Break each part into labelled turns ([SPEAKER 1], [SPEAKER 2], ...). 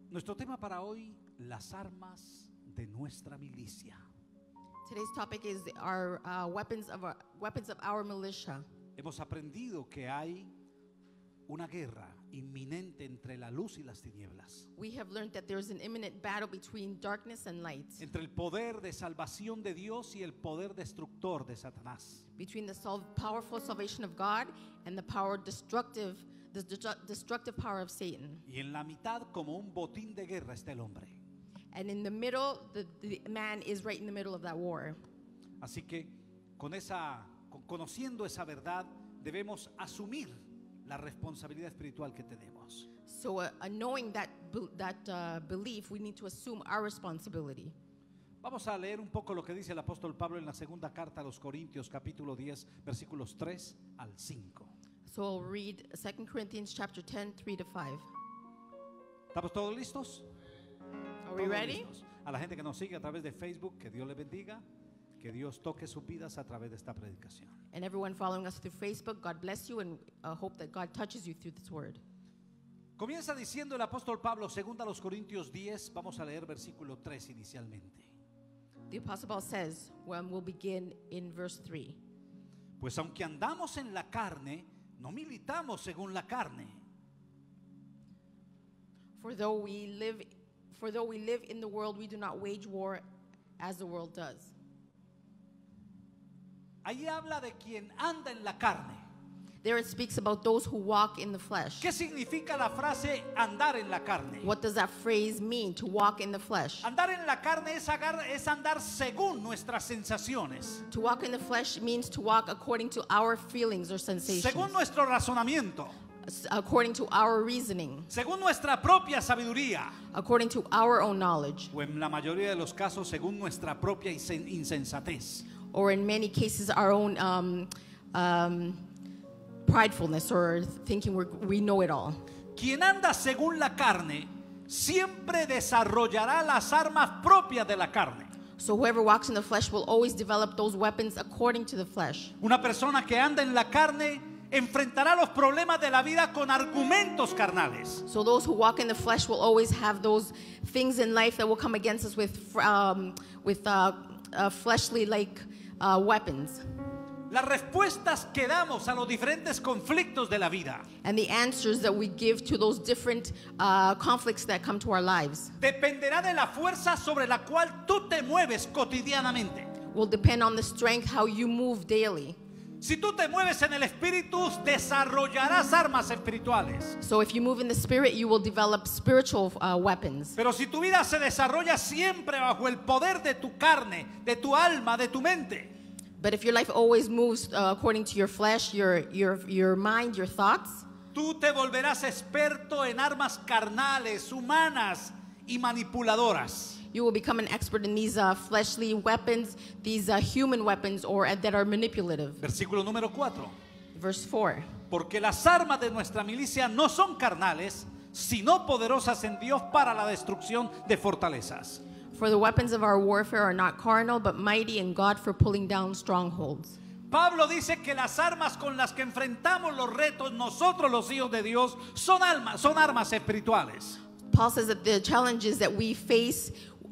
[SPEAKER 1] Nuestro tema para hoy, las armas de nuestra milicia.
[SPEAKER 2] Today's topic is our weapons of our militia.
[SPEAKER 1] Hemos aprendido que hay una guerra inminente entre la luz y las tinieblas,
[SPEAKER 2] We have learned that there's an imminent battle between darkness and light,
[SPEAKER 1] entre el poder de salvación de Dios y el poder destructor de Satanás.
[SPEAKER 2] between the powerful salvation of God and the destructive power of Satan.
[SPEAKER 1] Y en la mitad, como un botín de guerra, está el hombre.
[SPEAKER 2] And in the middle, the man is right in the middle of that war.
[SPEAKER 1] Así que conociendo esa verdad, debemos asumir la responsabilidad espiritual que tenemos.
[SPEAKER 2] So knowing that belief, we need to assume our responsibility.
[SPEAKER 1] Vamos a leer un poco lo que dice el apóstol Pablo en la segunda carta a los Corintios, capítulo 10, versículos 3 al 5.
[SPEAKER 2] So I'll read 2 Corinthians chapter 10, 3 to 5.
[SPEAKER 1] ¿Estamos todos listos?
[SPEAKER 2] Are we
[SPEAKER 1] Todos
[SPEAKER 2] ready?
[SPEAKER 1] listos. A la gente que nos sigue a través de Facebook, que Dios les bendiga, que Dios toque sus vidas a través de esta predicación.
[SPEAKER 2] And everyone following us through Facebook, God bless you and hope that God touches you through this word.
[SPEAKER 1] Comienza diciendo el apóstol Pablo, segunda a los Corintios 10, vamos a leer versículo 3 inicialmente.
[SPEAKER 2] The Apostle Paul says, we'll begin in verse 3.
[SPEAKER 1] Pues aunque andamos en la carne, no militamos según la carne.
[SPEAKER 2] For though we live in the world, we do not wage war as the world does.
[SPEAKER 1] Ahí habla de quien anda en la carne.
[SPEAKER 2] There it speaks about those who walk in the flesh.
[SPEAKER 1] ¿Qué significa la frase andar en la carne?
[SPEAKER 2] What does that phrase mean, to walk in the flesh?
[SPEAKER 1] Andar en la carne es andar según nuestras sensaciones,
[SPEAKER 2] To walk in the flesh means to walk according to our feelings or sensations,
[SPEAKER 1] según nuestro razonamiento,
[SPEAKER 2] according to our reasoning,
[SPEAKER 1] según nuestra propia sabiduría,
[SPEAKER 2] according to our own knowledge,
[SPEAKER 1] o en la mayoría de los casos según nuestra propia insensatez.
[SPEAKER 2] or in many cases our own pridefulness or thinking we know it all.
[SPEAKER 1] Quien anda según la carne siempre desarrollará las armas propias de la carne.
[SPEAKER 2] So whoever walks in the flesh will always develop those weapons according to the flesh.
[SPEAKER 1] Una persona que anda en la carne enfrentará los problemas de la vida con argumentos carnales.
[SPEAKER 2] So those who walk in the flesh will always have those things in life that will come against us with fleshly like weapons.
[SPEAKER 1] Las respuestas que damos a los diferentes conflictos de la vida
[SPEAKER 2] And the answers that we give to those different conflicts that come to our lives
[SPEAKER 1] dependerá de la fuerza sobre la cual tú te mueves cotidianamente.
[SPEAKER 2] will depend on the strength how you move daily.
[SPEAKER 1] Si tú te mueves en el espíritu, desarrollarás armas espirituales.
[SPEAKER 2] So if you move in the spirit, you will develop spiritual weapons.
[SPEAKER 1] Pero si tu vida se desarrolla siempre bajo el poder de tu carne, de tu alma, de tu mente,
[SPEAKER 2] But if your life always moves according to your flesh, your mind, your thoughts,
[SPEAKER 1] tú te volverás experto en armas carnales, humanas y manipuladoras.
[SPEAKER 2] you will become an expert in these fleshly weapons, these human weapons, or that are manipulative.
[SPEAKER 1] Versículo número 4.
[SPEAKER 2] Verse 4.
[SPEAKER 1] Porque las armas de nuestra milicia no son carnales, sino poderosas en Dios para la destrucción de fortalezas.
[SPEAKER 2] For the weapons of our warfare are not carnal, but mighty in God for pulling down strongholds.
[SPEAKER 1] Pablo dice que las armas con las que enfrentamos los retos nosotros los hijos de Dios son armas espirituales.
[SPEAKER 2] Paul says that the challenges that we face,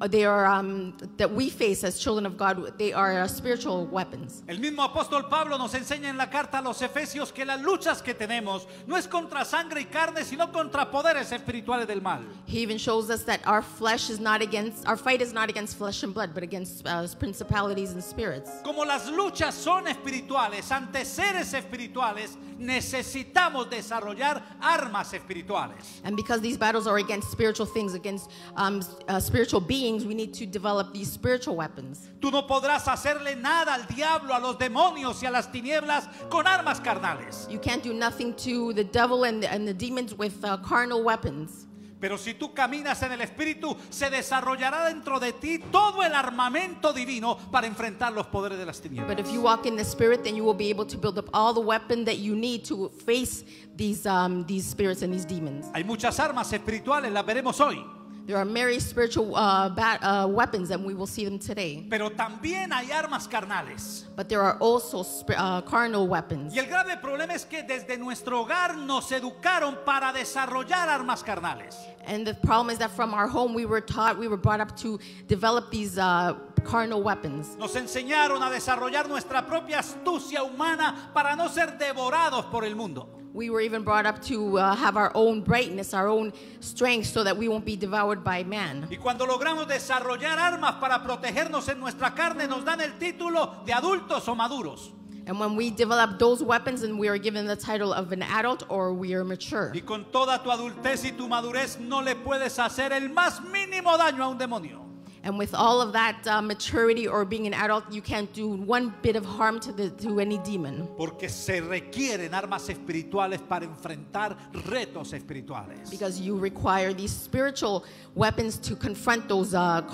[SPEAKER 2] that we face as children of God, they are spiritual weapons.
[SPEAKER 1] El mismo apóstol Pablo nos enseña en la carta a los Efesios que las luchas que tenemos no es contra sangre y carne, sino contra poderes espirituales del mal.
[SPEAKER 2] He even shows us that our fight is not against flesh and blood, but against principalities and spirits.
[SPEAKER 1] Como las luchas son espirituales, ante seres espirituales, necesitamos desarrollar armas espirituales.
[SPEAKER 2] And because these battles are against spiritual things, against spiritual beings, we need to develop these spiritual weapons.
[SPEAKER 1] Tú no podrás hacerle nada al diablo, a los demonios y a las tinieblas con armas carnales.
[SPEAKER 2] You can't do nothing to the devil and the demons with carnal weapons.
[SPEAKER 1] Pero si tú caminas en el Espíritu, se desarrollará dentro de ti todo el armamento divino para enfrentar los poderes de las tinieblas.
[SPEAKER 2] But if you walk in the Spirit, then you will be able to build up all the weapon that you need to face these spirits and these demons.
[SPEAKER 1] Hay muchas armas espirituales, las veremos hoy.
[SPEAKER 2] There are many spiritual weapons, and we will see them today.
[SPEAKER 1] Pero también hay armas carnales.
[SPEAKER 2] But there are also carnal weapons.
[SPEAKER 1] Y el grave problema es que desde nuestro hogar nos educaron para desarrollar armas carnales.
[SPEAKER 2] And the problem is that from our home we were brought up to develop these carnal weapons.
[SPEAKER 1] Nos enseñaron a desarrollar nuestra propia astucia humana para no ser devorados por el mundo.
[SPEAKER 2] We were even brought up to have our own brightness, our own strength, so that we won't be devoured by man.
[SPEAKER 1] Y cuando logramos desarrollar armas para protegernos en nuestra carne, nos dan el título de adultos o maduros.
[SPEAKER 2] And when we develop those weapons, and we are given the title of an adult or we are mature.
[SPEAKER 1] Y con toda tu adultez y tu madurez no le puedes hacer el más mínimo daño a un demonio.
[SPEAKER 2] And with all of that maturity or being an adult, you can't do one bit of harm to any demon.
[SPEAKER 1] Porque se requieren armas espirituales para enfrentar retos espirituales.
[SPEAKER 2] Because you require these spiritual weapons to confront those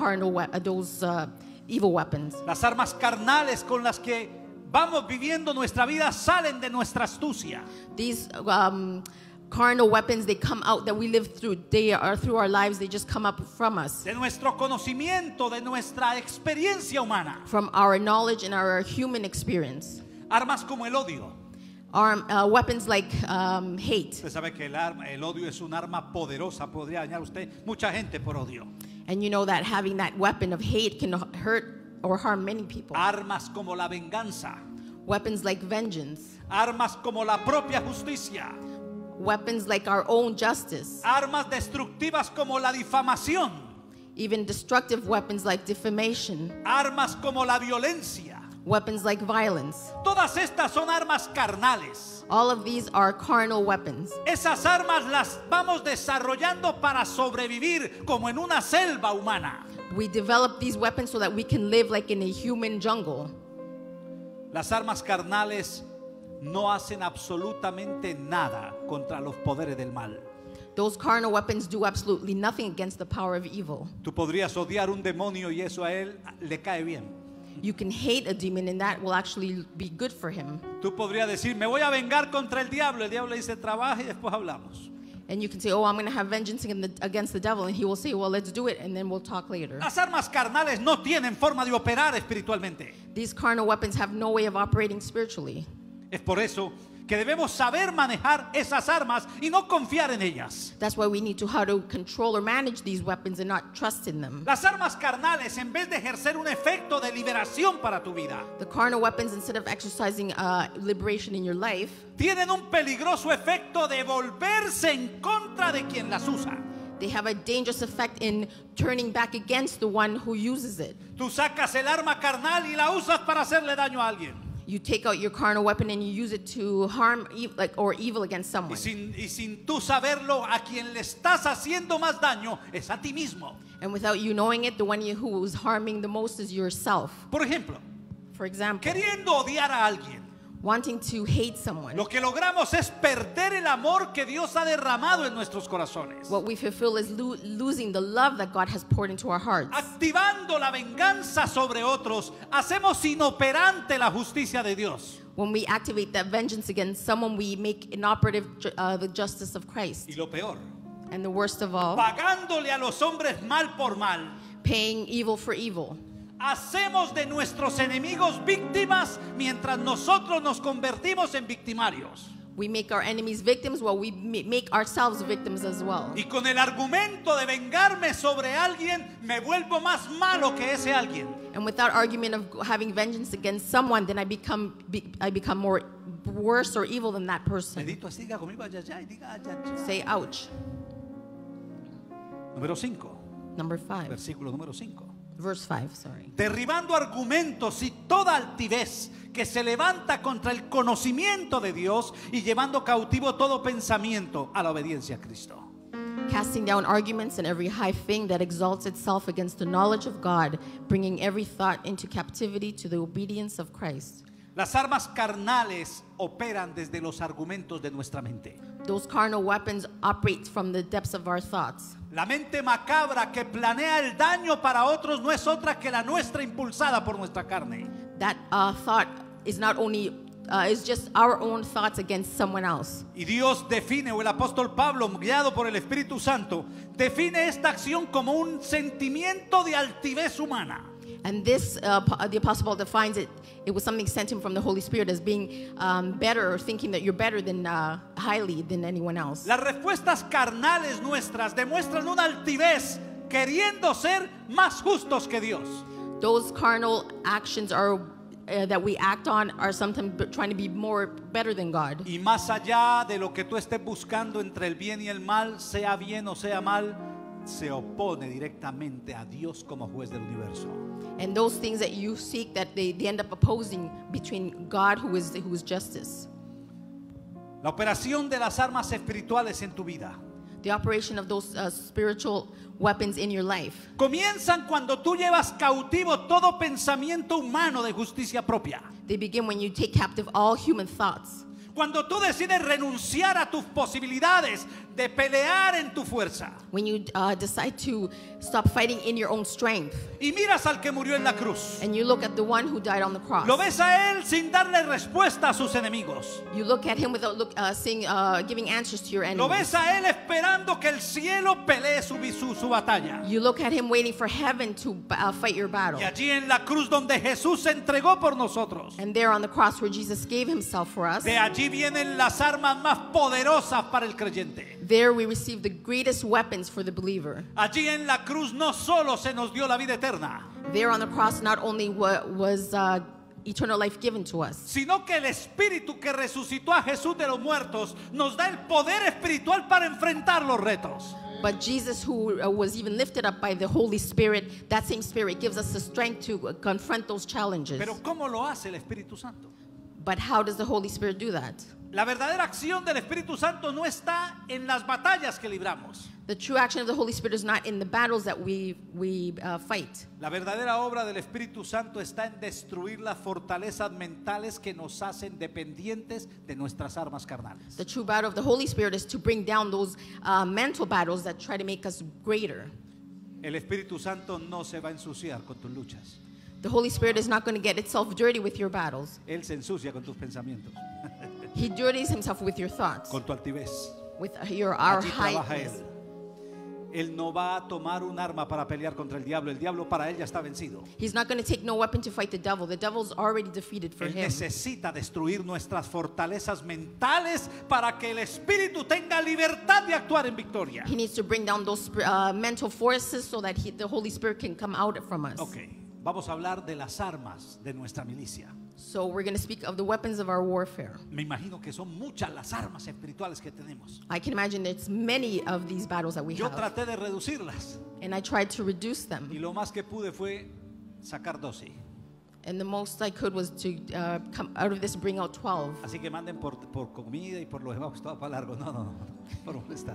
[SPEAKER 2] evil weapons.
[SPEAKER 1] Las armas carnales con las que vamos viviendo nuestra vida salen de nuestra astucia.
[SPEAKER 2] These carnal weapons, they come out that we live through. They are through our lives. They just come up from us.
[SPEAKER 1] De nuestro conocimiento, de nuestra experiencia humana.
[SPEAKER 2] From our knowledge and our human experience.
[SPEAKER 1] Armas como el odio.
[SPEAKER 2] Weapons like hate.
[SPEAKER 1] Usted sabe que el odio es un arma poderosa. Podría dañar usted mucha gente por odio.
[SPEAKER 2] And you know that having that weapon of hate can hurt or harm many people.
[SPEAKER 1] Armas como la venganza.
[SPEAKER 2] Weapons like vengeance.
[SPEAKER 1] Armas como la propia justicia.
[SPEAKER 2] Weapons like our own justice.
[SPEAKER 1] Armas destructivas como la difamación.
[SPEAKER 2] Even destructive weapons like defamation.
[SPEAKER 1] Armas como la violencia.
[SPEAKER 2] Weapons like violence.
[SPEAKER 1] Todas estas son armas carnales.
[SPEAKER 2] All of these are carnal weapons.
[SPEAKER 1] Esas armas las vamos desarrollando para sobrevivir como en una selva humana.
[SPEAKER 2] We develop these weapons so that we can live like in a human jungle.
[SPEAKER 1] Las armas carnales no hacen absolutamente nada contra los poderes del mal.
[SPEAKER 2] Those carnal weapons do absolutely nothing against the power of evil.
[SPEAKER 1] Tú podrías odiar un demonio y eso a él le cae bien.
[SPEAKER 2] You can hate a demon and that will actually be good for him.
[SPEAKER 1] Tú podrías decir, me voy a vengar contra el diablo. El diablo dice, trabaja y después hablamos.
[SPEAKER 2] And you can say, oh, I'm going to have vengeance against the devil. And he will say, well, let's do it, and then we'll talk later.
[SPEAKER 1] Las armas carnales no tienen forma de operar espiritualmente.
[SPEAKER 2] These carnal weapons have no way of operating spiritually.
[SPEAKER 1] Es por eso que debemos saber manejar esas armas y no confiar en ellas.
[SPEAKER 2] That's why we need to how to control or manage these weapons and not trust in them.
[SPEAKER 1] Las armas carnales, en vez de ejercer un efecto de liberación para tu vida,
[SPEAKER 2] The carnal weapons, instead of exercising liberation in your life,
[SPEAKER 1] tienen un peligroso efecto de volverse en contra de quien las usa.
[SPEAKER 2] they have a dangerous effect in turning back against the one who uses it.
[SPEAKER 1] Tú sacas el arma carnal y la usas para hacerle daño a alguien.
[SPEAKER 2] You take out your carnal weapon and you use it to harm or evil against someone.
[SPEAKER 1] Y sin tú saberlo, a quien le estás haciendo más daño es a ti mismo.
[SPEAKER 2] And without you knowing it, the one who is harming the most is yourself.
[SPEAKER 1] Por ejemplo,
[SPEAKER 2] For example,
[SPEAKER 1] queriendo odiar a alguien,
[SPEAKER 2] wanting to hate someone.
[SPEAKER 1] lo que logramos es perder el amor que Dios ha derramado en nuestros corazones.
[SPEAKER 2] What we fulfill is losing the love that God has poured into our hearts.
[SPEAKER 1] Activando la venganza sobre otros, hacemos inoperante la justicia de Dios.
[SPEAKER 2] When we activate that vengeance against someone, we make inoperative the justice of Christ.
[SPEAKER 1] Y lo peor,
[SPEAKER 2] And the worst of all,
[SPEAKER 1] pagándole a los hombres mal por mal,
[SPEAKER 2] paying evil for evil.
[SPEAKER 1] hacemos de nuestros enemigos víctimas mientras nosotros nos convertimos en victimarios.
[SPEAKER 2] We make our enemies victims while we make ourselves victims as well.
[SPEAKER 1] Y con el argumento de vengarme sobre alguien, me vuelvo más malo que ese alguien.
[SPEAKER 2] And without argument of having vengeance against someone, then I become more worse or evil than that person.
[SPEAKER 1] Bendito así, diga conmigo, ay, ay, ay, diga, ay, ay, ay.
[SPEAKER 2] Say ouch.
[SPEAKER 1] Número 5,
[SPEAKER 2] Number 5.
[SPEAKER 1] versículo número 5.
[SPEAKER 2] Verse 5, sorry.
[SPEAKER 1] Derribando argumentos y toda altivez que se levanta contra el conocimiento de Dios y llevando cautivo todo pensamiento a la obediencia a Cristo.
[SPEAKER 2] Casting down arguments and every high thing that exalts itself against the knowledge of God, bringing every thought into captivity to the obedience of Christ.
[SPEAKER 1] Las armas carnales operan desde los argumentos de nuestra mente.
[SPEAKER 2] Those carnal weapons operate from the depths of our thoughts.
[SPEAKER 1] La mente macabra que planea el daño para otros no es otra que la nuestra impulsada por nuestra carne.
[SPEAKER 2] That thought is not only is just our own thoughts against someone else.
[SPEAKER 1] Y Dios define, o el apóstol Pablo, guiado por el Espíritu Santo, define esta acción como un sentimiento de altivez humana.
[SPEAKER 2] And this, the Apostle Paul defines it. It was something sent him from the Holy Spirit as being better, or thinking that you're better than highly than anyone else.
[SPEAKER 1] Las respuestas carnales nuestras demuestran una altivez, queriendo ser más justos que Dios.
[SPEAKER 2] Those carnal actions are that we act on are sometimes trying to be more better than God.
[SPEAKER 1] Y más allá de lo que tú estés buscando entre el bien y el mal, sea bien o sea mal, se opone directamente a Dios como juez del universo.
[SPEAKER 2] And those things that you seek, that they end up opposing between God, who is justice.
[SPEAKER 1] La operación de las armas espirituales en tu vida
[SPEAKER 2] The operation of those spiritual weapons in your life
[SPEAKER 1] comienzan cuando tú llevas cautivo todo pensamiento humano de justicia propia.
[SPEAKER 2] they begin when you take captive all human thoughts.
[SPEAKER 1] Cuando tú decides renunciar a tus posibilidades de pelear en tu fuerza
[SPEAKER 2] When you decide to stop fighting in your own strength
[SPEAKER 1] y miras al que murió en la cruz.
[SPEAKER 2] and you look at the one who died on the cross.
[SPEAKER 1] Lo ves a él sin darle respuesta a sus enemigos.
[SPEAKER 2] You look at him without giving answers to your
[SPEAKER 1] Lo
[SPEAKER 2] enemies.
[SPEAKER 1] ves a él esperando que el cielo pelee su batalla.
[SPEAKER 2] You look at him waiting for heaven to fight your battle.
[SPEAKER 1] Y allí en la cruz donde Jesús se entregó por nosotros,
[SPEAKER 2] And there on the cross where Jesus gave himself for us,
[SPEAKER 1] de allí vienen las armas más poderosas para el creyente.
[SPEAKER 2] there we receive the greatest weapons for the believer.
[SPEAKER 1] Allí en la cruz no solo se nos dio la vida eterna,
[SPEAKER 2] There on the cross not only was eternal life given to us,
[SPEAKER 1] sino que el Espíritu que resucitó a Jesús de los muertos nos da el poder espiritual para enfrentar los retos.
[SPEAKER 2] but Jesus, who was even lifted up by the Holy Spirit, that same Spirit gives us the strength to confront those challenges.
[SPEAKER 1] Pero ¿cómo lo hace el Espíritu Santo?
[SPEAKER 2] But how does the Holy Spirit do that?
[SPEAKER 1] La verdadera acción del Espíritu Santo no está en las batallas que libramos.
[SPEAKER 2] The true action of the Holy Spirit is not in the battles that we fight.
[SPEAKER 1] La verdadera obra del Espíritu Santo está en destruir las fortalezas mentales que nos hacen dependientes de nuestras armas carnales.
[SPEAKER 2] The true battle of the Holy Spirit is to bring down those mental battles that try to make us greater.
[SPEAKER 1] El Espíritu Santo no se va a ensuciar con tus luchas.
[SPEAKER 2] The Holy Spirit is not going to get itself dirty with your battles.
[SPEAKER 1] Él se ensucia con tus pensamientos,
[SPEAKER 2] He dirties himself with your thoughts,
[SPEAKER 1] con tu altivez.
[SPEAKER 2] with our
[SPEAKER 1] Allí trabaja
[SPEAKER 2] highness.
[SPEAKER 1] Él. Él no va a tomar un arma para pelear contra el diablo. El diablo para él ya está vencido.
[SPEAKER 2] He's not going to take no weapon to fight the devil. The devil's already defeated for
[SPEAKER 1] Él
[SPEAKER 2] him.
[SPEAKER 1] necesita destruir nuestras fortalezas mentales para que el Espíritu tenga libertad de actuar en victoria.
[SPEAKER 2] He needs to bring down those mental forces so that the Holy Spirit can come out from us.
[SPEAKER 1] Ok, vamos a hablar de las armas de nuestra milicia.
[SPEAKER 2] So we're going to speak of the weapons of our warfare.
[SPEAKER 1] Me imagino que son muchas las armas espirituales que tenemos.
[SPEAKER 2] I can imagine there's many of these battles that we
[SPEAKER 1] Yo
[SPEAKER 2] have.
[SPEAKER 1] traté de reducirlas
[SPEAKER 2] And I tried to reduce
[SPEAKER 1] y
[SPEAKER 2] them.
[SPEAKER 1] lo más que pude fue sacar 12.
[SPEAKER 2] And the most I could was to come out of this, bring out 12.
[SPEAKER 1] Así que manden por comida y por lo demás, todo para largo. No, por molestar.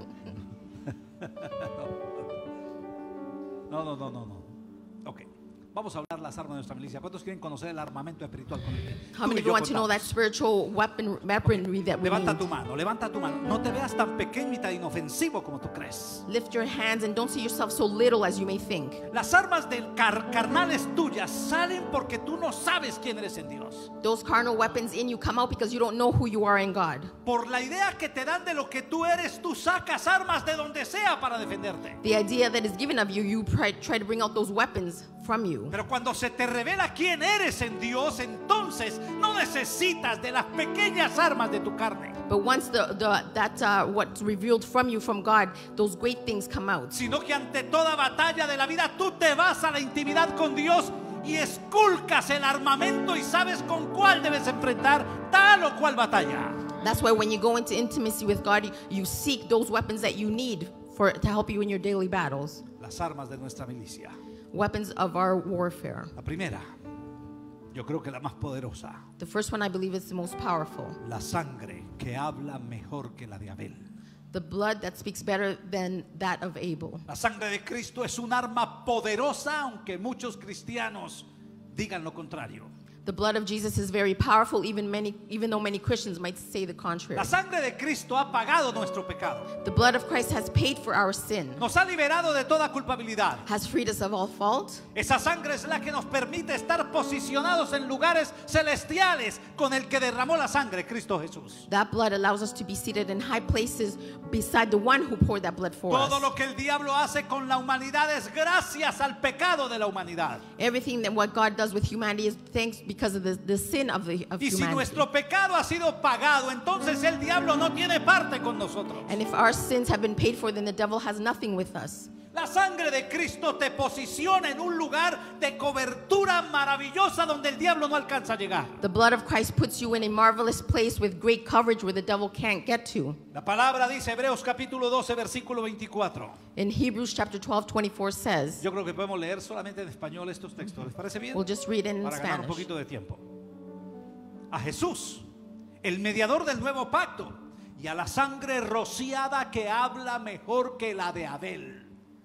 [SPEAKER 1] No. Ok, vamos a hablar las armas de nuestra milicia. ¿Cuántos quieren conocer el armamento espiritual con el que
[SPEAKER 2] How
[SPEAKER 1] tú
[SPEAKER 2] many
[SPEAKER 1] y
[SPEAKER 2] of you
[SPEAKER 1] yo
[SPEAKER 2] want to know that
[SPEAKER 1] contamos?
[SPEAKER 2] spiritual weaponry that we
[SPEAKER 1] Levanta
[SPEAKER 2] need?
[SPEAKER 1] tu mano. No te veas tan pequeño y tan inofensivo como tú crees.
[SPEAKER 2] Lift your hands and don't see yourself so little as you may think.
[SPEAKER 1] Las armas del carnales tuyas salen porque tú no sabes quién eres en Dios.
[SPEAKER 2] Those carnal weapons in you come out because you don't know who you are in God.
[SPEAKER 1] Por la idea que te dan de lo que tú eres, tú sacas armas de donde sea para defenderte.
[SPEAKER 2] The idea that is given of you, you try to bring out those weapons from you.
[SPEAKER 1] Pero cuando se te revela quién eres en Dios, entonces no necesitas de las pequeñas armas de tu carne,
[SPEAKER 2] But once what's revealed from you from God, those great things come out.
[SPEAKER 1] sino que ante toda batalla de la vida tú te vas a la intimidad con Dios y esculcas el armamento y sabes con cuál debes enfrentar tal o cual batalla.
[SPEAKER 2] That's why when you go into intimacy with God, you seek those weapons that you need to help you in your daily battles.
[SPEAKER 1] Las armas de nuestra milicia.
[SPEAKER 2] Weapons of our warfare.
[SPEAKER 1] La primera, yo creo que la más poderosa,
[SPEAKER 2] The first one I believe is the most powerful.
[SPEAKER 1] la sangre que habla mejor que la de Abel.
[SPEAKER 2] The blood that speaks better than that of Abel.
[SPEAKER 1] La sangre de Cristo es un arma poderosa, aunque muchos cristianos digan lo contrario.
[SPEAKER 2] The blood of Jesus is very powerful, even though many Christians might say the contrary.
[SPEAKER 1] La sangre de Cristo ha pagado nuestro pecado.
[SPEAKER 2] The blood of Christ has paid for our sin,
[SPEAKER 1] Nos ha liberado de toda culpabilidad.
[SPEAKER 2] has freed us of all fault.
[SPEAKER 1] Esa sangre es la que nos permite estar posicionados en lugares celestiales con el que derramó la sangre, Cristo Jesús.
[SPEAKER 2] That blood allows us to be seated in high places beside the one who poured that blood for
[SPEAKER 1] Todo
[SPEAKER 2] us.
[SPEAKER 1] lo que el diablo hace con la humanidad es gracias al pecado de la humanidad.
[SPEAKER 2] Everything that what God does with humanity is thanks because of the sin of
[SPEAKER 1] Y si
[SPEAKER 2] humanity.
[SPEAKER 1] nuestro pecado ha sido pagado, entonces el diablo no tiene parte con nosotros.
[SPEAKER 2] And if our sins have been paid for, then the devil has nothing with us.
[SPEAKER 1] La sangre de Cristo te posiciona en un lugar de cobertura maravillosa donde el diablo no alcanza a llegar.
[SPEAKER 2] The blood of Christ puts you in a marvelous place with great coverage where the devil can't get to.
[SPEAKER 1] La palabra dice, Hebreos capítulo 12, versículo 24.
[SPEAKER 2] In Hebrews chapter 12:24 says,
[SPEAKER 1] Yo creo que podemos leer solamente en español estos textos. ¿Les parece bien?
[SPEAKER 2] we'll just read it in
[SPEAKER 1] Para ganar un
[SPEAKER 2] Spanish.
[SPEAKER 1] poquito de tiempo. A Jesús, el mediador del nuevo pacto, y a la sangre rociada que habla mejor que la de Abel.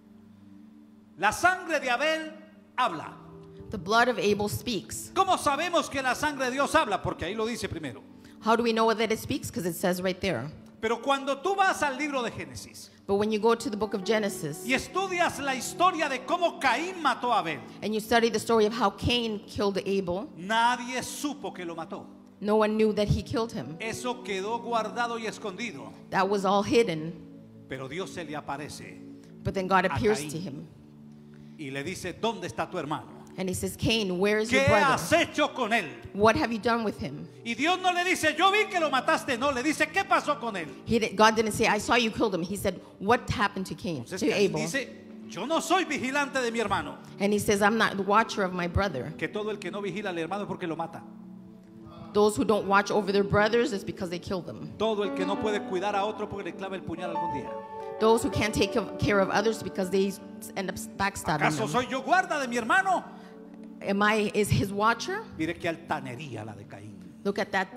[SPEAKER 1] La sangre de Abel habla.
[SPEAKER 2] The blood of Abel speaks.
[SPEAKER 1] ¿Cómo sabemos que la sangre de Dios habla? Porque ahí lo dice primero.
[SPEAKER 2] How do we know that it speaks? Because it says right there.
[SPEAKER 1] Pero cuando tú vas al libro de Génesis
[SPEAKER 2] But when you go to the book of Genesis
[SPEAKER 1] y estudias la historia de cómo Caín mató a Abel,
[SPEAKER 2] and you study the story of how Cain killed Abel,
[SPEAKER 1] nadie supo que lo mató.
[SPEAKER 2] no one knew that he killed him.
[SPEAKER 1] Eso quedó guardado y escondido.
[SPEAKER 2] That was all hidden.
[SPEAKER 1] Pero Dios se le aparece
[SPEAKER 2] But then God appears
[SPEAKER 1] Caín.
[SPEAKER 2] to him.
[SPEAKER 1] y le dice, ¿dónde está tu hermano?
[SPEAKER 2] And he says, Cain, where is your
[SPEAKER 1] ¿Qué
[SPEAKER 2] brother?
[SPEAKER 1] has hecho con él?
[SPEAKER 2] What have you done with him?
[SPEAKER 1] Y Dios no le dice, yo vi que lo mataste, no, le dice, ¿qué pasó con él?
[SPEAKER 2] God didn't say, I saw you killed him. He said, what happened to Cain,
[SPEAKER 1] Entonces
[SPEAKER 2] to
[SPEAKER 1] Caín
[SPEAKER 2] Abel?
[SPEAKER 1] dice, yo no soy vigilante de mi hermano.
[SPEAKER 2] And he says, I'm not the watcher of my brother.
[SPEAKER 1] Que todo el que no vigila al hermano es porque lo mata.
[SPEAKER 2] Those who don't watch over their brothers is because they kill them.
[SPEAKER 1] Todo el que no puede cuidar a otro porque le clava el puñal algún día.
[SPEAKER 2] Those who can't take care of others because they end up backstabbing
[SPEAKER 1] ¿Acaso
[SPEAKER 2] them.
[SPEAKER 1] soy yo guarda de mi hermano?
[SPEAKER 2] Is his watcher?
[SPEAKER 1] Mire qué altanería la de Caín.
[SPEAKER 2] Look at that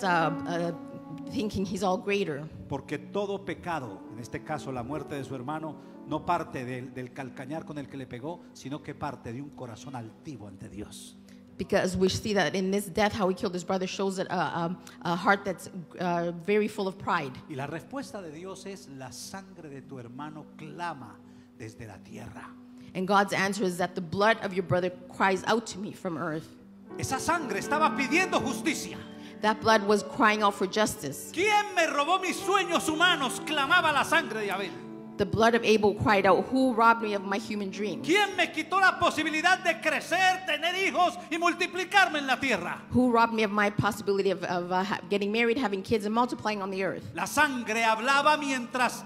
[SPEAKER 2] thinking he's all greater.
[SPEAKER 1] Porque todo pecado, en este caso la muerte de su hermano, no parte del calcañar con el que le pegó, sino que parte de un corazón altivo ante Dios.
[SPEAKER 2] Because we see that in this death, how he killed his brother shows that a heart that's very full of pride.
[SPEAKER 1] Y la respuesta de Dios es, la sangre de tu hermano clama desde la tierra.
[SPEAKER 2] And God's answer is that the blood of your brother cries out to me from earth.
[SPEAKER 1] Esa sangre estaba pidiendo justicia.
[SPEAKER 2] That blood was crying out for justice.
[SPEAKER 1] ¿Quién me robó mis sueños humanos? Clamaba la sangre de Abel.
[SPEAKER 2] The blood of Abel cried out, who robbed me of my human dreams?
[SPEAKER 1] ¿Quién me quitó la posibilidad de crecer, tener hijos y multiplicarme en la tierra?
[SPEAKER 2] Who robbed me of my possibility of getting married, having kids, and multiplying on the earth?
[SPEAKER 1] La sangre hablaba mientras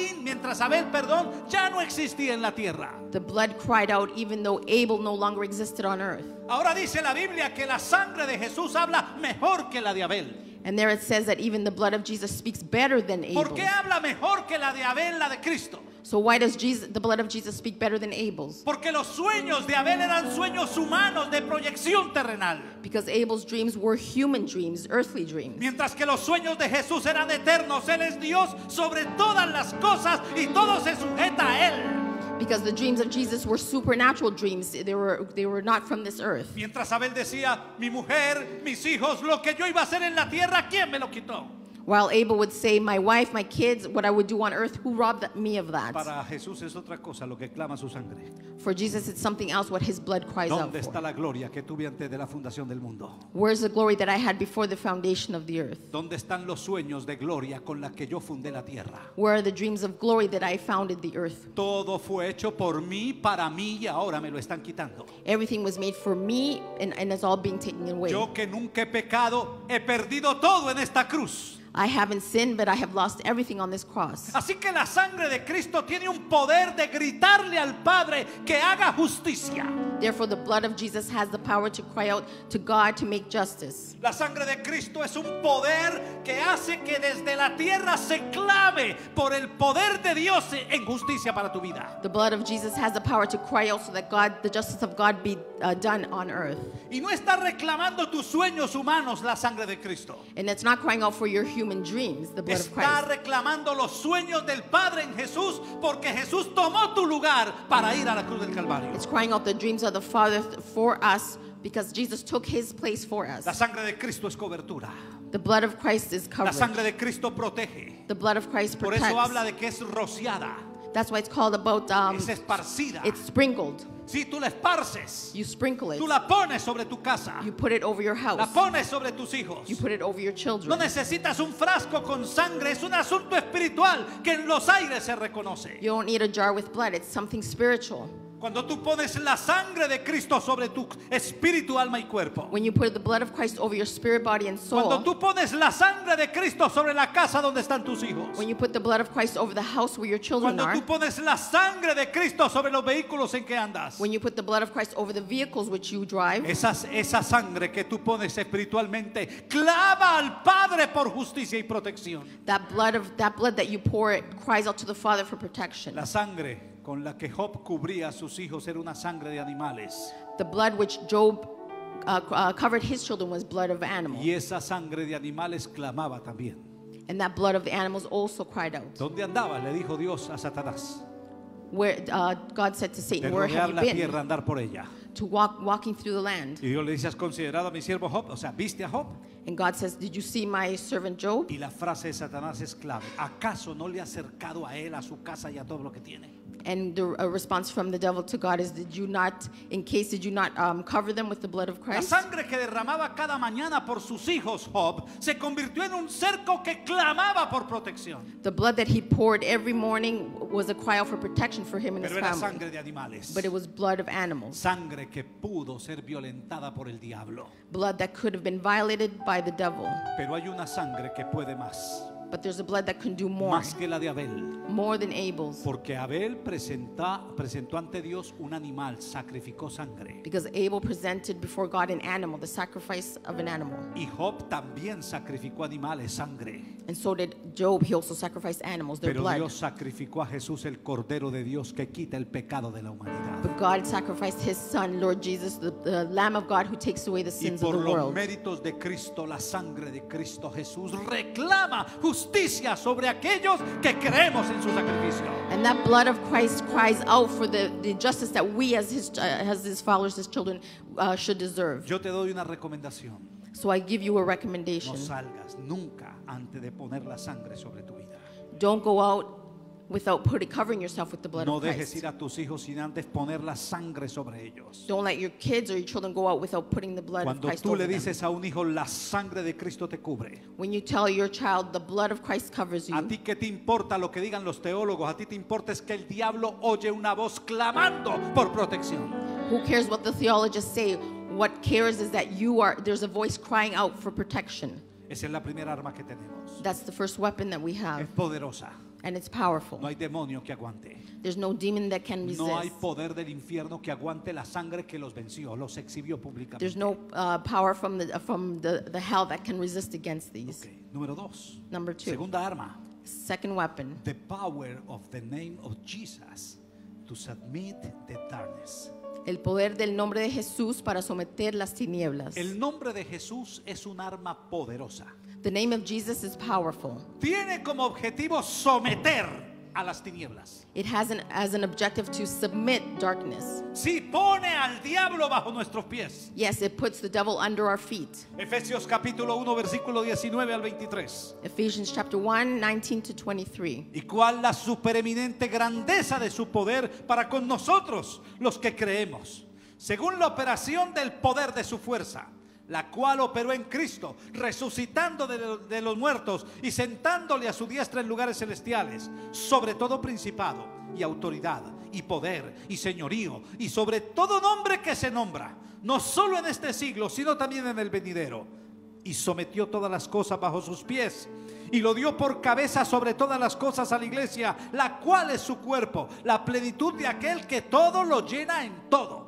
[SPEAKER 1] Abel, ya no existía en la tierra.
[SPEAKER 2] The blood cried out even though Abel no longer existed on earth.
[SPEAKER 1] Ahora dice la Biblia que la sangre de Jesús habla mejor que la de Abel.
[SPEAKER 2] And there it says that even the blood of Jesus speaks better than
[SPEAKER 1] ¿Por
[SPEAKER 2] Abel's.
[SPEAKER 1] qué habla mejor que la de Abel, la de Cristo?
[SPEAKER 2] So why does the blood of Jesus speak better than Abel's?
[SPEAKER 1] Porque los sueños de Abel eran sueños humanos de proyección terrenal,
[SPEAKER 2] Because Abel's dreams were human dreams, earthly dreams.
[SPEAKER 1] mientras que los sueños de Jesús eran eternos. Él es Dios sobre todas las cosas y todo se sujeta a Él.
[SPEAKER 2] Because the dreams of Jesus were supernatural dreams. They were not from this earth.
[SPEAKER 1] Mientras Abel decía, mi mujer, mis hijos, lo que yo iba a hacer en la tierra, ¿quién me lo quitó?
[SPEAKER 2] While Abel would say, my wife, my kids, what I would do on earth, who robbed me of that?
[SPEAKER 1] Para Jesús es otra cosa lo que clama su sangre.
[SPEAKER 2] For Jesus, it's something else what his blood cries out
[SPEAKER 1] ¿Dónde está
[SPEAKER 2] for.
[SPEAKER 1] la gloria que tuve antes de la fundación del mundo?
[SPEAKER 2] Where's the glory that I had before the foundation of the earth?
[SPEAKER 1] ¿Dónde están los sueños de gloria con la que yo fundé la tierra?
[SPEAKER 2] Where are the dreams of glory that I founded the earth?
[SPEAKER 1] Todo fue hecho por mí, para mí, y ahora me lo están quitando.
[SPEAKER 2] Everything was made for me, and it's all being taken away.
[SPEAKER 1] Yo que nunca he pecado, he perdido todo en esta cruz.
[SPEAKER 2] I haven't sinned, but I have lost everything on this cross.
[SPEAKER 1] Así que la sangre de Cristo tiene un poder de gritarle al Padre que haga justicia.
[SPEAKER 2] Therefore, the blood of Jesus has the power to cry out to God to make justice.
[SPEAKER 1] La sangre de Cristo es un poder que hace que desde la tierra se clame por el poder de Dios en justicia para tu vida.
[SPEAKER 2] The blood of Jesus has the power to cry out so that the justice of God be done on earth.
[SPEAKER 1] Y no está reclamando tus sueños humanos la sangre de Cristo.
[SPEAKER 2] And it's not crying out for your human dreams, the blood of
[SPEAKER 1] Está
[SPEAKER 2] Christ.
[SPEAKER 1] reclamando los sueños del Padre en Jesús, porque Jesús tomó tu lugar para ir a la cruz del Calvario.
[SPEAKER 2] It's crying out the dreams of the Father for us Because Jesus took his place for us.
[SPEAKER 1] La sangre de Cristo es cobertura.
[SPEAKER 2] The blood of Christ is
[SPEAKER 1] La
[SPEAKER 2] coverage.
[SPEAKER 1] sangre de Cristo protege.
[SPEAKER 2] The blood of Christ
[SPEAKER 1] Por eso habla
[SPEAKER 2] protects.
[SPEAKER 1] de que es rociada,
[SPEAKER 2] That's why it's called about,
[SPEAKER 1] es esparcida.
[SPEAKER 2] it's sprinkled.
[SPEAKER 1] Si tú la esparces,
[SPEAKER 2] You sprinkle it.
[SPEAKER 1] tú la pones sobre tu casa,
[SPEAKER 2] You put it over your
[SPEAKER 1] la
[SPEAKER 2] house.
[SPEAKER 1] pones sobre tus hijos.
[SPEAKER 2] You put it over your
[SPEAKER 1] No
[SPEAKER 2] children.
[SPEAKER 1] necesitas un frasco con sangre, es un asunto espiritual que en los aires se reconoce.
[SPEAKER 2] You don't need a jar with blood. It's something spiritual.
[SPEAKER 1] Cuando tú pones la sangre de Cristo sobre tu espíritu, alma y cuerpo.
[SPEAKER 2] When you put the blood of Christ over your spirit, body, and
[SPEAKER 1] Cuando
[SPEAKER 2] soul.
[SPEAKER 1] tú pones la sangre de Cristo sobre la casa donde están tus hijos.
[SPEAKER 2] When you put the blood of Christ over the house where your children
[SPEAKER 1] Cuando
[SPEAKER 2] are.
[SPEAKER 1] tú pones la sangre de Cristo sobre los vehículos en que andas.
[SPEAKER 2] When you put the blood of Christ over the vehicles which you drive.
[SPEAKER 1] Esa sangre que tú pones espiritualmente clama al Padre por justicia y protección.
[SPEAKER 2] That blood that you pour, it cries out to the Father for protection.
[SPEAKER 1] La sangre con la que Job cubría a sus hijos era una sangre de animales.
[SPEAKER 2] The blood which Job covered his children was blood of animals.
[SPEAKER 1] Y esa sangre de animales clamaba también.
[SPEAKER 2] And that blood of the animals also cried out.
[SPEAKER 1] ¿Dónde andabas? Le dijo Dios a Satanás.
[SPEAKER 2] Where God said to
[SPEAKER 1] De
[SPEAKER 2] Satan, where have
[SPEAKER 1] rodear
[SPEAKER 2] you
[SPEAKER 1] la
[SPEAKER 2] been?
[SPEAKER 1] tierra, andar por ella.
[SPEAKER 2] To walking through the land.
[SPEAKER 1] Y Dios le dice: ¿has considerado a mi siervo Job? O sea, ¿viste a Job?
[SPEAKER 2] And God says, did you see my servant Job?
[SPEAKER 1] Y la frase de Satanás es clave. ¿Acaso no le ha acercado a él, a su casa y a todo lo que tiene?
[SPEAKER 2] And the response from the devil to God is, did you not cover them with the blood of
[SPEAKER 1] La
[SPEAKER 2] Christ?
[SPEAKER 1] sangre que derramaba cada mañana por sus hijos Job se convirtió en un cerco que clamaba por protección.
[SPEAKER 2] The blood that he poured every morning was a cry out for protection for him and his
[SPEAKER 1] Pero era
[SPEAKER 2] family.
[SPEAKER 1] sangre de animales.
[SPEAKER 2] But it was blood of animals.
[SPEAKER 1] Sangre que pudo ser violentada por el diablo.
[SPEAKER 2] Blood that could have been violated by the devil.
[SPEAKER 1] Pero hay una sangre que puede más.
[SPEAKER 2] But there's a blood that can do more.
[SPEAKER 1] Más que la de Abel.
[SPEAKER 2] More than Abel's.
[SPEAKER 1] Porque Abel presentó ante Dios un animal, sacrificó sangre.
[SPEAKER 2] Because Abel presented before God an animal, the sacrifice of an animal.
[SPEAKER 1] Y Job también sacrificó animales, sangre.
[SPEAKER 2] And so did Job. He also sacrificed animals, their
[SPEAKER 1] Pero
[SPEAKER 2] blood.
[SPEAKER 1] Dios sacrificó a Jesús, el Cordero de Dios que quita el pecado de la humanidad.
[SPEAKER 2] But God sacrificed his son, Lord Jesus, the Lamb of God who takes away the
[SPEAKER 1] Y
[SPEAKER 2] sins of
[SPEAKER 1] por
[SPEAKER 2] the
[SPEAKER 1] los
[SPEAKER 2] world.
[SPEAKER 1] méritos de Cristo, la sangre de Cristo Jesús reclama justicia sobre aquellos que creemos en su sacrificio.
[SPEAKER 2] And that blood of Christ cries out for the justice that we as his followers, his children, should deserve.
[SPEAKER 1] Yo te doy una recomendación.
[SPEAKER 2] So I give you a
[SPEAKER 1] No
[SPEAKER 2] recommendation.
[SPEAKER 1] salgas nunca antes de poner la sangre sobre tu vida.
[SPEAKER 2] Don't go out without covering yourself with the blood
[SPEAKER 1] No
[SPEAKER 2] of
[SPEAKER 1] dejes
[SPEAKER 2] Christ.
[SPEAKER 1] ir a tus hijos sin antes poner la sangre sobre ellos.
[SPEAKER 2] Don't let your kids or your children go out without putting the blood of
[SPEAKER 1] Cuando
[SPEAKER 2] Christ
[SPEAKER 1] tú
[SPEAKER 2] over
[SPEAKER 1] le
[SPEAKER 2] them.
[SPEAKER 1] dices a un hijo, la sangre de Cristo te cubre.
[SPEAKER 2] When you tell your child the blood of Christ covers
[SPEAKER 1] A
[SPEAKER 2] you,
[SPEAKER 1] ti qué te importa lo que digan los teólogos, a ti te importa es que el diablo oye una voz clamando por protección.
[SPEAKER 2] who cares what the theologists say? What cares is that there's a voice crying out for protection.
[SPEAKER 1] Esa es la primera arma que tenemos.
[SPEAKER 2] That's the first weapon that we
[SPEAKER 1] Es
[SPEAKER 2] have,
[SPEAKER 1] poderosa.
[SPEAKER 2] and it's powerful.
[SPEAKER 1] No hay demonio que aguante.
[SPEAKER 2] There's no demon that can
[SPEAKER 1] No hay
[SPEAKER 2] resist.
[SPEAKER 1] poder del infierno que aguante la sangre que los venció, los exhibió públicamente.
[SPEAKER 2] There's no power from the hell that can resist against these.
[SPEAKER 1] Ok, número 2.
[SPEAKER 2] Number 2,
[SPEAKER 1] Segunda arma.
[SPEAKER 2] second weapon,
[SPEAKER 1] The power of the name of Jesus to submit the darkness.
[SPEAKER 2] el poder del nombre de Jesús para someter las tinieblas.
[SPEAKER 1] El nombre de Jesús es un arma poderosa.
[SPEAKER 2] The name of Jesus is powerful.
[SPEAKER 1] Tiene como objetivo someter a las tinieblas.
[SPEAKER 2] It has as an objective to submit darkness.
[SPEAKER 1] Sí, pone al diablo bajo nuestros pies.
[SPEAKER 2] Yes, it puts the devil under our feet.
[SPEAKER 1] Efesios capítulo 1 versículo 19 al 23.
[SPEAKER 2] Ephesians chapter 1, 19 to 23.
[SPEAKER 1] Y cuál la supereminente grandeza de su poder para con nosotros los que creemos, según la operación del poder de su fuerza, la cual operó en Cristo, resucitando de los muertos y sentándole a su diestra en lugares celestiales, sobre todo principado y autoridad y poder y señorío y sobre todo nombre que se nombra, no solo en este siglo, sino también en el venidero. Y sometió todas las cosas bajo sus pies y lo dio por cabeza sobre todas las cosas a la iglesia, la cual es su cuerpo, la plenitud de aquel que todo lo llena en todo.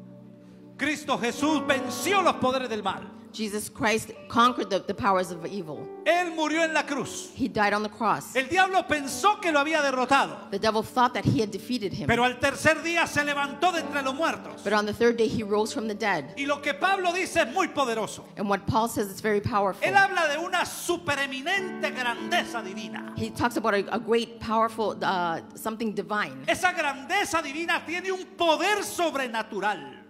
[SPEAKER 1] Cristo Jesús venció los poderes del mal.
[SPEAKER 2] Jesus Christ conquered the powers of evil.
[SPEAKER 1] Él murió en la cruz.
[SPEAKER 2] He died on the cross.
[SPEAKER 1] El diablo pensó que lo había derrotado,
[SPEAKER 2] The devil thought that he had defeated him.
[SPEAKER 1] pero al tercer día se levantó de entre los muertos.
[SPEAKER 2] But on the third day he rose from the dead.
[SPEAKER 1] Y lo que Pablo dice es muy poderoso.
[SPEAKER 2] And what Paul says is very powerful.
[SPEAKER 1] Él habla de una supereminente grandeza divina.
[SPEAKER 2] He talks about a great, powerful, something divine.
[SPEAKER 1] Esa grandeza divina tiene un poder sobrenatural.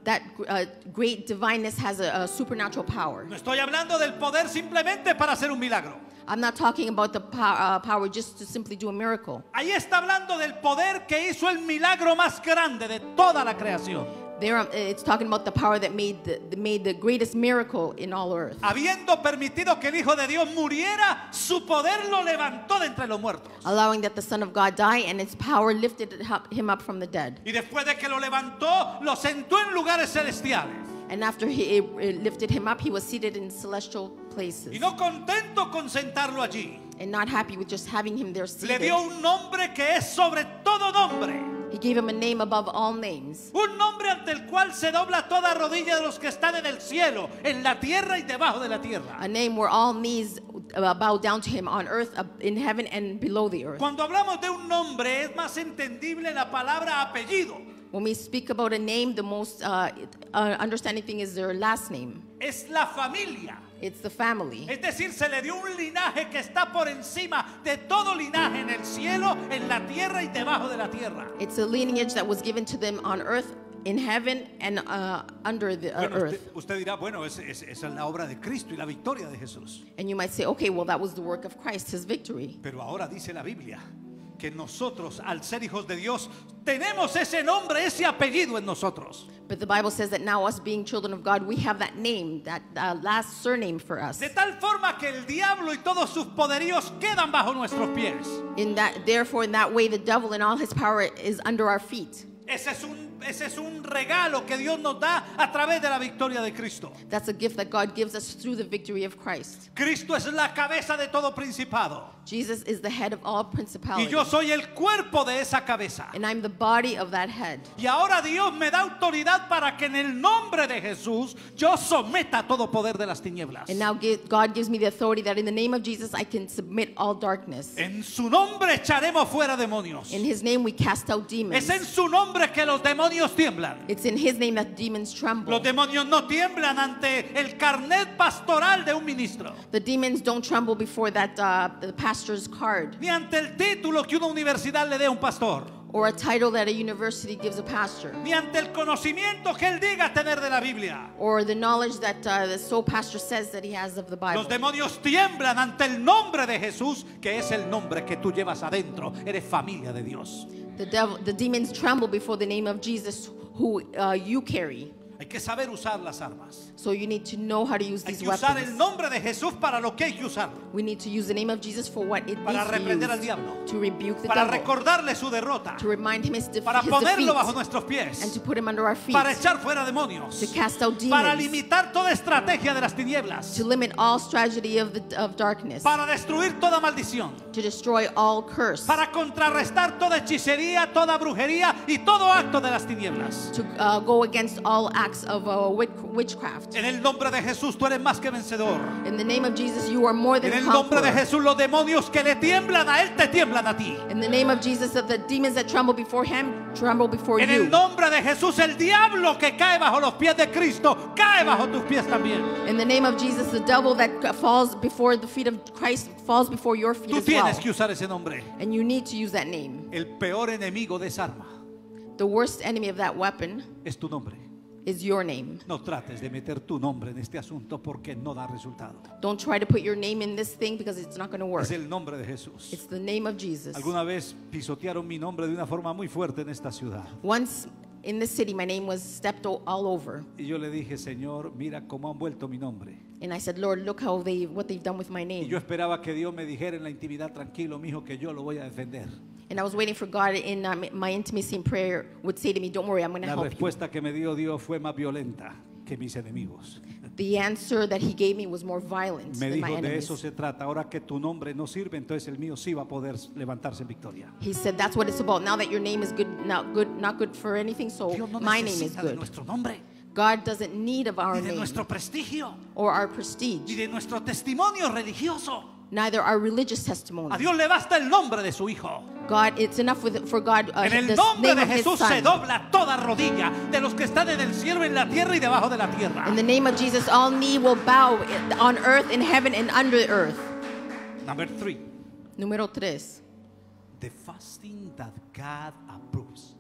[SPEAKER 2] that great divineness has a supernatural power.
[SPEAKER 1] No estoy hablando del poder simplemente para hacer un milagro.
[SPEAKER 2] I'm not talking about the power just to simply do a miracle.
[SPEAKER 1] Ahí está hablando del poder que hizo el milagro más grande de toda la creación.
[SPEAKER 2] There, it's talking about the power that made the greatest miracle in all earth.
[SPEAKER 1] Habiendo permitido que el Hijo de Dios muriera, su poder lo levantó de entre los muertos.
[SPEAKER 2] Allowing that the Son of God die, and its power lifted him up from the dead.
[SPEAKER 1] Y después de que lo levantó, lo sentó en lugares celestiales.
[SPEAKER 2] And after he lifted him up, he was seated in celestial places.
[SPEAKER 1] Y no contento con sentarlo allí,
[SPEAKER 2] And not happy with just having him there
[SPEAKER 1] le
[SPEAKER 2] seated,
[SPEAKER 1] dio un nombre que es sobre todo nombre.
[SPEAKER 2] he gave him a name above all names.
[SPEAKER 1] Un nombre ante el cual se dobla toda rodilla de los que están en el cielo, en la tierra y debajo de la tierra.
[SPEAKER 2] A name where all knees bow down to him on earth, in heaven, and below the earth.
[SPEAKER 1] Cuando hablamos de un nombre es más entendible la palabra apellido.
[SPEAKER 2] When we speak about a name, the most understanding thing is their last name.
[SPEAKER 1] Es la familia.
[SPEAKER 2] It's the family.
[SPEAKER 1] Es decir, se le dio un linaje que está por encima de todo linaje en el cielo, en la tierra y debajo de la tierra.
[SPEAKER 2] It's a lineage that was given to them on earth, in heaven, and under the
[SPEAKER 1] Bueno,
[SPEAKER 2] earth.
[SPEAKER 1] usted dirá, bueno, esa es la obra de Cristo y la victoria de Jesús.
[SPEAKER 2] And you might say, okay, well, that was the work of Christ, his victory.
[SPEAKER 1] Pero ahora dice la Biblia que nosotros, al ser hijos de Dios, tenemos ese nombre, ese apellido en nosotros.
[SPEAKER 2] But the Bible says that now, us being children of God, we have that name, that last surname for us.
[SPEAKER 1] De tal forma que el diablo y todos sus poderíos quedan bajo nuestros pies.
[SPEAKER 2] Therefore, in that way, the devil and all his power is under our feet.
[SPEAKER 1] Ese es un regalo que Dios nos da a través de la victoria de Cristo.
[SPEAKER 2] That's a gift that God gives us through the victory of Christ.
[SPEAKER 1] Cristo es la cabeza de todo principado.
[SPEAKER 2] Jesus is the head of all
[SPEAKER 1] Y
[SPEAKER 2] principalities.
[SPEAKER 1] yo soy el cuerpo de esa cabeza.
[SPEAKER 2] And I'm the body of that head.
[SPEAKER 1] Y ahora Dios me da autoridad para que en el nombre de Jesús yo someta todo poder de las tinieblas.
[SPEAKER 2] And now God gives me the authority that in the name of Jesus I can submit all darkness.
[SPEAKER 1] En su nombre echaremos fuera demonios.
[SPEAKER 2] In his name we cast out demons.
[SPEAKER 1] Es en su nombre que los demonios tiemblan.
[SPEAKER 2] It's in his name that demons tremble.
[SPEAKER 1] Los demonios no tiemblan ante el carnet pastoral de un ministro,
[SPEAKER 2] The demons don't tremble before that the pastor's card
[SPEAKER 1] ni ante el título que una universidad le dé a un pastor,
[SPEAKER 2] or a title that a university gives a pastor,
[SPEAKER 1] ni ante el conocimiento que él diga tener de la Biblia.
[SPEAKER 2] or the knowledge that the sole pastor says that he has of the Bible.
[SPEAKER 1] Los demonios tiemblan ante el nombre de Jesús, que es el nombre que tú llevas adentro. Eres familia de Dios.
[SPEAKER 2] The demons tremble before the name of Jesus, who you carry.
[SPEAKER 1] Hay que saber usar las armas.
[SPEAKER 2] So you need to know how to use
[SPEAKER 1] Hay
[SPEAKER 2] these
[SPEAKER 1] que usar el
[SPEAKER 2] weapons.
[SPEAKER 1] nombre de Jesús para lo que hay que usarlo.
[SPEAKER 2] We need to use the name of Jesus for what it
[SPEAKER 1] Para
[SPEAKER 2] needs to be
[SPEAKER 1] reprender al
[SPEAKER 2] used.
[SPEAKER 1] diablo.
[SPEAKER 2] To rebuke the
[SPEAKER 1] Para
[SPEAKER 2] devil.
[SPEAKER 1] recordarle su derrota.
[SPEAKER 2] To remind him his
[SPEAKER 1] Para
[SPEAKER 2] defeat.
[SPEAKER 1] ponerlo bajo nuestros
[SPEAKER 2] And
[SPEAKER 1] pies.
[SPEAKER 2] to put him under our feet.
[SPEAKER 1] Para echar fuera demonios.
[SPEAKER 2] To cast out
[SPEAKER 1] Para
[SPEAKER 2] demons.
[SPEAKER 1] limitar toda estrategia de las tinieblas.
[SPEAKER 2] To limit all strategy of darkness.
[SPEAKER 1] Para destruir toda maldición.
[SPEAKER 2] To destroy all curse.
[SPEAKER 1] Para contrarrestar toda hechicería, toda brujería y todo acto de las tinieblas.
[SPEAKER 2] To go against all acts of witchcraft.
[SPEAKER 1] En el nombre de Jesús tú eres más que vencedor.
[SPEAKER 2] In the name of Jesus, you are more than
[SPEAKER 1] En
[SPEAKER 2] a
[SPEAKER 1] el nombre de
[SPEAKER 2] conqueror.
[SPEAKER 1] Jesús los demonios que le tiemblan a él te tiemblan a ti.
[SPEAKER 2] In the name of Jesus, that the demons that tremble before him tremble before
[SPEAKER 1] En el
[SPEAKER 2] you.
[SPEAKER 1] nombre de Jesús el diablo que cae bajo los pies de Cristo cae bajo tus pies también.
[SPEAKER 2] In the name of Jesus, the devil that falls before the feet of Christ falls before your feet
[SPEAKER 1] Tú
[SPEAKER 2] as well.
[SPEAKER 1] tienes que usar ese nombre.
[SPEAKER 2] And you need to use that name.
[SPEAKER 1] El peor enemigo de esa arma
[SPEAKER 2] The worst enemy of that weapon
[SPEAKER 1] es tu nombre.
[SPEAKER 2] is your name.
[SPEAKER 1] No trates de meter tu nombre en este asunto porque no da resultado.
[SPEAKER 2] Don't try to put your name in this thing because it's not going to work.
[SPEAKER 1] Es el nombre de Jesús.
[SPEAKER 2] It's the name of Jesus.
[SPEAKER 1] Alguna vez pisotearon mi nombre de una forma muy fuerte en esta ciudad.
[SPEAKER 2] Once in this city, my name was stepped all over.
[SPEAKER 1] Y yo le dije, Señor, mira cómo han vuelto mi nombre.
[SPEAKER 2] And I said, Lord, look what they've done with my
[SPEAKER 1] Y yo
[SPEAKER 2] name.
[SPEAKER 1] esperaba que Dios me dijera en la intimidad, tranquilo, mijo, que yo lo voy a defender.
[SPEAKER 2] And I was waiting for God in my intimacy and prayer would say to me, don't worry, I'm going to
[SPEAKER 1] La
[SPEAKER 2] help you.
[SPEAKER 1] respuesta que me dio Dios fue más violenta que mis enemigos.
[SPEAKER 2] The answer that he gave me was more violent
[SPEAKER 1] Me
[SPEAKER 2] than my
[SPEAKER 1] dijo, de
[SPEAKER 2] enemies.
[SPEAKER 1] eso se trata. Ahora que tu nombre no sirve, entonces el mío sí va a poder levantarse en victoria.
[SPEAKER 2] He said, that's what it's about. Now that your name is not good for anything, so
[SPEAKER 1] Dios no
[SPEAKER 2] my name is
[SPEAKER 1] necesita de
[SPEAKER 2] good.
[SPEAKER 1] nuestro nombre,
[SPEAKER 2] God doesn't need of our
[SPEAKER 1] ni de
[SPEAKER 2] name
[SPEAKER 1] nuestro prestigio,
[SPEAKER 2] or our
[SPEAKER 1] ni
[SPEAKER 2] prestige,
[SPEAKER 1] de nuestro testimonio religioso.
[SPEAKER 2] neither our religious
[SPEAKER 1] A
[SPEAKER 2] testimony.
[SPEAKER 1] Dios le basta el nombre de su Hijo.
[SPEAKER 2] God, it's enough for God,
[SPEAKER 1] En el
[SPEAKER 2] the
[SPEAKER 1] nombre
[SPEAKER 2] name
[SPEAKER 1] de
[SPEAKER 2] of his
[SPEAKER 1] Jesús se
[SPEAKER 2] son.
[SPEAKER 1] dobla toda rodilla de los que están en el cielo, en la tierra y debajo de la tierra.
[SPEAKER 2] In the name of Jesus, all knee will bow on earth, in heaven, and under the earth.
[SPEAKER 1] Number 3,
[SPEAKER 2] Número 3.
[SPEAKER 1] the fasting that God approves.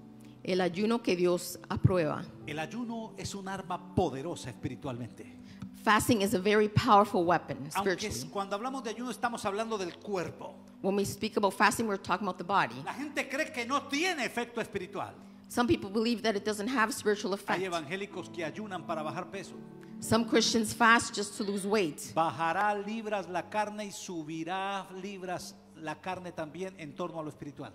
[SPEAKER 2] El ayuno que Dios aprueba.
[SPEAKER 1] El ayuno es un arma poderosa espiritualmente.
[SPEAKER 2] Fasting is a very powerful weapon
[SPEAKER 1] Aunque
[SPEAKER 2] spiritually.
[SPEAKER 1] cuando hablamos de ayuno estamos hablando del cuerpo.
[SPEAKER 2] When we speak about fasting, we're talking about the body.
[SPEAKER 1] La gente cree que no tiene efecto espiritual.
[SPEAKER 2] Some people believe that it doesn't have spiritual
[SPEAKER 1] Hay
[SPEAKER 2] effect.
[SPEAKER 1] evangélicos que ayunan para bajar peso.
[SPEAKER 2] Some Christians fast just to lose weight.
[SPEAKER 1] Bajará libras la carne y subirá libras la carne también en torno a lo espiritual.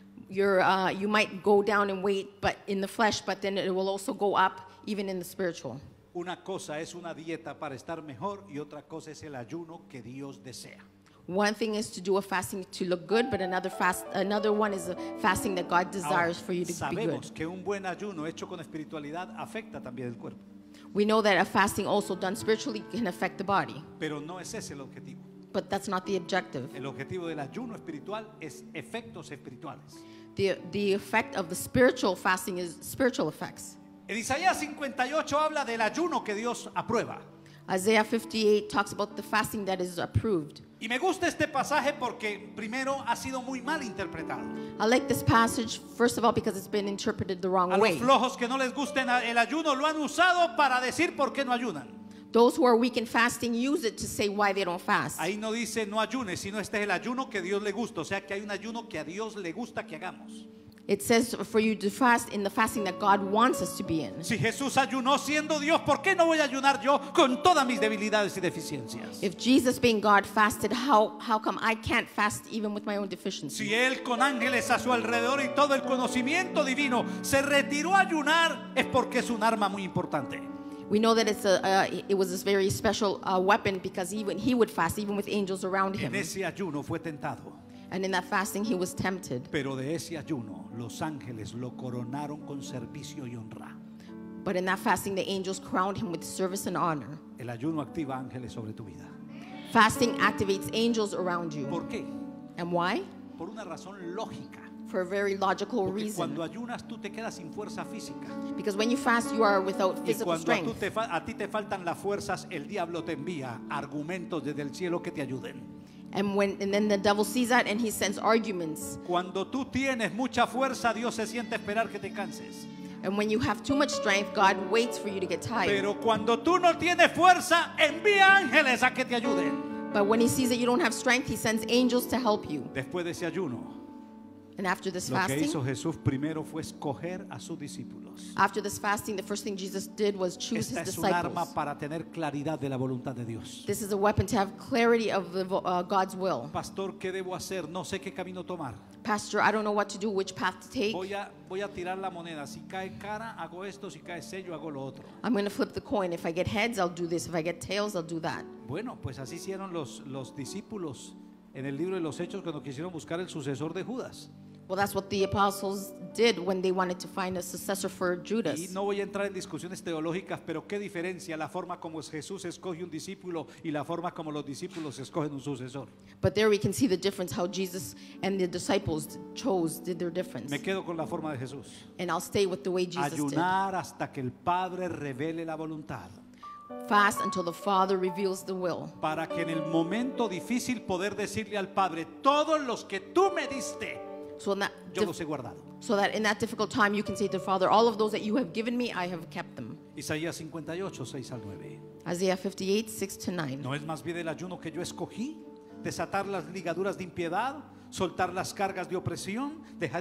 [SPEAKER 2] You might go down in weight, but in the flesh, but then it will also go up even in the spiritual.
[SPEAKER 1] Una cosa es una dieta para estar mejor y otra cosa es el ayuno que Dios desea.
[SPEAKER 2] One thing is to do a fasting to look good, but another one is a fasting that God desires for you to be good.
[SPEAKER 1] Sabemos que un buen ayuno hecho con espiritualidad afecta también el cuerpo,
[SPEAKER 2] We know that a fasting also done spiritually can affect the body,
[SPEAKER 1] pero no es ese el objetivo.
[SPEAKER 2] but that's not the objective.
[SPEAKER 1] El objetivo del ayuno espiritual es efectos espirituales.
[SPEAKER 2] The effect of the spiritual fasting is spiritual effects.
[SPEAKER 1] En Isaías 58 habla del ayuno que Dios aprueba.
[SPEAKER 2] Isaiah 58 talks about the fasting that is approved.
[SPEAKER 1] Y me gusta este pasaje porque primero ha sido muy mal interpretado.
[SPEAKER 2] I like this passage, first of all, because it's been interpreted the wrong
[SPEAKER 1] A los
[SPEAKER 2] way.
[SPEAKER 1] flojos que no les guste el ayuno lo han usado para decir por qué no ayunan.
[SPEAKER 2] Those who are weak in fasting use it to say why they don't fast.
[SPEAKER 1] Ahí no dice no ayunes, sino este es el ayuno que a Dios le gusta. O sea que hay un ayuno que a Dios le gusta que hagamos.
[SPEAKER 2] It says for you to fast in the fasting that God wants us to be in.
[SPEAKER 1] Si Jesús ayunó siendo Dios, ¿por qué no voy a ayunar yo con todas mis debilidades y deficiencias?
[SPEAKER 2] If Jesus, being God, fasted, how come I can't fast even with my own deficiency?
[SPEAKER 1] Si Él con ángeles a su alrededor y todo el conocimiento divino se retiró a ayunar, es porque es un arma muy importante.
[SPEAKER 2] We know that it was this very special weapon because even he would fast even with angels around him.
[SPEAKER 1] En ese ayuno fue tentado,
[SPEAKER 2] And in that fasting he was tempted.
[SPEAKER 1] pero de ese ayuno los ángeles lo coronaron con servicio y honra.
[SPEAKER 2] But in that fasting the angels crowned him with service and honor.
[SPEAKER 1] El ayuno activa ángeles sobre tu vida.
[SPEAKER 2] Fasting activates angels around you.
[SPEAKER 1] ¿Por qué?
[SPEAKER 2] And why?
[SPEAKER 1] Por una razón lógica.
[SPEAKER 2] For a very logical
[SPEAKER 1] Porque
[SPEAKER 2] reason.
[SPEAKER 1] cuando ayunas tú te quedas sin fuerza física.
[SPEAKER 2] Because when you fast you are without
[SPEAKER 1] Y
[SPEAKER 2] physical
[SPEAKER 1] cuando
[SPEAKER 2] strength.
[SPEAKER 1] a ti te faltan las fuerzas, el diablo te envía argumentos desde el cielo que te ayuden.
[SPEAKER 2] And then the devil sees that and he sends arguments.
[SPEAKER 1] Cuando tú tienes mucha fuerza, Dios se siente a esperar que te canses.
[SPEAKER 2] And when you have too much strength, God waits for you to get tired.
[SPEAKER 1] Pero cuando tú no tienes fuerza, envía ángeles a que te ayuden.
[SPEAKER 2] But when he sees that you don't have strength, he sends angels to help you.
[SPEAKER 1] Después de ese ayuno,
[SPEAKER 2] And after this
[SPEAKER 1] lo que
[SPEAKER 2] fasting,
[SPEAKER 1] hizo Jesús primero fue escoger a sus discípulos.
[SPEAKER 2] after this fasting, the first thing Jesus did was choose
[SPEAKER 1] Esta
[SPEAKER 2] his
[SPEAKER 1] es un arma
[SPEAKER 2] disciples.
[SPEAKER 1] para tener claridad de la voluntad de Dios.
[SPEAKER 2] This is a weapon to have clarity of God's will.
[SPEAKER 1] Pastor, ¿qué debo hacer? No sé qué camino tomar.
[SPEAKER 2] Pastor, I don't know what to do, which path to take.
[SPEAKER 1] Voy a tirar la moneda. Si cae cara, hago esto. Si cae sello, hago lo otro.
[SPEAKER 2] I'm going to flip the coin. If I get heads, I'll do this. If I get tails, I'll do that.
[SPEAKER 1] Bueno, pues así hicieron los discípulos en el libro de los Hechos cuando quisieron buscar el sucesor de Judas.
[SPEAKER 2] Well, that's what the apostles did when they wanted to find a successor for
[SPEAKER 1] Y
[SPEAKER 2] Judas.
[SPEAKER 1] no voy a entrar en discusiones teológicas, pero qué diferencia la forma como Jesús escoge un discípulo y la forma como los discípulos escogen un sucesor.
[SPEAKER 2] But there we can see the difference, how Jesus and the disciples did their difference.
[SPEAKER 1] Me quedo con la forma de Jesús.
[SPEAKER 2] And I'll stay with the way Jesus did.
[SPEAKER 1] Ayunar hasta que el Padre revele la voluntad,
[SPEAKER 2] Fast until the Father reveals the will.
[SPEAKER 1] para que en el momento difícil poder decirle al Padre, todos los que tú me diste,
[SPEAKER 2] So in that,
[SPEAKER 1] yo los he guardado.
[SPEAKER 2] so that in that difficult time you can say to the Father, all of those that you have given me, I have kept them.
[SPEAKER 1] Isaías 58, 6 al 9.
[SPEAKER 2] Isaiah 58, 6 to 9.
[SPEAKER 1] ¿No es más bien el ayuno que yo escogí? Desatar las ligaduras de impiedad, soltar las cargas de opresión, dejar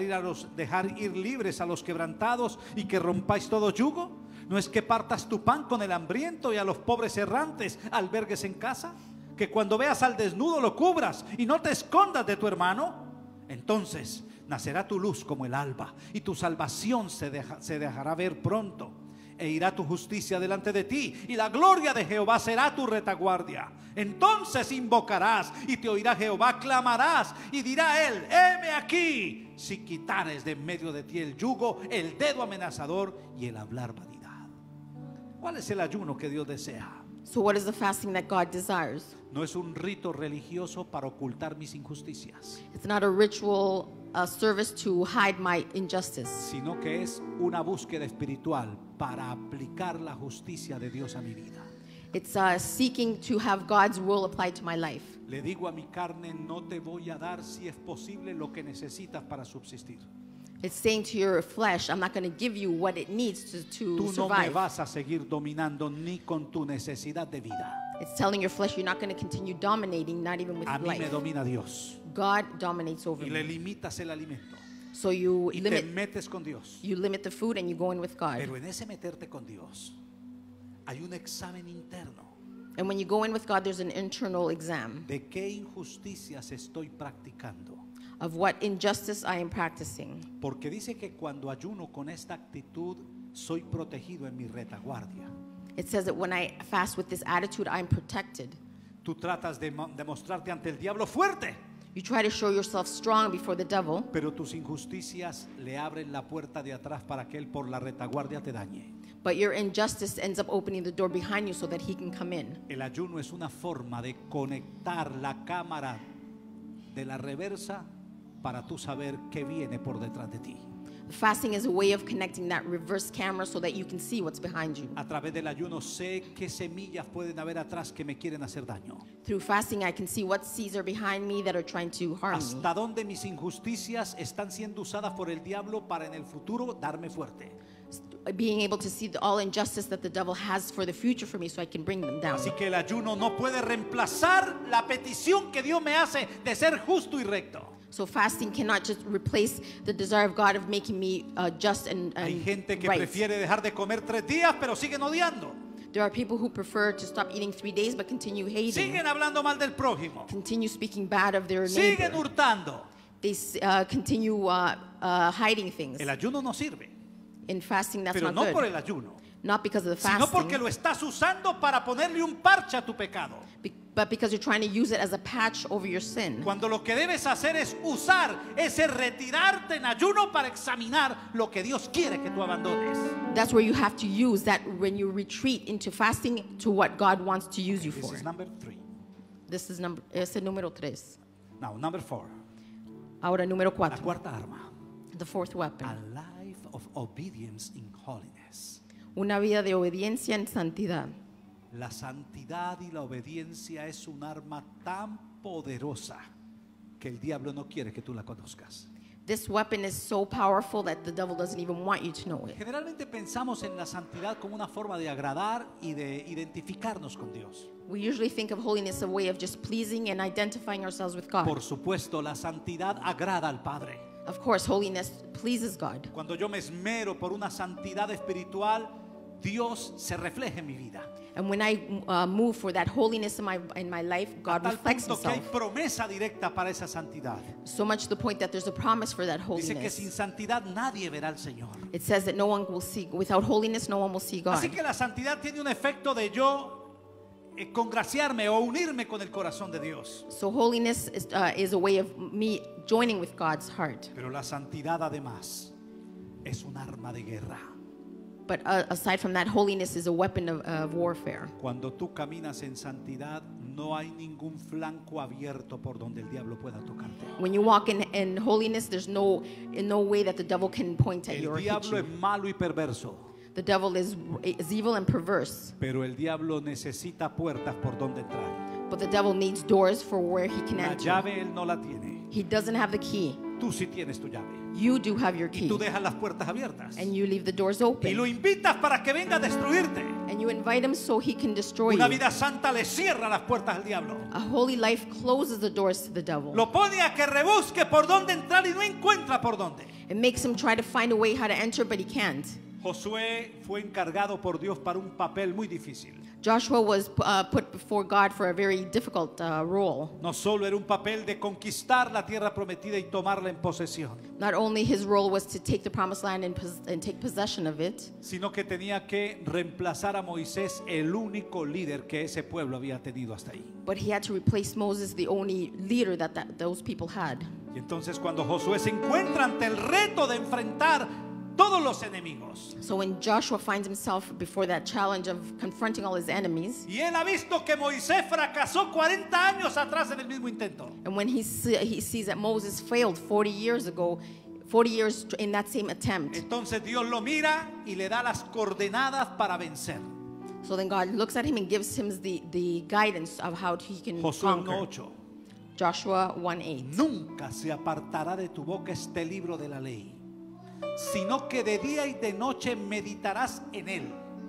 [SPEAKER 1] ir libres a los quebrantados y que rompáis todo yugo. ¿No es que partas tu pan con el hambriento y a los pobres errantes albergues en casa? Que cuando veas al desnudo lo cubras y no te escondas de tu hermano. Entonces nacerá tu luz como el alba y tu salvación se dejará ver pronto. E irá tu justicia delante de ti y la gloria de Jehová será tu retaguardia. Entonces invocarás y te oirá Jehová, clamarás y dirá él, heme aquí. Si quitares de en medio de ti el yugo, el dedo amenazador y el hablar vanidad. ¿Cuál es el ayuno que Dios desea?
[SPEAKER 2] So what is the fasting that God desires?
[SPEAKER 1] No es un rito religioso para ocultar mis injusticias,
[SPEAKER 2] It's not a ritual service to hide my injustice.
[SPEAKER 1] sino que es una búsqueda espiritual para aplicar la justicia de Dios a mi vida.
[SPEAKER 2] It's seeking to have God's will applied to my life.
[SPEAKER 1] Le digo a mi carne, no te voy a dar si es posible lo que necesitas para subsistir.
[SPEAKER 2] It's saying to your flesh, I'm not going to give you what it needs to
[SPEAKER 1] Tú no me
[SPEAKER 2] survive.
[SPEAKER 1] vas a seguir dominando ni con tu necesidad de vida.
[SPEAKER 2] It's telling your flesh you're not going to continue dominating, not even with
[SPEAKER 1] A mí me
[SPEAKER 2] life.
[SPEAKER 1] domina Dios.
[SPEAKER 2] God dominates over
[SPEAKER 1] Y le
[SPEAKER 2] me.
[SPEAKER 1] limitas el alimento.
[SPEAKER 2] So you
[SPEAKER 1] Y te
[SPEAKER 2] limit,
[SPEAKER 1] metes con Dios.
[SPEAKER 2] you limit the food and you go in with God.
[SPEAKER 1] Pero en ese meterte con Dios hay un examen interno.
[SPEAKER 2] And when you go in with God, there's an internal exam
[SPEAKER 1] ¿De qué injusticias estoy practicando?
[SPEAKER 2] of what injustice I am practicing.
[SPEAKER 1] Porque dice que cuando ayuno con esta actitud soy protegido en mi retaguardia.
[SPEAKER 2] It says that when I fast with this attitude, I'm protected.
[SPEAKER 1] Tú tratas de mostrarte ante el diablo fuerte,
[SPEAKER 2] You try to show yourself strong before the devil,
[SPEAKER 1] pero tus injusticias le abren la puerta de atrás para que él por la retaguardia te dañe.
[SPEAKER 2] but your injustice ends up opening the door behind you so that he can come in.
[SPEAKER 1] El ayuno es una forma de conectar la cámara de la reversa para tú saber qué viene por detrás de ti.
[SPEAKER 2] Fasting is a way of connecting that reverse camera so that you can see what's behind you.
[SPEAKER 1] A través del ayuno sé qué semillas pueden haber atrás que me quieren hacer daño.
[SPEAKER 2] Through fasting, I can see what seeds are behind me that are trying to harm me.
[SPEAKER 1] Hasta dónde mis injusticias están siendo usadas por el diablo para en el futuro darme fuerte.
[SPEAKER 2] Being able to see all injustice that the devil has for the future for me so I can bring them down.
[SPEAKER 1] Así que el ayuno no puede reemplazar la petición que Dios me hace de ser justo y recto.
[SPEAKER 2] So fasting cannot just replace the desire of God of making me just and
[SPEAKER 1] Hay gente que
[SPEAKER 2] right.
[SPEAKER 1] prefiere dejar de comer 3 días, pero siguen odiando.
[SPEAKER 2] There are people who prefer to stop eating 3 days but continue hating,
[SPEAKER 1] Siguen hablando mal del prójimo.
[SPEAKER 2] continue speaking bad of their
[SPEAKER 1] Siguen
[SPEAKER 2] neighbor.
[SPEAKER 1] hurtando.
[SPEAKER 2] They continue hiding things.
[SPEAKER 1] El ayuno no sirve,
[SPEAKER 2] In fasting, that's
[SPEAKER 1] pero
[SPEAKER 2] not
[SPEAKER 1] no
[SPEAKER 2] good.
[SPEAKER 1] por el ayuno,
[SPEAKER 2] Not because of the
[SPEAKER 1] sino porque
[SPEAKER 2] fasting,
[SPEAKER 1] lo estás usando para ponerle un parche a tu pecado.
[SPEAKER 2] but because you're trying to use it as a patch over your sin.
[SPEAKER 1] Cuando lo que debes hacer es usar ese retirarte en ayuno para examinar lo que Dios quiere que tú abandones.
[SPEAKER 2] That's where you have to use that when you retreat into fasting to what God wants to use you
[SPEAKER 1] This
[SPEAKER 2] for.
[SPEAKER 1] is number 3.
[SPEAKER 2] This is ese número 3.
[SPEAKER 1] Now, number 4.
[SPEAKER 2] Ahora número
[SPEAKER 1] La
[SPEAKER 2] 4.
[SPEAKER 1] cuarta arma.
[SPEAKER 2] The fourth weapon.
[SPEAKER 1] A life of obedience in holiness.
[SPEAKER 2] Una vida de obediencia en santidad.
[SPEAKER 1] La santidad y la obediencia es un arma tan poderosa que el diablo no quiere que tú la conozcas.
[SPEAKER 2] This weapon is so powerful that the devil doesn't even want you to know it.
[SPEAKER 1] Generalmente pensamos en la santidad como una forma de agradar y de identificarnos con Dios.
[SPEAKER 2] We usually think of holiness as a way of just pleasing and identifying ourselves with God.
[SPEAKER 1] Por supuesto, la santidad agrada al Padre.
[SPEAKER 2] Of course, holiness pleases God.
[SPEAKER 1] Cuando yo me esmero por una santidad espiritual, Dios se refleja en mi vida.
[SPEAKER 2] And when I move for that holiness in my life,
[SPEAKER 1] A
[SPEAKER 2] God
[SPEAKER 1] tal
[SPEAKER 2] reflects
[SPEAKER 1] punto que hay
[SPEAKER 2] himself.
[SPEAKER 1] promesa directa para esa santidad.
[SPEAKER 2] So much to the point that there's a promise for that
[SPEAKER 1] Dice que sin
[SPEAKER 2] holiness.
[SPEAKER 1] santidad nadie verá al Señor.
[SPEAKER 2] It says that no one will see, without holiness, no one will see God.
[SPEAKER 1] Así que la santidad tiene un efecto de yo congraciarme o unirme con el corazón de Dios.
[SPEAKER 2] So holiness is a way of me joining with God's heart.
[SPEAKER 1] Pero la santidad además es un arma de guerra.
[SPEAKER 2] But aside from that, holiness is a weapon of warfare.
[SPEAKER 1] Cuando tú caminas en santidad, no hay ningún flanco abierto por donde el diablo pueda tocarte.
[SPEAKER 2] When you walk in holiness, there's no way that the devil can point at you
[SPEAKER 1] El
[SPEAKER 2] or hit
[SPEAKER 1] diablo es
[SPEAKER 2] you.
[SPEAKER 1] malo y perverso,
[SPEAKER 2] The devil is evil and perverse,
[SPEAKER 1] pero el diablo necesita puertas por donde entrar.
[SPEAKER 2] but the devil needs doors for where he can
[SPEAKER 1] La
[SPEAKER 2] enter.
[SPEAKER 1] llave él no la tiene.
[SPEAKER 2] He doesn't have the key.
[SPEAKER 1] Tú sí tienes tu llave.
[SPEAKER 2] You do have your
[SPEAKER 1] Y
[SPEAKER 2] key,
[SPEAKER 1] tú dejas las puertas abiertas.
[SPEAKER 2] and you leave the doors
[SPEAKER 1] Y
[SPEAKER 2] open,
[SPEAKER 1] lo invitas para que venga a destruirte.
[SPEAKER 2] and you invite him so he can destroy
[SPEAKER 1] Una
[SPEAKER 2] you.
[SPEAKER 1] vida santa le cierra las puertas al diablo.
[SPEAKER 2] A holy life closes the doors to the devil.
[SPEAKER 1] Lo pone a que rebusque por dónde entrar y no encuentra por dónde.
[SPEAKER 2] It makes him try to find a way how to enter, but he can't.
[SPEAKER 1] Josué fue encargado por Dios para un papel muy difícil.
[SPEAKER 2] Joshua was put before God for a very difficult role.
[SPEAKER 1] No solo era un papel de conquistar la tierra prometida y tomarla en posesión,
[SPEAKER 2] Not only his role was to take the promised land and take possession of it,
[SPEAKER 1] sino que tenía que reemplazar a Moisés, el único líder que ese pueblo había tenido hasta ahí.
[SPEAKER 2] but he had to replace Moses, the only leader that those people had.
[SPEAKER 1] Y entonces cuando Josué se encuentra ante el reto de enfrentar todos los enemigos,
[SPEAKER 2] So when Joshua finds himself before that challenge of confronting all his enemies,
[SPEAKER 1] y él ha visto que Moisés fracasó 40 años atrás en el mismo intento,
[SPEAKER 2] and when he sees that Moses failed 40 years ago, 40 years in that same attempt,
[SPEAKER 1] entonces Dios lo mira y le da las coordenadas para vencer.
[SPEAKER 2] so then God looks at him and gives him the guidance of how he can
[SPEAKER 1] Josué
[SPEAKER 2] conquer.
[SPEAKER 1] 1:8.
[SPEAKER 2] Joshua 1:8.
[SPEAKER 1] Nunca se apartará de tu boca este libro de la ley, sino que de día y de noche meditarás en él,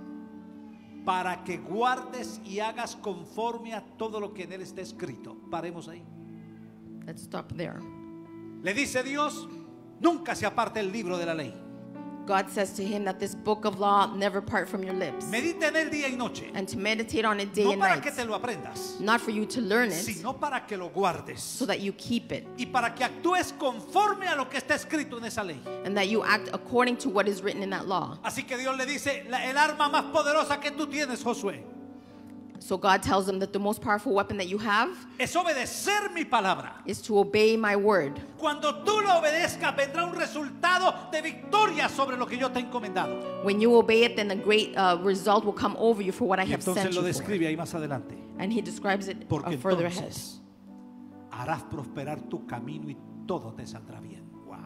[SPEAKER 1] para que guardes y hagas conforme a todo lo que en él está escrito. Paremos ahí.
[SPEAKER 2] Let's stop there.
[SPEAKER 1] Le dice Dios, nunca se aparte el libro de la ley.
[SPEAKER 2] God says to him that this book of law never part from your lips,
[SPEAKER 1] Medita en él día y noche,
[SPEAKER 2] and to meditate on it day
[SPEAKER 1] no
[SPEAKER 2] and
[SPEAKER 1] para
[SPEAKER 2] night,
[SPEAKER 1] que te lo aprendas,
[SPEAKER 2] not for you to learn it,
[SPEAKER 1] sino para que lo guardes
[SPEAKER 2] so that you keep it,
[SPEAKER 1] y para que actúes conforme a lo que está escrito en esa ley.
[SPEAKER 2] and that you act according to what is written in that law.
[SPEAKER 1] Así que Dios le dice, el arma más poderosa que tú tienes, Josué,
[SPEAKER 2] So God tells them that the most powerful weapon that you have
[SPEAKER 1] es obedecer mi palabra.
[SPEAKER 2] is to obey my word.
[SPEAKER 1] Cuando tú lo obedezcas, vendrá un resultado de victoria sobre lo que yo te he encomendado.
[SPEAKER 2] When you obey it, then a great result will come over you for what I
[SPEAKER 1] Y
[SPEAKER 2] have
[SPEAKER 1] entonces
[SPEAKER 2] sent
[SPEAKER 1] lo
[SPEAKER 2] you for.
[SPEAKER 1] describe ahí más adelante.
[SPEAKER 2] And he describes it
[SPEAKER 1] Porque
[SPEAKER 2] further ahead.
[SPEAKER 1] entonces harás prosperar tu camino y todo te saldrá bien. Wow.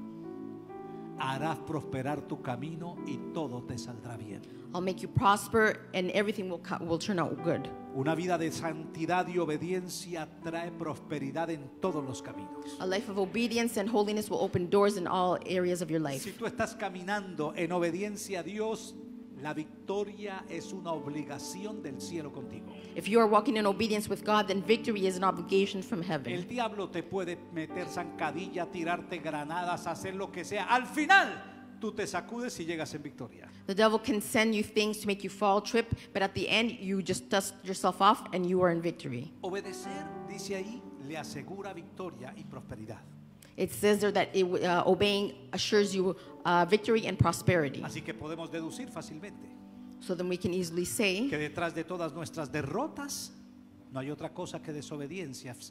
[SPEAKER 1] Harás prosperar tu camino y todo te saldrá bien.
[SPEAKER 2] I'll make you prosper and everything will turn out good.
[SPEAKER 1] Una vida de santidad y obediencia trae prosperidad en todos los caminos.
[SPEAKER 2] A life of obedience and holiness will open doors in all areas of your life.
[SPEAKER 1] Si tú estás caminando en obediencia a Dios, la victoria es una obligación del cielo contigo.
[SPEAKER 2] If you are walking in obedience with God, then victory is an obligation from
[SPEAKER 1] El
[SPEAKER 2] heaven.
[SPEAKER 1] diablo te puede meter zancadilla, tirarte granadas, hacer lo que sea. Al final, tú te sacudes y llegas en victoria.
[SPEAKER 2] The devil can send you things to make you fall, trip, but at the end, you just dust yourself off and you are in victory.
[SPEAKER 1] Obedecer, dice ahí, le asegura victoria y prosperidad.
[SPEAKER 2] It says there that obeying assures you victory and prosperity.
[SPEAKER 1] Así que podemos deducir fácilmente
[SPEAKER 2] So then we can easily say
[SPEAKER 1] que detrás de todas nuestras derrotas no hay otra cosa que desobediencias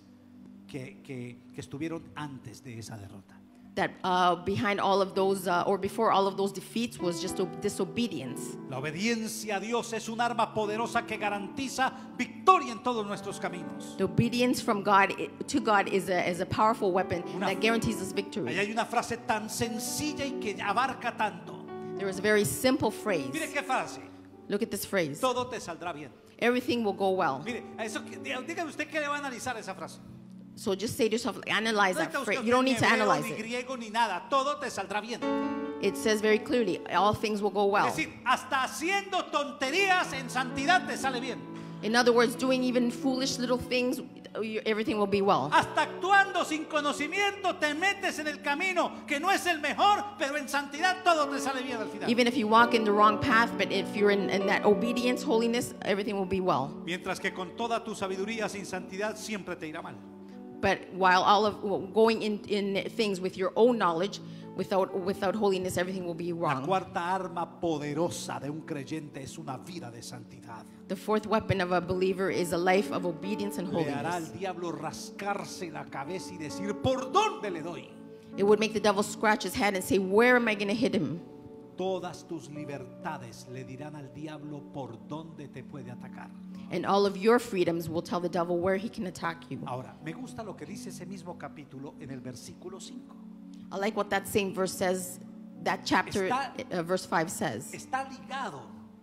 [SPEAKER 1] que estuvieron antes de esa derrota.
[SPEAKER 2] that behind all of those, or before all of those defeats, was just disobedience.
[SPEAKER 1] La obediencia a Dios es un arma poderosa que garantiza victoria en todos nuestros caminos.
[SPEAKER 2] The obedience from God to God is a powerful weapon that guarantees us
[SPEAKER 1] Ahí
[SPEAKER 2] victory.
[SPEAKER 1] hay una frase tan sencilla y que abarca tanto.
[SPEAKER 2] There is a very simple phrase.
[SPEAKER 1] Mire qué frase.
[SPEAKER 2] Look at this phrase.
[SPEAKER 1] Todo te saldrá bien.
[SPEAKER 2] Everything will go well.
[SPEAKER 1] Mire, dígame usted que le va a analizar esa frase.
[SPEAKER 2] So just say to yourself, analyze
[SPEAKER 1] No
[SPEAKER 2] that
[SPEAKER 1] necesita
[SPEAKER 2] phrase.
[SPEAKER 1] usted
[SPEAKER 2] You don't
[SPEAKER 1] ni
[SPEAKER 2] need to
[SPEAKER 1] hebreo,
[SPEAKER 2] analyze
[SPEAKER 1] ni
[SPEAKER 2] it.
[SPEAKER 1] griego, ni nada. Todo te saldrá bien.
[SPEAKER 2] It says very clearly, all things will go well.
[SPEAKER 1] Es decir, hasta haciendo tonterías en santidad te sale bien.
[SPEAKER 2] In other words, doing even foolish little things, everything will be well.
[SPEAKER 1] Hasta actuando sin conocimiento te metes en el camino que no es el mejor, pero en santidad todo te sale bien al final.
[SPEAKER 2] Even if you walk in the wrong path, but if you're in that obedience, holiness, everything will be well.
[SPEAKER 1] Mientras que con toda tu sabiduría sin santidad siempre te irá mal.
[SPEAKER 2] But while all of going in things with your own knowledge, without holiness, everything will be
[SPEAKER 1] La
[SPEAKER 2] wrong.
[SPEAKER 1] cuarta arma poderosa de un creyente es una vida de santidad.
[SPEAKER 2] The fourth weapon of a believer is a life of obedience and
[SPEAKER 1] Le hará
[SPEAKER 2] holiness.
[SPEAKER 1] al diablo rascarse la cabeza y decir, ¿por dónde le doy?
[SPEAKER 2] It would make the devil scratch his head and say, where am I going to hit him?
[SPEAKER 1] Todas tus libertades le dirán al diablo por dónde te puede atacar.
[SPEAKER 2] And all of your freedoms will tell the devil where he can attack you.
[SPEAKER 1] Ahora, me gusta lo que dice ese mismo capítulo en el versículo 5.
[SPEAKER 2] I like what that same verse says, that chapter, verse 5 says.
[SPEAKER 1] Está ligado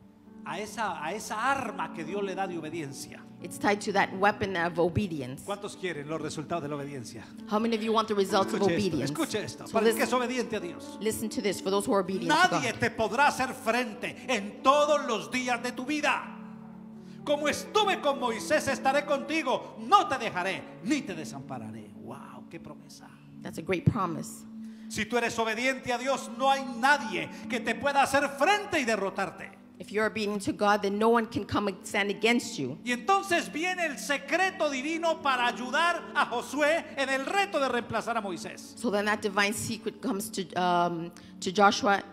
[SPEAKER 1] a esa arma que Dios le da de obediencia.
[SPEAKER 2] It's tied to that weapon of obedience.
[SPEAKER 1] ¿Cuántos quieren los resultados de la obediencia?
[SPEAKER 2] How many of you want the results of obedience?
[SPEAKER 1] Escuche esto,
[SPEAKER 2] So
[SPEAKER 1] para el que es
[SPEAKER 2] listen,
[SPEAKER 1] obediente a Dios.
[SPEAKER 2] listen to this for those who are obedient to
[SPEAKER 1] Nadie
[SPEAKER 2] God.
[SPEAKER 1] te podrá hacer frente en todos los días de tu vida. Como estuve con Moisés, estaré contigo. No te dejaré ni te desampararé. Wow, qué promesa.
[SPEAKER 2] That's a great promise.
[SPEAKER 1] Si tú eres obediente a Dios, no hay nadie que te pueda hacer frente y derrotarte.
[SPEAKER 2] If you're obedient to God, then no one can come and stand against you.
[SPEAKER 1] Y entonces viene el secreto divino para ayudar a Josué en el reto de reemplazar a Moisés.
[SPEAKER 2] So then that divine secret comes to Joshua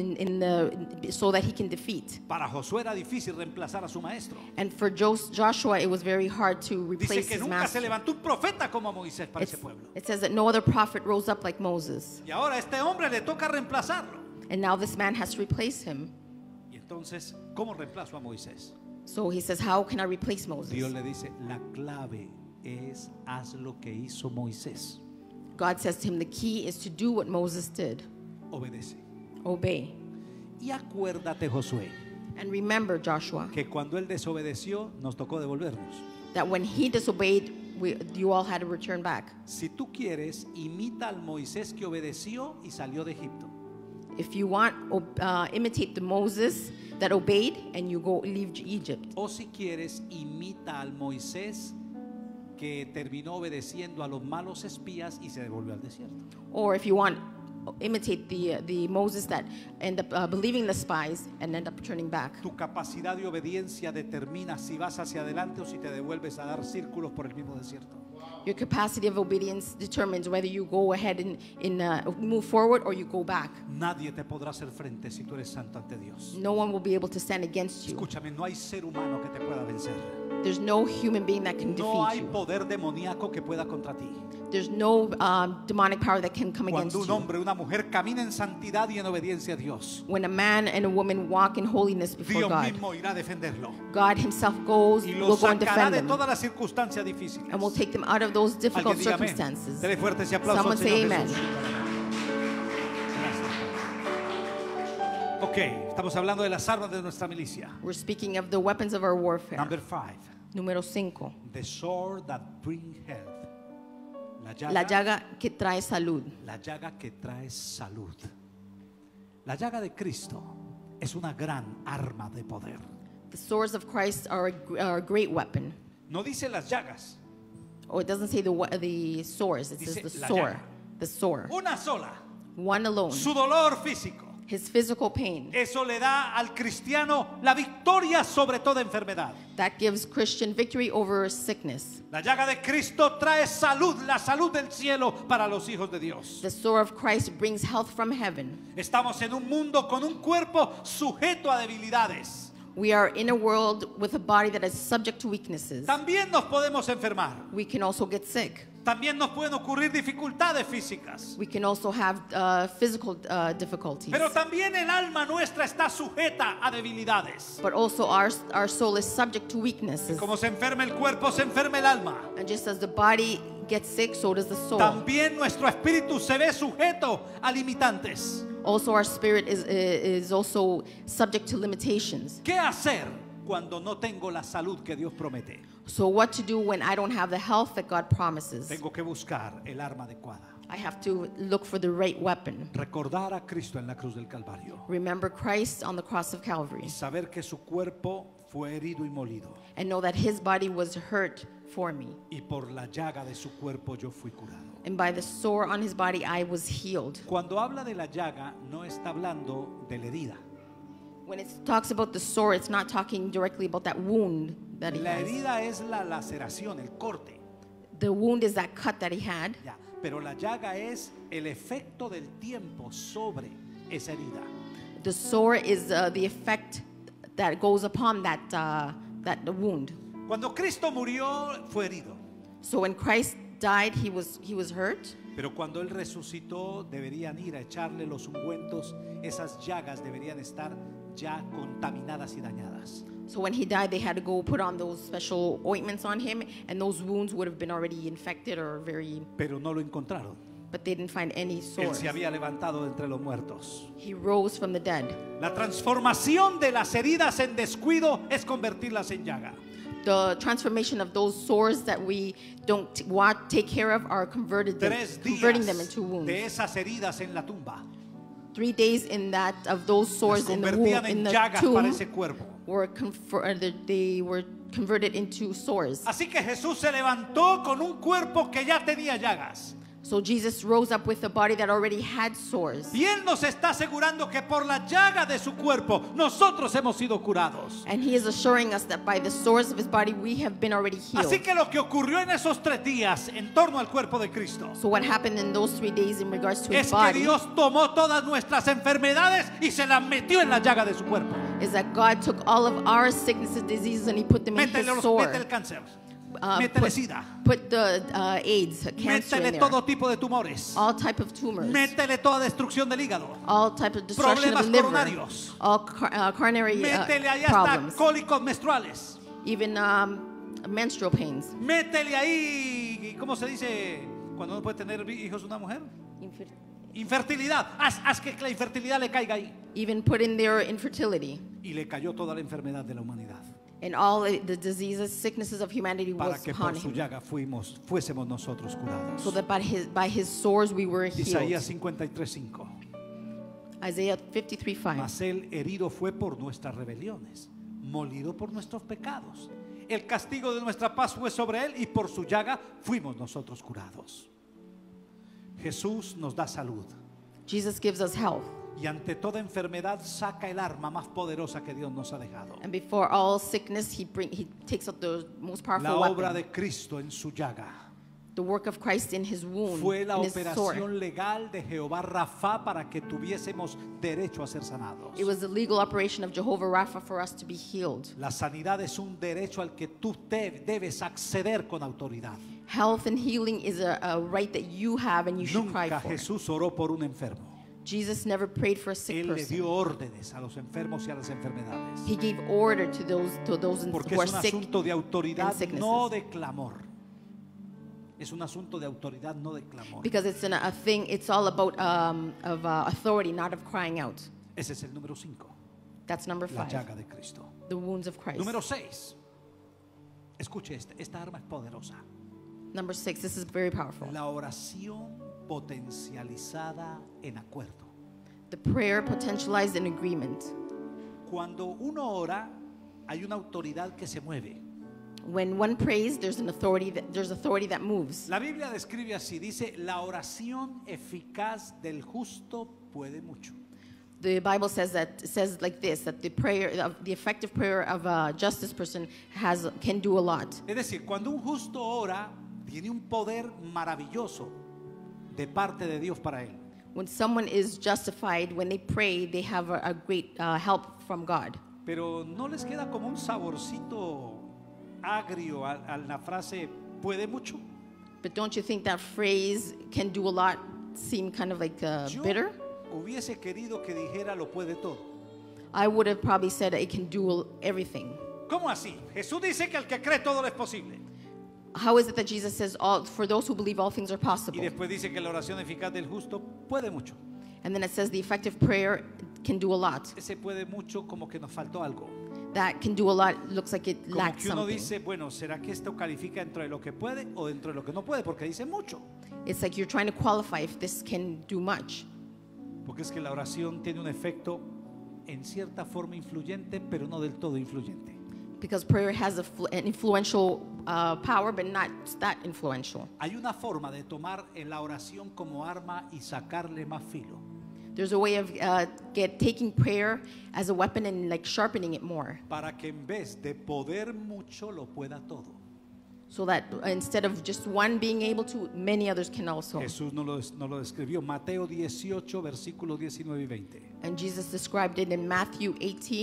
[SPEAKER 2] so that he can defeat.
[SPEAKER 1] Para Josué era difícil reemplazar a su maestro.
[SPEAKER 2] And for Joshua, it was very hard to
[SPEAKER 1] Dice
[SPEAKER 2] replace
[SPEAKER 1] que
[SPEAKER 2] his
[SPEAKER 1] nunca se
[SPEAKER 2] master.
[SPEAKER 1] levantó un profeta como Moisés para ese pueblo.
[SPEAKER 2] It says that no other prophet rose up like Moses.
[SPEAKER 1] Y ahora a este hombre le toca reemplazarlo.
[SPEAKER 2] And now this man has to replace him.
[SPEAKER 1] Y entonces, ¿cómo reemplazo a Moisés?
[SPEAKER 2] So he says, how can I replace Moses?
[SPEAKER 1] Dios le dice, la clave es haz lo que hizo Moisés.
[SPEAKER 2] God says to him, the key is to do what Moses did.
[SPEAKER 1] Obedece.
[SPEAKER 2] Obey.
[SPEAKER 1] Y acuérdate, Josué,
[SPEAKER 2] And remember, Joshua,
[SPEAKER 1] que cuando él desobedeció, nos tocó devolvernos.
[SPEAKER 2] that when he disobeyed, you all had to return back.
[SPEAKER 1] Si tú quieres, imita al Moisés que obedeció y salió de Egipto.
[SPEAKER 2] If you want, imitate the Moses that obeyed and you go leave Egypt.
[SPEAKER 1] O si quieres, imita al Moisés que terminó obedeciendo a los malos espías y se devolvió al desierto.
[SPEAKER 2] Or if you want, imitate the Moses that end up believing the spies and end up turning back.
[SPEAKER 1] Tu capacidad de obediencia determina si vas hacia adelante o si te devuelves a dar círculos por el mismo desierto.
[SPEAKER 2] Your capacity of obedience determines whether you go ahead and move forward or you go back.
[SPEAKER 1] Nadie te podrá hacer frente si tú eres santo ante Dios.
[SPEAKER 2] No one will be able to stand against you.
[SPEAKER 1] Escúchame, no hay ser humano que te pueda vencer.
[SPEAKER 2] There's no human being that can
[SPEAKER 1] No hay
[SPEAKER 2] defeat you.
[SPEAKER 1] poder demoníaco que pueda contra ti.
[SPEAKER 2] There's no demonic power that can come against
[SPEAKER 1] Cuando un
[SPEAKER 2] you.
[SPEAKER 1] hombre, una mujer camina en santidad y en obediencia a Dios,
[SPEAKER 2] When a man and a woman walk in holiness before
[SPEAKER 1] Dios
[SPEAKER 2] God,
[SPEAKER 1] mismo irá a defenderlo
[SPEAKER 2] God himself
[SPEAKER 1] y
[SPEAKER 2] will
[SPEAKER 1] lo
[SPEAKER 2] go and
[SPEAKER 1] sacará
[SPEAKER 2] defend
[SPEAKER 1] de
[SPEAKER 2] them
[SPEAKER 1] todas las circunstancias difíciles.
[SPEAKER 2] and will take them out of those difficult
[SPEAKER 1] Alguien diga amén.
[SPEAKER 2] circumstances.
[SPEAKER 1] Dele fuerte ese aplauso
[SPEAKER 2] Someone
[SPEAKER 1] al Señor
[SPEAKER 2] say
[SPEAKER 1] Jesús. Gracias. Ok, estamos hablando de las armas de nuestra milicia.
[SPEAKER 2] We're speaking of the weapons of our warfare.
[SPEAKER 1] Number 5,
[SPEAKER 2] Número 5.
[SPEAKER 1] the sword that brings health.
[SPEAKER 2] La llaga que trae salud.
[SPEAKER 1] La llaga que trae salud. La llaga de Cristo es una gran arma de poder.
[SPEAKER 2] The swords of Christ are a great weapon.
[SPEAKER 1] No dice las llagas,
[SPEAKER 2] Oh, it doesn't say the swords. It says
[SPEAKER 1] Dice
[SPEAKER 2] the
[SPEAKER 1] la
[SPEAKER 2] sword.
[SPEAKER 1] llaga.
[SPEAKER 2] The sword.
[SPEAKER 1] una sola.
[SPEAKER 2] One alone.
[SPEAKER 1] Su dolor físico.
[SPEAKER 2] His physical pain.
[SPEAKER 1] Eso le da al cristiano la victoria sobre toda enfermedad.
[SPEAKER 2] That gives Christian victory over sickness.
[SPEAKER 1] La llaga de Cristo trae salud, la salud del cielo para los hijos de Dios.
[SPEAKER 2] The sword of Christ brings health from heaven.
[SPEAKER 1] Estamos en un mundo con un cuerpo sujeto a debilidades.
[SPEAKER 2] We are in a world with a body that is subject to weaknesses.
[SPEAKER 1] También nos podemos enfermar.
[SPEAKER 2] We can also get sick.
[SPEAKER 1] También nos pueden ocurrir dificultades físicas.
[SPEAKER 2] We can also have physical difficulties.
[SPEAKER 1] Pero también el alma nuestra está sujeta a debilidades.
[SPEAKER 2] But also our soul is subject to weaknesses.
[SPEAKER 1] Como se enferma el cuerpo, se enferma el alma.
[SPEAKER 2] And just as the body gets sick, so does the soul.
[SPEAKER 1] También nuestro espíritu se ve sujeto a limitantes.
[SPEAKER 2] Also our spirit is also subject to limitations.
[SPEAKER 1] ¿Qué hacer cuando no tengo la salud que Dios promete?
[SPEAKER 2] So what to do when I don't have the health that God promises?
[SPEAKER 1] Tengo que buscar el arma adecuada.
[SPEAKER 2] I have to look for the right weapon.
[SPEAKER 1] Recordar a Cristo en la cruz del Calvario.
[SPEAKER 2] Remember Christ on the cross of Calvary
[SPEAKER 1] Y saber que su cuerpo fue herido y molido.
[SPEAKER 2] and know that his body was hurt for me.
[SPEAKER 1] Y por la llaga de su cuerpo yo fui curado.
[SPEAKER 2] And by the sore on his body I was healed.
[SPEAKER 1] Cuando habla de la llaga, no está hablando de la herida.
[SPEAKER 2] When it talks about the sore, it's not talking directly about that wound that he
[SPEAKER 1] La
[SPEAKER 2] has.
[SPEAKER 1] herida es la laceración, el corte.
[SPEAKER 2] The wound is that cut that he had.
[SPEAKER 1] Ya. Pero la llaga es el efecto del tiempo sobre esa herida.
[SPEAKER 2] The sore is the effect that goes upon that the wound.
[SPEAKER 1] Cuando Cristo murió, fue herido.
[SPEAKER 2] So when Christ died, he was hurt.
[SPEAKER 1] Pero cuando Él resucitó, deberían ir a echarle los ungüentos. Esas llagas deberían estar ya contaminadas y dañadas.
[SPEAKER 2] So when he died, they had to go put on those special ointments on him, and those wounds would have been already infected or very,
[SPEAKER 1] Pero no lo encontraron.
[SPEAKER 2] but they didn't find any
[SPEAKER 1] Él
[SPEAKER 2] sores.
[SPEAKER 1] se había levantado de entre los muertos.
[SPEAKER 2] He rose from the dead.
[SPEAKER 1] La transformación de las heridas en descuido es convertirlas en llaga.
[SPEAKER 2] The transformation of those sores that we don't take care of are converting them into wounds.
[SPEAKER 1] De esas heridas en la tumba
[SPEAKER 2] 3 days in that of those
[SPEAKER 1] las
[SPEAKER 2] sores in the
[SPEAKER 1] convertían
[SPEAKER 2] womb, in
[SPEAKER 1] en
[SPEAKER 2] the
[SPEAKER 1] llagas para
[SPEAKER 2] tomb
[SPEAKER 1] ese cuerpo.
[SPEAKER 2] they were converted into sores.
[SPEAKER 1] Así que Jesús se levantó con un cuerpo que ya tenía llagas.
[SPEAKER 2] So Jesus rose up with a body that already had sores.
[SPEAKER 1] Y Él nos está asegurando que por la llaga de su cuerpo nosotros hemos sido curados.
[SPEAKER 2] And he is assuring us that by the sores of his body we have been already healed.
[SPEAKER 1] Así que lo que ocurrió en esos 3 días en torno al cuerpo de Cristo
[SPEAKER 2] So what happened in those 3 days in regards to his
[SPEAKER 1] es que
[SPEAKER 2] body
[SPEAKER 1] Dios tomó todas nuestras enfermedades y se las metió en la llaga de su cuerpo.
[SPEAKER 2] is that God took all of our sicknesses, diseases, and he put them in his
[SPEAKER 1] Métele
[SPEAKER 2] sore.
[SPEAKER 1] el cáncer, métele SIDA,
[SPEAKER 2] Put the AIDS, cancer in
[SPEAKER 1] métele
[SPEAKER 2] there.
[SPEAKER 1] todo tipo de tumores,
[SPEAKER 2] All type of tumors.
[SPEAKER 1] métele toda destrucción del hígado,
[SPEAKER 2] All type of destruction
[SPEAKER 1] problemas
[SPEAKER 2] of the liver.
[SPEAKER 1] coronarios,
[SPEAKER 2] All coronary
[SPEAKER 1] métele ahí hasta
[SPEAKER 2] problems.
[SPEAKER 1] cólicos menstruales,
[SPEAKER 2] Even menstrual pains.
[SPEAKER 1] métele ahí, ¿cómo se dice cuando no puede tener hijos una mujer? Infertilidad. Haz que la infertilidad le caiga ahí.
[SPEAKER 2] Even put in their infertility.
[SPEAKER 1] Y le cayó toda la enfermedad de la humanidad.
[SPEAKER 2] And all the diseases, sicknesses of humanity
[SPEAKER 1] Para
[SPEAKER 2] was
[SPEAKER 1] que
[SPEAKER 2] upon
[SPEAKER 1] por su
[SPEAKER 2] him.
[SPEAKER 1] llaga fuésemos nosotros curados.
[SPEAKER 2] So that by his sores we were healed.
[SPEAKER 1] Isaías 53:5.
[SPEAKER 2] Isaiah 53:5.
[SPEAKER 1] Mas él herido fue por nuestras rebeliones, molido por nuestros pecados. El castigo de nuestra paz fue sobre él y por su llaga fuimos nosotros curados. Jesús nos da salud
[SPEAKER 2] Jesus gives us health.
[SPEAKER 1] y ante toda enfermedad saca el arma más poderosa que Dios nos ha dejado.
[SPEAKER 2] And before all sickness, he takes out the most
[SPEAKER 1] La
[SPEAKER 2] powerful
[SPEAKER 1] obra
[SPEAKER 2] weapon.
[SPEAKER 1] de Cristo en su llaga
[SPEAKER 2] The work of Christ in his wound,
[SPEAKER 1] fue la
[SPEAKER 2] in his sword.
[SPEAKER 1] operación legal de Jehová Rafa para que tuviésemos derecho a ser sanados.
[SPEAKER 2] It was the legal operation of Jehovah Rapha for us to be healed.
[SPEAKER 1] La sanidad es un derecho al que tú debes acceder con autoridad.
[SPEAKER 2] Health and healing is a right that you have and you should cry
[SPEAKER 1] Nunca
[SPEAKER 2] for.
[SPEAKER 1] Jesús oró por un enfermo.
[SPEAKER 2] Jesus never prayed for a sick
[SPEAKER 1] Él le
[SPEAKER 2] person.
[SPEAKER 1] dio órdenes a los enfermos y a las enfermedades.
[SPEAKER 2] He gave order to those
[SPEAKER 1] Porque
[SPEAKER 2] who are
[SPEAKER 1] es un
[SPEAKER 2] sick.
[SPEAKER 1] asunto de autoridad,
[SPEAKER 2] and sicknesses.
[SPEAKER 1] no de clamor. Es un asunto de autoridad, no de clamor.
[SPEAKER 2] Because it's a thing, it's all about authority, not of crying out.
[SPEAKER 1] Ese es el número 5,
[SPEAKER 2] That's number
[SPEAKER 1] la
[SPEAKER 2] 5,
[SPEAKER 1] llaga de Cristo.
[SPEAKER 2] the wounds of Christ.
[SPEAKER 1] Número 6. Escuche, esta arma es poderosa.
[SPEAKER 2] Number 6, this is very powerful.
[SPEAKER 1] La oración potencializada en acuerdo.
[SPEAKER 2] The prayer potentialized in agreement.
[SPEAKER 1] Cuando uno ora, hay una autoridad que se mueve.
[SPEAKER 2] When one prays, there's authority that moves.
[SPEAKER 1] La Biblia describe así, dice, la oración eficaz del justo puede mucho.
[SPEAKER 2] The Bible says like this, that the effective prayer of a justice person can do a lot.
[SPEAKER 1] Es decir, cuando un justo ora, tiene un poder maravilloso de parte de Dios para él.
[SPEAKER 2] When someone is justified, when they pray, they have a great help from God.
[SPEAKER 1] Pero no les queda como un saborcito agrio a la frase puede mucho.
[SPEAKER 2] But don't you think that phrase can do a lot seem kind of like
[SPEAKER 1] Yo
[SPEAKER 2] bitter?
[SPEAKER 1] hubiese querido que dijera lo puede todo.
[SPEAKER 2] I would have probably said it can do everything.
[SPEAKER 1] ¿Cómo así? Jesús dice que al que cree todo le es posible.
[SPEAKER 2] How is it that Jesus says, for those who believe all things are
[SPEAKER 1] Y
[SPEAKER 2] possible?
[SPEAKER 1] después dice que la oración eficaz del justo puede mucho.
[SPEAKER 2] And then it says the effective prayer can do a lot.
[SPEAKER 1] Ese puede mucho como que nos faltó algo.
[SPEAKER 2] That can do a lot looks like it
[SPEAKER 1] Como
[SPEAKER 2] lacks
[SPEAKER 1] que uno
[SPEAKER 2] something.
[SPEAKER 1] dice, bueno, ¿será que esto califica dentro de lo que puede o dentro de lo que no puede? Porque dice mucho.
[SPEAKER 2] It's like you're trying to qualify if this can do much.
[SPEAKER 1] Porque es que la oración tiene un efecto en cierta forma influyente, pero no del todo influyente.
[SPEAKER 2] Because prayer has an influential power, but not that influential.
[SPEAKER 1] Hay una forma de tomar la oración como arma y sacarle más filo.
[SPEAKER 2] There's a way of taking prayer as a weapon and like sharpening it more,
[SPEAKER 1] Para que en vez de poder mucho, lo pueda todo.
[SPEAKER 2] so that instead of just one being able to, many others can also.
[SPEAKER 1] Jesús no lo describió. Mateo 18, versículos 19 y 20.
[SPEAKER 2] And Jesus described it in Matthew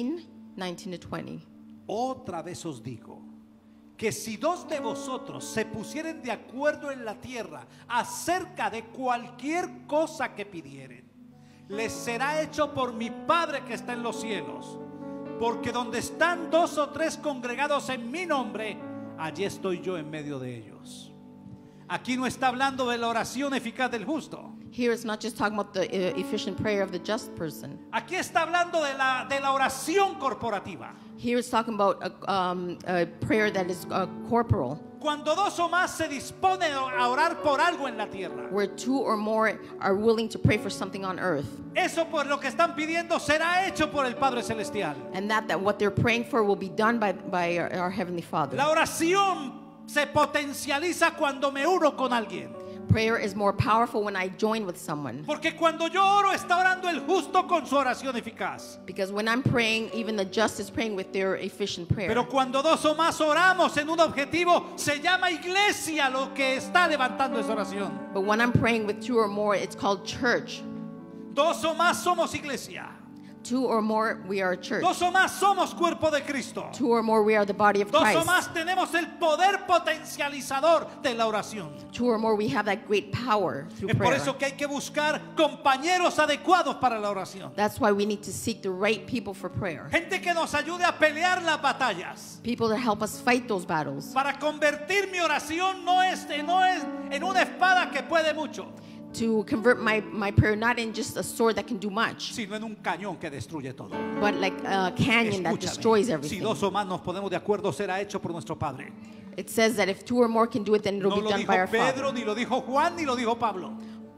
[SPEAKER 2] 18:19-20.
[SPEAKER 1] Otra vez os digo que si dos de vosotros se pusieren de acuerdo en la tierra acerca de cualquier cosa que pidieren, les será hecho por mi Padre que está en los cielos. Porque donde están 2 o 3 congregados en mi nombre, allí estoy yo en medio de ellos. Aquí no está hablando de la oración eficaz del justo.
[SPEAKER 2] Here it's not just talking about the efficient prayer of the just person.
[SPEAKER 1] Aquí está hablando de la oración corporativa.
[SPEAKER 2] Here it's talking about a prayer that is corporal,
[SPEAKER 1] Cuando 2 o más se disponen a orar por algo en la tierra,
[SPEAKER 2] where 2 or more are willing to pray for something on earth,
[SPEAKER 1] eso por lo que están pidiendo será hecho por el Padre Celestial.
[SPEAKER 2] and that what they're praying for will be done by our Heavenly Father.
[SPEAKER 1] La oración se potencializa cuando me uno con alguien.
[SPEAKER 2] Prayer is more powerful when I join with someone.
[SPEAKER 1] Porque cuando yo oro, está orando el justo con su oración eficaz.
[SPEAKER 2] Because when I'm praying, even the just is praying with their efficient prayer.
[SPEAKER 1] Pero cuando 2 o más oramos en un objetivo, se llama iglesia lo que está levantando esa oración.
[SPEAKER 2] But when I'm praying with 2 or more, it's called church.
[SPEAKER 1] 2 o más somos iglesia.
[SPEAKER 2] 2 or more, we are a church.
[SPEAKER 1] 2 o más somos cuerpo de Cristo.
[SPEAKER 2] 2 or more, we are the body of
[SPEAKER 1] 2 o
[SPEAKER 2] Christ.
[SPEAKER 1] más tenemos el poder potencializador de la oración.
[SPEAKER 2] 2 or more, we have that great power through
[SPEAKER 1] Es por
[SPEAKER 2] prayer.
[SPEAKER 1] eso que hay que buscar compañeros adecuados para la oración.
[SPEAKER 2] That's why we need to seek the right people for prayer.
[SPEAKER 1] Gente que nos ayude a pelear las batallas.
[SPEAKER 2] People that help us fight those battles.
[SPEAKER 1] Para convertir mi oración no es en una espada que puede mucho,
[SPEAKER 2] To convert my prayer not in just a sword that can do much,
[SPEAKER 1] sino en un cañón que destruye todo.
[SPEAKER 2] but like a canyon that destroys
[SPEAKER 1] Escúchame, si
[SPEAKER 2] everything.
[SPEAKER 1] 2 o más nos ponemos de acuerdo, será hecho por nuestro Padre.
[SPEAKER 2] It says that if 2 or more can do it, then it'll
[SPEAKER 1] No
[SPEAKER 2] be
[SPEAKER 1] lo
[SPEAKER 2] done
[SPEAKER 1] dijo
[SPEAKER 2] by our
[SPEAKER 1] Pedro,
[SPEAKER 2] Father.
[SPEAKER 1] ni lo dijo Juan, ni lo dijo Pablo.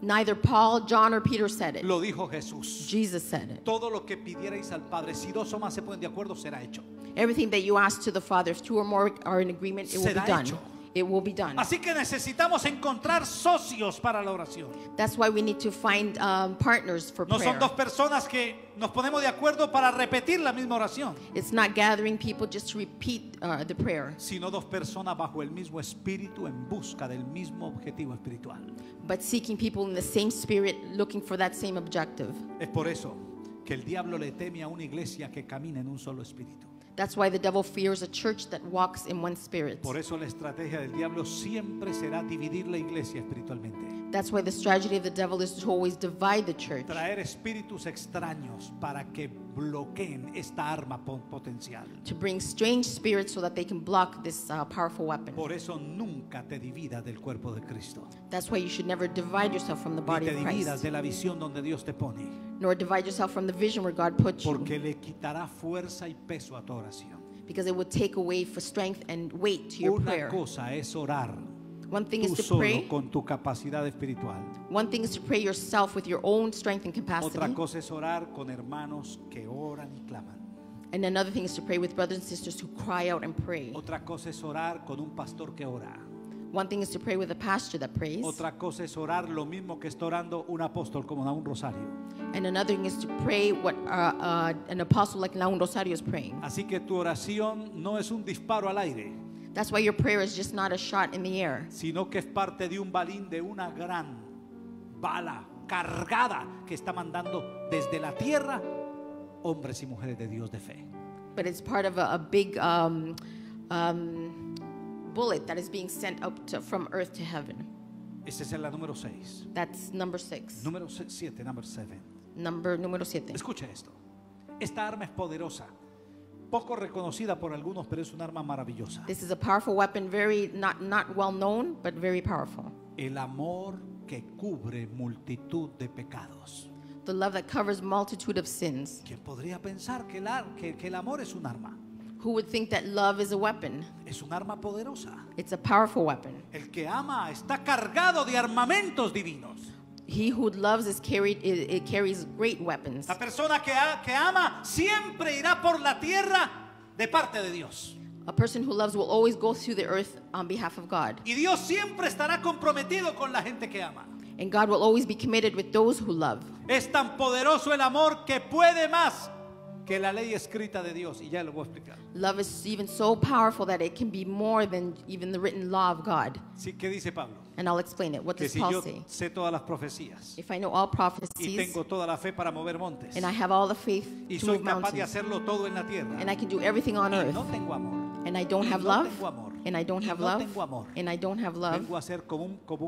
[SPEAKER 2] Neither Paul, John, or Peter said it.
[SPEAKER 1] Lo dijo Jesús.
[SPEAKER 2] Jesus said it.
[SPEAKER 1] Todo lo que pidierais al Padre, si dos o más se ponen de acuerdo, será hecho.
[SPEAKER 2] Everything that you ask to the Father, if two or more are in agreement, it will be
[SPEAKER 1] Será
[SPEAKER 2] done.
[SPEAKER 1] hecho.
[SPEAKER 2] It will be done.
[SPEAKER 1] Así que necesitamos encontrar socios para la oración.
[SPEAKER 2] That's why we need to find partners for
[SPEAKER 1] No son
[SPEAKER 2] prayer.
[SPEAKER 1] dos personas que nos ponemos de acuerdo para repetir la misma oración,
[SPEAKER 2] It's not gathering people just to repeat the prayer,
[SPEAKER 1] sino dos personas bajo el mismo espíritu en busca del mismo objetivo espiritual.
[SPEAKER 2] but seeking people in the same spirit, looking for that same objective.
[SPEAKER 1] Es por eso que el diablo le teme a una iglesia que camina en un solo espíritu.
[SPEAKER 2] That's why the devil fears a church that walks in one spirit.
[SPEAKER 1] Por eso la estrategia del diablo siempre será dividir la iglesia espiritualmente.
[SPEAKER 2] That's why the strategy of the devil is to always divide the church,
[SPEAKER 1] Traer espíritus extraños para que bloqueen esta arma potencial.
[SPEAKER 2] to bring strange spirits so that they can block this powerful weapon.
[SPEAKER 1] Por eso nunca te dividas del cuerpo de Cristo.
[SPEAKER 2] That's why you should never divide yourself from the
[SPEAKER 1] Ni
[SPEAKER 2] body
[SPEAKER 1] te
[SPEAKER 2] of
[SPEAKER 1] dividas
[SPEAKER 2] Christ,
[SPEAKER 1] de la visión donde Dios te pone.
[SPEAKER 2] nor divide yourself from the vision where God put you,
[SPEAKER 1] Porque le quitará fuerza y peso a tu oración.
[SPEAKER 2] because it would take away for strength and weight to your
[SPEAKER 1] Una
[SPEAKER 2] prayer.
[SPEAKER 1] cosa es orar
[SPEAKER 2] One thing
[SPEAKER 1] tú
[SPEAKER 2] is to
[SPEAKER 1] solo
[SPEAKER 2] pray.
[SPEAKER 1] con tu capacidad espiritual.
[SPEAKER 2] One thing is to pray yourself with your own strength and capacity.
[SPEAKER 1] Otra cosa es orar con hermanos que oran y claman.
[SPEAKER 2] And another thing is to pray with brothers and sisters who cry out and pray.
[SPEAKER 1] Otra cosa es orar con un pastor que ora.
[SPEAKER 2] One thing is to pray with a pastor that prays.
[SPEAKER 1] Otra cosa es orar lo mismo que está orando un apóstol como da un rosario.
[SPEAKER 2] And another thing is to pray what an apostle like Naun Rosario is praying.
[SPEAKER 1] Así que tu oración no es un disparo al aire,
[SPEAKER 2] That's why your prayer is just not a shot in the air,
[SPEAKER 1] sino que es parte de un balín de una gran bala cargada que está mandando desde la tierra hombres y mujeres de Dios de fe.
[SPEAKER 2] but it's part of a big bullet that is being sent up from earth to heaven.
[SPEAKER 1] Esa es la número 6.
[SPEAKER 2] That's number 6.
[SPEAKER 1] Número 7, number 7.
[SPEAKER 2] Número 7.
[SPEAKER 1] Escucha esto. Esta arma es poderosa, poco reconocida por algunos, pero es un arma maravillosa.
[SPEAKER 2] This is a powerful weapon, very not well known, but very powerful.
[SPEAKER 1] El amor que cubre multitud de pecados.
[SPEAKER 2] The love that covers multitude of sins.
[SPEAKER 1] ¿Quién podría pensar que el amor es un arma?
[SPEAKER 2] Who would think that love is a weapon?
[SPEAKER 1] Es un arma poderosa.
[SPEAKER 2] It's a powerful weapon.
[SPEAKER 1] El que ama está cargado de armamentos divinos.
[SPEAKER 2] He who loves is it carries great weapons.
[SPEAKER 1] La persona que ama siempre irá por la tierra de parte de Dios.
[SPEAKER 2] A person who loves will always go through the earth on behalf of God.
[SPEAKER 1] Y Dios siempre estará comprometido con la gente que ama.
[SPEAKER 2] And God will always be committed with those who love.
[SPEAKER 1] Es tan poderoso el amor que puede más que la ley escrita de Dios. Y ya lo voy a explicar.
[SPEAKER 2] Love is even so powerful that it can be more than even the written law of God.
[SPEAKER 1] Sí, ¿qué dice Pablo?
[SPEAKER 2] And I'll explain it. What
[SPEAKER 1] Que
[SPEAKER 2] does
[SPEAKER 1] si
[SPEAKER 2] Paul
[SPEAKER 1] yo
[SPEAKER 2] say?
[SPEAKER 1] sé todas las profecías
[SPEAKER 2] If I know all
[SPEAKER 1] y
[SPEAKER 2] prophecies
[SPEAKER 1] tengo toda la fe para mover montes
[SPEAKER 2] and I have all the faith
[SPEAKER 1] y
[SPEAKER 2] to
[SPEAKER 1] soy
[SPEAKER 2] move
[SPEAKER 1] capaz de
[SPEAKER 2] mountains
[SPEAKER 1] hacerlo todo en la tierra
[SPEAKER 2] and I can do everything on
[SPEAKER 1] y
[SPEAKER 2] earth
[SPEAKER 1] no tengo amor,
[SPEAKER 2] and I don't
[SPEAKER 1] y
[SPEAKER 2] have
[SPEAKER 1] no
[SPEAKER 2] love
[SPEAKER 1] tengo amor,
[SPEAKER 2] and I don't
[SPEAKER 1] y
[SPEAKER 2] have
[SPEAKER 1] no
[SPEAKER 2] love
[SPEAKER 1] tengo amor,
[SPEAKER 2] and I don't have love,
[SPEAKER 1] vengo a ser como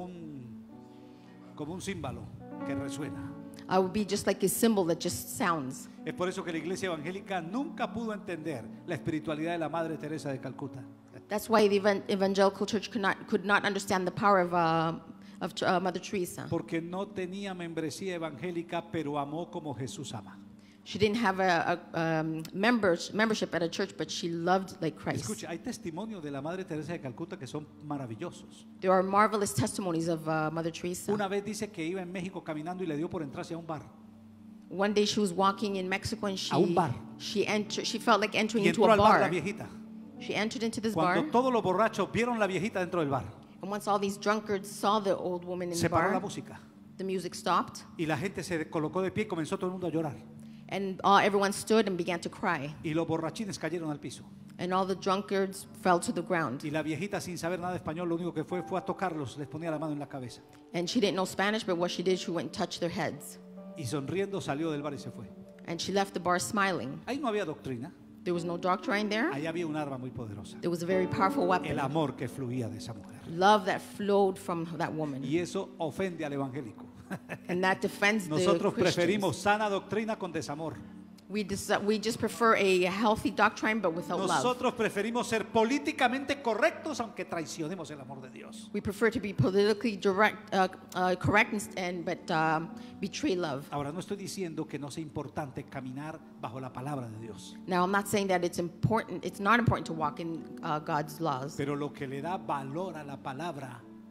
[SPEAKER 1] un címbalo que resuena.
[SPEAKER 2] I would be just like a symbol that just sounds.
[SPEAKER 1] Es por eso que la iglesia evangélica nunca pudo entender la espiritualidad de la Madre Teresa de Calcuta.
[SPEAKER 2] That's why the evangelical church could not understand the power of Mother Teresa.
[SPEAKER 1] Porque no tenía membresía evangélica, pero amó como Jesús ama.
[SPEAKER 2] She didn't have a membership at a church, but she loved like Christ.
[SPEAKER 1] Escucha, hay testimonios de la Madre Teresa de Calcuta que son maravillosos.
[SPEAKER 2] There are marvelous testimonies of Mother Teresa.
[SPEAKER 1] Una vez dice que iba en México caminando y le dio por entrarse a un bar.
[SPEAKER 2] One day she was walking in Mexico and
[SPEAKER 1] A un bar.
[SPEAKER 2] she felt like entering
[SPEAKER 1] Y
[SPEAKER 2] into
[SPEAKER 1] entró
[SPEAKER 2] a
[SPEAKER 1] al bar la
[SPEAKER 2] bar.
[SPEAKER 1] viejita.
[SPEAKER 2] She entered into this
[SPEAKER 1] Cuando
[SPEAKER 2] bar,
[SPEAKER 1] todos los borrachos vieron la viejita dentro del bar,
[SPEAKER 2] and once all these drunkards saw the old woman in
[SPEAKER 1] se
[SPEAKER 2] the
[SPEAKER 1] paró la
[SPEAKER 2] bar,
[SPEAKER 1] música
[SPEAKER 2] the music stopped,
[SPEAKER 1] y la gente se colocó de pie y comenzó todo el mundo a llorar.
[SPEAKER 2] and everyone stood and began to cry.
[SPEAKER 1] Y los borrachines cayeron al piso.
[SPEAKER 2] And all the drunkards fell to the ground.
[SPEAKER 1] Y la viejita, sin saber nada de español, lo único que fue a tocarlos, les ponía la mano en la cabeza.
[SPEAKER 2] And she didn't know Spanish, but what she did, she went and touched their heads.
[SPEAKER 1] Y sonriendo salió del bar y se fue.
[SPEAKER 2] And she left the bar smiling.
[SPEAKER 1] Ahí no había doctrina,
[SPEAKER 2] There was no doctrine there.
[SPEAKER 1] ahí había un arma muy poderosa.
[SPEAKER 2] There was a very powerful
[SPEAKER 1] El
[SPEAKER 2] weapon.
[SPEAKER 1] amor que fluía de esa mujer.
[SPEAKER 2] Love that flowed from that woman.
[SPEAKER 1] Y eso ofende al evangélico.
[SPEAKER 2] And that defends the
[SPEAKER 1] Nosotros preferimos
[SPEAKER 2] Christians.
[SPEAKER 1] sana doctrina con desamor.
[SPEAKER 2] We just prefer a healthy doctrine, but without love.
[SPEAKER 1] Nosotros preferimos ser políticamente correctos aunque traicionemos el amor de Dios.
[SPEAKER 2] We prefer to be politically correct but betray love.
[SPEAKER 1] Ahora, no estoy diciendo que no sea importante caminar bajo la palabra de Dios,
[SPEAKER 2] Now, I'm not saying that it's not important to walk in God's laws,
[SPEAKER 1] pero lo que le da valor a la palabra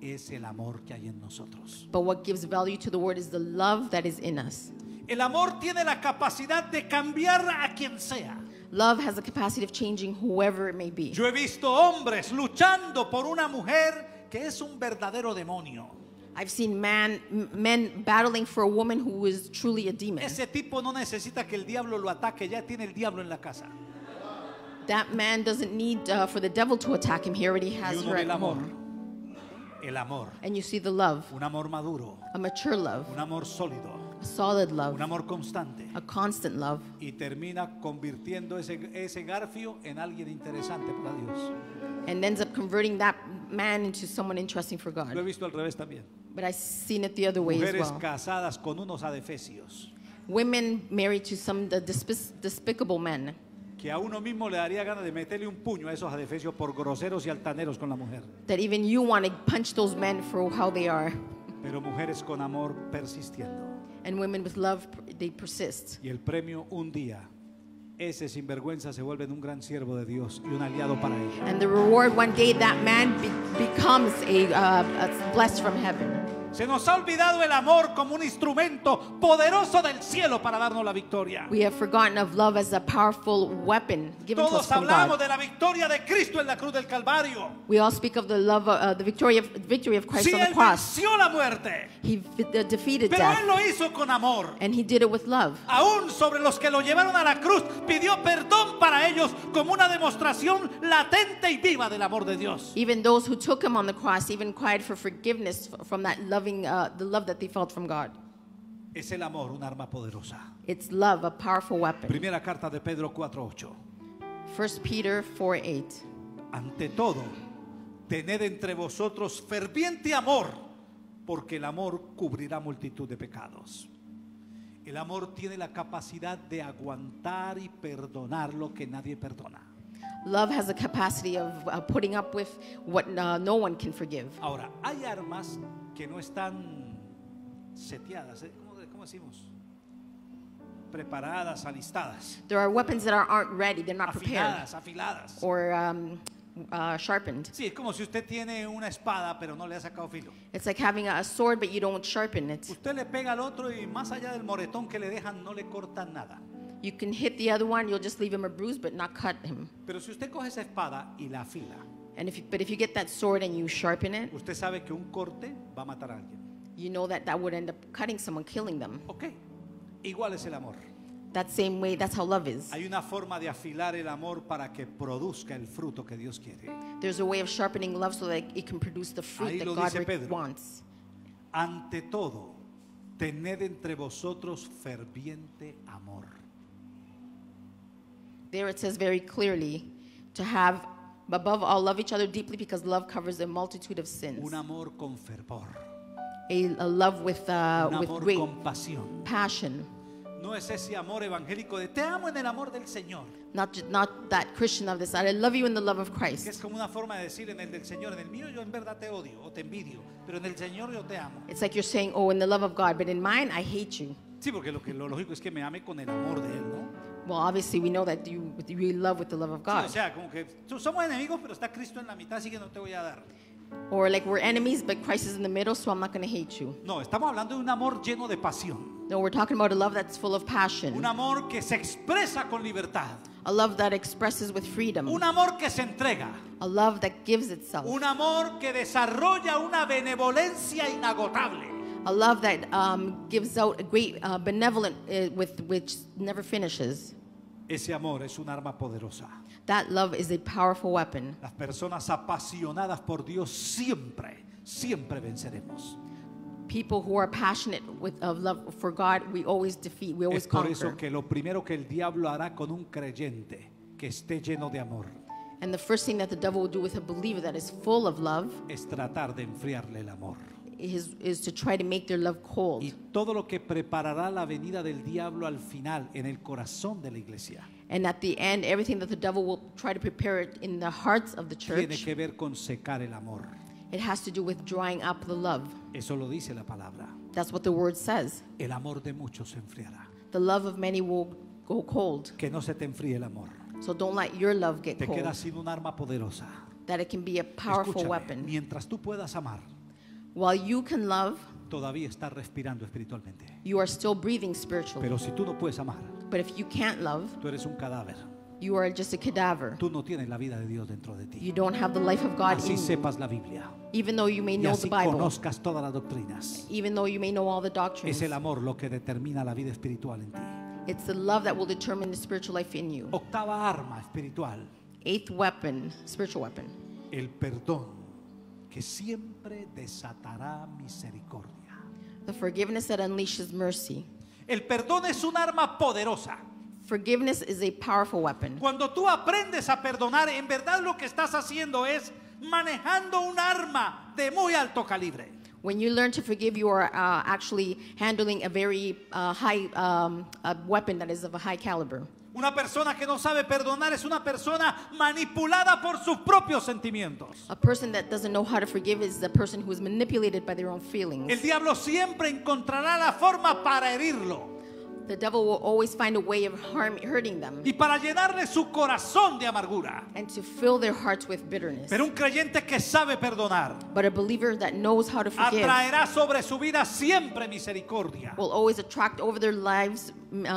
[SPEAKER 1] es el amor que hay en nosotros.
[SPEAKER 2] But what gives value to the word is the love that is in us.
[SPEAKER 1] El amor tiene la capacidad de cambiar a quien sea.
[SPEAKER 2] Love has the capacity of changing whoever it may be.
[SPEAKER 1] Yo he visto hombres luchando por una mujer que es un verdadero demonio.
[SPEAKER 2] I've seen men battling for a woman who is truly a demon.
[SPEAKER 1] Ese tipo no necesita que el diablo lo ataque, ya tiene el diablo en la casa.
[SPEAKER 2] That man doesn't need for the devil to attack him. He already
[SPEAKER 1] Y
[SPEAKER 2] has
[SPEAKER 1] uno
[SPEAKER 2] her
[SPEAKER 1] ve
[SPEAKER 2] at
[SPEAKER 1] el amor,
[SPEAKER 2] home.
[SPEAKER 1] el amor,
[SPEAKER 2] And you see the love,
[SPEAKER 1] un amor maduro,
[SPEAKER 2] a mature love,
[SPEAKER 1] un amor sólido,
[SPEAKER 2] a solid love,
[SPEAKER 1] un amor constante.
[SPEAKER 2] a constant love.
[SPEAKER 1] Y termina convirtiendo ese garfio en alguien interesante para Dios.
[SPEAKER 2] And ends up converting that man into someone interesting for
[SPEAKER 1] Lo he
[SPEAKER 2] God.
[SPEAKER 1] visto al revés también.
[SPEAKER 2] But I've seen it the other way as
[SPEAKER 1] Mujeres
[SPEAKER 2] well.
[SPEAKER 1] casadas con unos adefesios
[SPEAKER 2] Women married to some despicable men
[SPEAKER 1] que a uno mismo le daría ganas de meterle un puño a esos adefesios por groseros y altaneros con la mujer.
[SPEAKER 2] that even you want to punch those men for how they are.
[SPEAKER 1] Pero mujeres con amor persistiendo.
[SPEAKER 2] And women with love, they persist.
[SPEAKER 1] Y el premio un día, ese sinvergüenza se vuelve en un gran siervo de Dios y un aliado para ella.
[SPEAKER 2] And the reward one day, that man becomes a blessed from heaven.
[SPEAKER 1] Se nos ha olvidado el amor como un instrumento poderoso del cielo para darnos la victoria.
[SPEAKER 2] We have forgotten of love as a powerful weapon given to us
[SPEAKER 1] Todos
[SPEAKER 2] from
[SPEAKER 1] hablamos
[SPEAKER 2] God.
[SPEAKER 1] de la victoria de Cristo en la cruz del Calvario.
[SPEAKER 2] We all speak of the love, the victory of Christ
[SPEAKER 1] Sí,
[SPEAKER 2] on the
[SPEAKER 1] Él
[SPEAKER 2] cross.
[SPEAKER 1] venció la muerte,
[SPEAKER 2] He defeated
[SPEAKER 1] pero
[SPEAKER 2] death,
[SPEAKER 1] Él lo hizo con amor.
[SPEAKER 2] and he did it with love.
[SPEAKER 1] Aún sobre los que lo llevaron a la cruz, pidió perdón para ellos como una demostración latente y viva del amor de Dios.
[SPEAKER 2] Even those who took him on the cross even cried for forgiveness from that loving, the love that they felt from God.
[SPEAKER 1] Es el amor, un arma poderosa.
[SPEAKER 2] It's love, a powerful weapon.
[SPEAKER 1] Primera carta de Pedro 4:8.
[SPEAKER 2] 1 Peter 4:8.
[SPEAKER 1] Ante todo, tened entre vosotros ferviente amor, porque el amor cubrirá multitud de pecados. El amor tiene la capacidad de aguantar y perdonar lo que nadie perdona.
[SPEAKER 2] Love has a capacity of putting up with what no one can forgive.
[SPEAKER 1] Ahora, hay armas que no están seteadas, ¿cómo decimos? Preparadas, alistadas,
[SPEAKER 2] There are weapons that aren't ready, they're not prepared
[SPEAKER 1] afiladas.
[SPEAKER 2] or sharpened.
[SPEAKER 1] Sí, es como si usted tiene una espada pero no le ha sacado filo.
[SPEAKER 2] It's like having a sword but you don't sharpen it.
[SPEAKER 1] Usted le pega al otro y más allá del moretón que le dejan no le cortan nada.
[SPEAKER 2] You can hit the other one, you'll just leave him a bruise but not cut him.
[SPEAKER 1] Pero si usted coge esa espada y la afila,
[SPEAKER 2] And but if you get that sword and you sharpen it,
[SPEAKER 1] usted sabe que un corte va a matar a alguien.
[SPEAKER 2] you know that would end up cutting someone, killing them.
[SPEAKER 1] Ok, igual es el amor.
[SPEAKER 2] That same way, that's how love is.
[SPEAKER 1] Hay una forma de afilar el amor para que produzca el fruto que Dios quiere.
[SPEAKER 2] There's a way of sharpening love so that it can produce the fruit
[SPEAKER 1] Ahí
[SPEAKER 2] that
[SPEAKER 1] lo
[SPEAKER 2] God
[SPEAKER 1] dice Pedro.
[SPEAKER 2] wants.
[SPEAKER 1] Ante todo, tened entre vosotros ferviente amor.
[SPEAKER 2] There it says very clearly to have, above all, love each other deeply because love covers a multitude of sins.
[SPEAKER 1] Un amor con fervor,
[SPEAKER 2] A love with
[SPEAKER 1] un amor
[SPEAKER 2] great
[SPEAKER 1] con pasión.
[SPEAKER 2] passion.
[SPEAKER 1] No es ese amor evangélico de te amo en el amor del Señor,
[SPEAKER 2] Not that Christian love this. I love you in the love of
[SPEAKER 1] que es
[SPEAKER 2] Christ.
[SPEAKER 1] como una forma de decir en el del Señor, en el mío yo en verdad te odio o te envidio, pero en el Señor yo te amo.
[SPEAKER 2] It's like you're saying, oh, in the love of God, but in mine, I hate you.
[SPEAKER 1] Sí, porque lo lógico es que me ame con el amor de Él, ¿no?
[SPEAKER 2] Well, obviously, we know that you really love with the love of
[SPEAKER 1] Sí,
[SPEAKER 2] God.
[SPEAKER 1] o sea, como que somos enemigos, pero está Cristo en la mitad, así que no te voy a dar.
[SPEAKER 2] Or like we're enemies, but Christ is in the middle, so I'm not going to hate you.
[SPEAKER 1] No, estamos hablando de un amor lleno de pasión.
[SPEAKER 2] No, we're talking about a love that's full of passion.
[SPEAKER 1] Un amor que se expresa con libertad.
[SPEAKER 2] A love that expresses with freedom.
[SPEAKER 1] Un amor que se entrega.
[SPEAKER 2] A love that gives itself.
[SPEAKER 1] Un amor que desarrolla una benevolencia inagotable.
[SPEAKER 2] A love that gives out a great benevolent with which never finishes.
[SPEAKER 1] Ese amor es un arma poderosa.
[SPEAKER 2] That love is a powerful weapon.
[SPEAKER 1] Las personas apasionadas por Dios siempre venceremos.
[SPEAKER 2] People who are passionate of love for God, we always defeat, we always
[SPEAKER 1] Es por
[SPEAKER 2] conquer.
[SPEAKER 1] eso que lo primero que el diablo hará con un creyente que esté lleno de amor
[SPEAKER 2] And the first thing that the devil will do with a believer that is full of love
[SPEAKER 1] es tratar de enfriarle el amor.
[SPEAKER 2] is to try to make their love cold.
[SPEAKER 1] Y todo lo que preparará la venida del diablo al final en el corazón de la iglesia
[SPEAKER 2] And at the end, everything that the devil will try to prepare it in the hearts of the
[SPEAKER 1] tiene
[SPEAKER 2] church,
[SPEAKER 1] que ver con secar el amor.
[SPEAKER 2] it has to do with drying up the love.
[SPEAKER 1] Eso lo dice la palabra.
[SPEAKER 2] That's what the word says.
[SPEAKER 1] El amor de muchos se enfriará.
[SPEAKER 2] The love of many will go cold.
[SPEAKER 1] Que no se te enfríe el amor.
[SPEAKER 2] So don't let your love get
[SPEAKER 1] Te
[SPEAKER 2] cold.
[SPEAKER 1] quedas sin un arma poderosa.
[SPEAKER 2] That it can be a powerful
[SPEAKER 1] Escúchame,
[SPEAKER 2] weapon.
[SPEAKER 1] mientras tú puedas amar,
[SPEAKER 2] While you can love,
[SPEAKER 1] todavía estás respirando espiritualmente.
[SPEAKER 2] you are still breathing spiritually.
[SPEAKER 1] Pero si tú no puedes amar,
[SPEAKER 2] But if you can't love,
[SPEAKER 1] tú eres un cadáver.
[SPEAKER 2] you are just a cadaver.
[SPEAKER 1] Tú no tienes la vida de Dios dentro de ti.
[SPEAKER 2] You don't have the life of God
[SPEAKER 1] Así
[SPEAKER 2] in you.
[SPEAKER 1] sepas la Biblia
[SPEAKER 2] Even though you may
[SPEAKER 1] y
[SPEAKER 2] know
[SPEAKER 1] así
[SPEAKER 2] the Bible,
[SPEAKER 1] conozcas todas las doctrinas.
[SPEAKER 2] even though you may know all the doctrines,
[SPEAKER 1] Es el amor lo que determina la vida espiritual en ti.
[SPEAKER 2] it's the love that will determine the spiritual life in you.
[SPEAKER 1] Octava arma espiritual,
[SPEAKER 2] Eighth weapon, spiritual weapon,
[SPEAKER 1] el perdón, que siempre desatará misericordia.
[SPEAKER 2] the forgiveness that unleashes mercy.
[SPEAKER 1] El perdón es un arma poderosa.
[SPEAKER 2] Forgiveness is a powerful weapon.
[SPEAKER 1] Cuando tú aprendes a perdonar, en verdad lo que estás haciendo es manejando un arma de muy alto calibre.
[SPEAKER 2] When you learn to forgive, you are actually handling a very high a weapon that is of a high caliber.
[SPEAKER 1] Una persona que no sabe perdonar es una persona manipulada por sus propios sentimientos.
[SPEAKER 2] A person that doesn't know how to forgive is the person who is manipulated by their own feelings.
[SPEAKER 1] El diablo siempre encontrará la forma para herirlo
[SPEAKER 2] The devil will always find a way of hurting them
[SPEAKER 1] y para llenarle su corazón de amargura.
[SPEAKER 2] and to fill their hearts with bitterness.
[SPEAKER 1] Pero un creyente que sabe perdonar
[SPEAKER 2] But a believer that knows how to forgive
[SPEAKER 1] atraerá sobre su vida siempre misericordia.
[SPEAKER 2] will always attract over their lives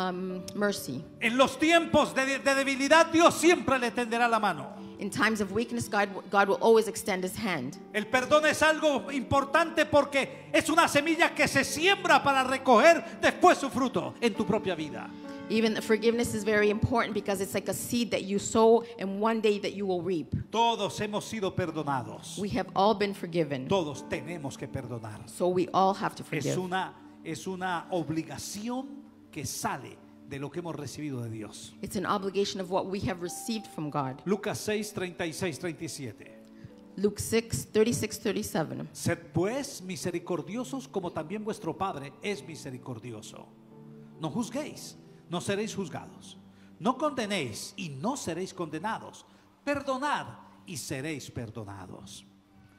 [SPEAKER 2] mercy.
[SPEAKER 1] En los tiempos de debilidad, Dios siempre le tenderá la mano.
[SPEAKER 2] In times of weakness, God will always extend his hand.
[SPEAKER 1] El perdón es algo importante porque es una semilla que se siembra para recoger después su fruto en tu propia vida.
[SPEAKER 2] Even forgiveness is very important because it's like a seed that you sow and one day that you will reap.
[SPEAKER 1] Todos hemos sido perdonados.
[SPEAKER 2] We have all been forgiven,
[SPEAKER 1] Todos tenemos que perdonar.
[SPEAKER 2] so we all have to
[SPEAKER 1] Es
[SPEAKER 2] forgive.
[SPEAKER 1] una obligación que sale de lo que hemos recibido de Dios.
[SPEAKER 2] It's an obligation of what we have received from God.
[SPEAKER 1] Lucas 6, 36, 37.
[SPEAKER 2] Luke 6, 36, 37.
[SPEAKER 1] Sed pues misericordiosos como también vuestro Padre es misericordioso. No juzguéis, no seréis juzgados. No condenéis y no seréis condenados. Perdonad y seréis perdonados.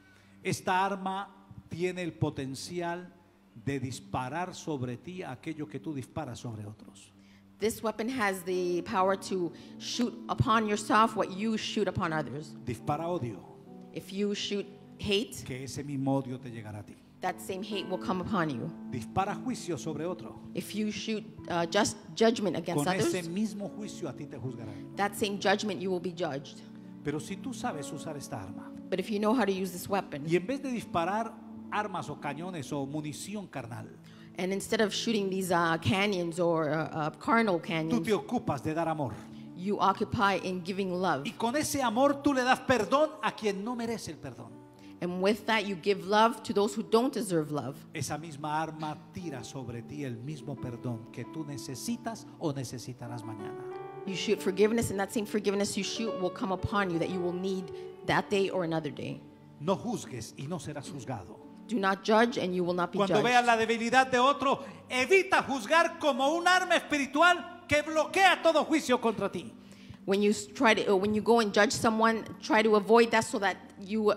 [SPEAKER 1] Esta arma tiene el potencial de disparar sobre ti aquello que tú disparas sobre otros.
[SPEAKER 2] This weapon has the power to shoot upon yourself what you shoot upon others.
[SPEAKER 1] Dispara odio,
[SPEAKER 2] If you shoot hate,
[SPEAKER 1] que ese mismo odio te llegará a ti.
[SPEAKER 2] that same hate will come upon you.
[SPEAKER 1] Dispara juicio sobre otro,
[SPEAKER 2] If you shoot just judgment against
[SPEAKER 1] con ese
[SPEAKER 2] others,
[SPEAKER 1] mismo juicio a ti te juzgarán.
[SPEAKER 2] that same judgment you will be judged.
[SPEAKER 1] Pero si tú sabes usar esta arma
[SPEAKER 2] But if you know how to use this weapon,
[SPEAKER 1] y en vez de disparar armas o cañones o munición carnal,
[SPEAKER 2] and instead of shooting these canyons or carnal
[SPEAKER 1] tú
[SPEAKER 2] canyons,
[SPEAKER 1] te ocupas de dar amor.
[SPEAKER 2] you occupy in giving love.
[SPEAKER 1] Y con ese amor tú le das perdón a quien no merece el perdón.
[SPEAKER 2] And with that, you give love to those who don't deserve love.
[SPEAKER 1] Esa misma arma tira sobre ti el mismo perdón que tú necesitas o necesitarás mañana.
[SPEAKER 2] You shoot forgiveness, and that same forgiveness you shoot will come upon you that you will need that day or another day.
[SPEAKER 1] No juzgues y no serás juzgado.
[SPEAKER 2] Do not judge, and you will not be
[SPEAKER 1] Cuando veas
[SPEAKER 2] judged.
[SPEAKER 1] la debilidad de otro, evita juzgar como un arma espiritual que bloquea todo juicio contra ti.
[SPEAKER 2] When you when you go and judge someone, try to avoid that so that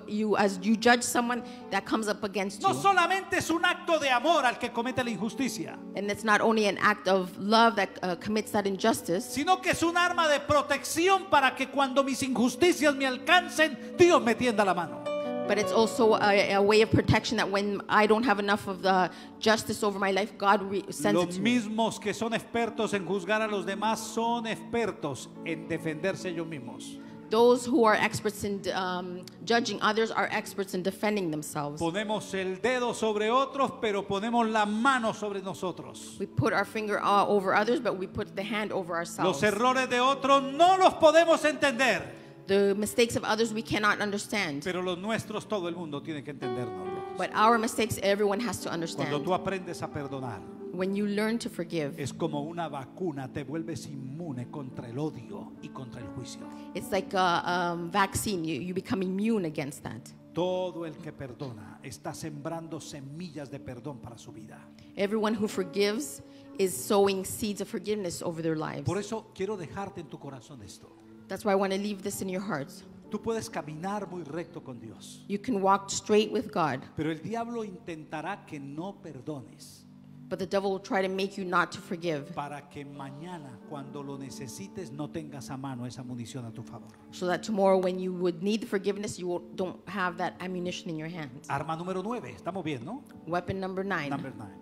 [SPEAKER 2] as you judge someone, that comes up against
[SPEAKER 1] No
[SPEAKER 2] you.
[SPEAKER 1] solamente es un acto de amor al que comete la injusticia,
[SPEAKER 2] And it's not only an act of love that commits that injustice,
[SPEAKER 1] sino que es un arma de protección para que cuando mis injusticias me alcancen, Dios me tienda la mano.
[SPEAKER 2] but it's also a way of protection that when I don't have enough of the justice over my life, God sends it
[SPEAKER 1] Los
[SPEAKER 2] to me.
[SPEAKER 1] mismos que son expertos en juzgar a los demás son expertos en defenderse ellos mismos.
[SPEAKER 2] Those who are experts in judging others are experts in defending themselves.
[SPEAKER 1] Ponemos el dedo sobre otros, pero ponemos la mano sobre nosotros.
[SPEAKER 2] We put our finger over others, but we put the hand over ourselves.
[SPEAKER 1] Los errores de otros no los podemos entender,
[SPEAKER 2] The mistakes of others we cannot understand.
[SPEAKER 1] pero los nuestros todo el mundo tiene que entendernos.
[SPEAKER 2] But our mistakes, everyone has to
[SPEAKER 1] Cuando
[SPEAKER 2] understand.
[SPEAKER 1] tú aprendes a perdonar,
[SPEAKER 2] When you learn to forgive,
[SPEAKER 1] es como una vacuna, te vuelves inmune contra el odio y contra el juicio.
[SPEAKER 2] it's like a vaccine. You become immune against that.
[SPEAKER 1] Todo el que perdona está sembrando semillas de perdón para su vida.
[SPEAKER 2] Everyone who forgives is sowing seeds of forgiveness over their lives.
[SPEAKER 1] Por eso quiero dejarte en tu corazón esto.
[SPEAKER 2] That's why I want to leave this in your hearts.
[SPEAKER 1] Tú puedes caminar muy recto con Dios,
[SPEAKER 2] You can walk straight with God,
[SPEAKER 1] pero el diablo intentará que no perdones
[SPEAKER 2] But the devil will try to make you not to forgive,
[SPEAKER 1] para que mañana, cuando lo necesites, no tengas a mano esa munición a tu favor.
[SPEAKER 2] so that tomorrow when you would need forgiveness, don't have that ammunition in your hands.
[SPEAKER 1] Arma número 9, estamos bien, ¿no?
[SPEAKER 2] Weapon number 9.
[SPEAKER 1] Number 9.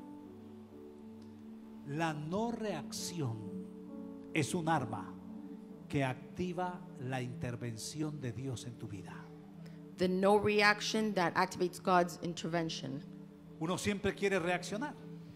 [SPEAKER 1] La no reacción es un arma que activa la intervención de Dios en tu vida.
[SPEAKER 2] The no reaction that activates God's intervention.
[SPEAKER 1] Uno siempre quiere reaccionar.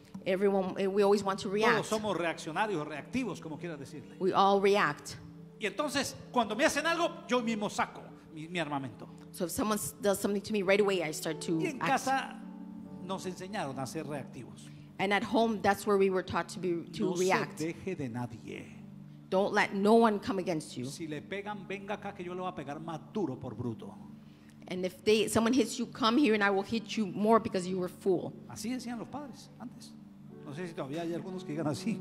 [SPEAKER 2] We always want to
[SPEAKER 1] Todos
[SPEAKER 2] react.
[SPEAKER 1] somos reaccionarios, reactivos, como quieras decirle.
[SPEAKER 2] We all react.
[SPEAKER 1] Y entonces, cuando me hacen algo, yo mismo saco mi armamento.
[SPEAKER 2] So if someone does something to me right away, I start to
[SPEAKER 1] Y en
[SPEAKER 2] act.
[SPEAKER 1] casa nos enseñaron a ser reactivos.
[SPEAKER 2] And at home, that's where we were taught to
[SPEAKER 1] No
[SPEAKER 2] react.
[SPEAKER 1] se deje de nadie.
[SPEAKER 2] Don't let no one come against you.
[SPEAKER 1] Si le pegan, venga acá que yo le voy a pegar más duro por bruto.
[SPEAKER 2] And if someone hits you, come here and I will hit you more because you were a fool.
[SPEAKER 1] Así decían los padres antes. No sé si todavía hay algunos que digan así.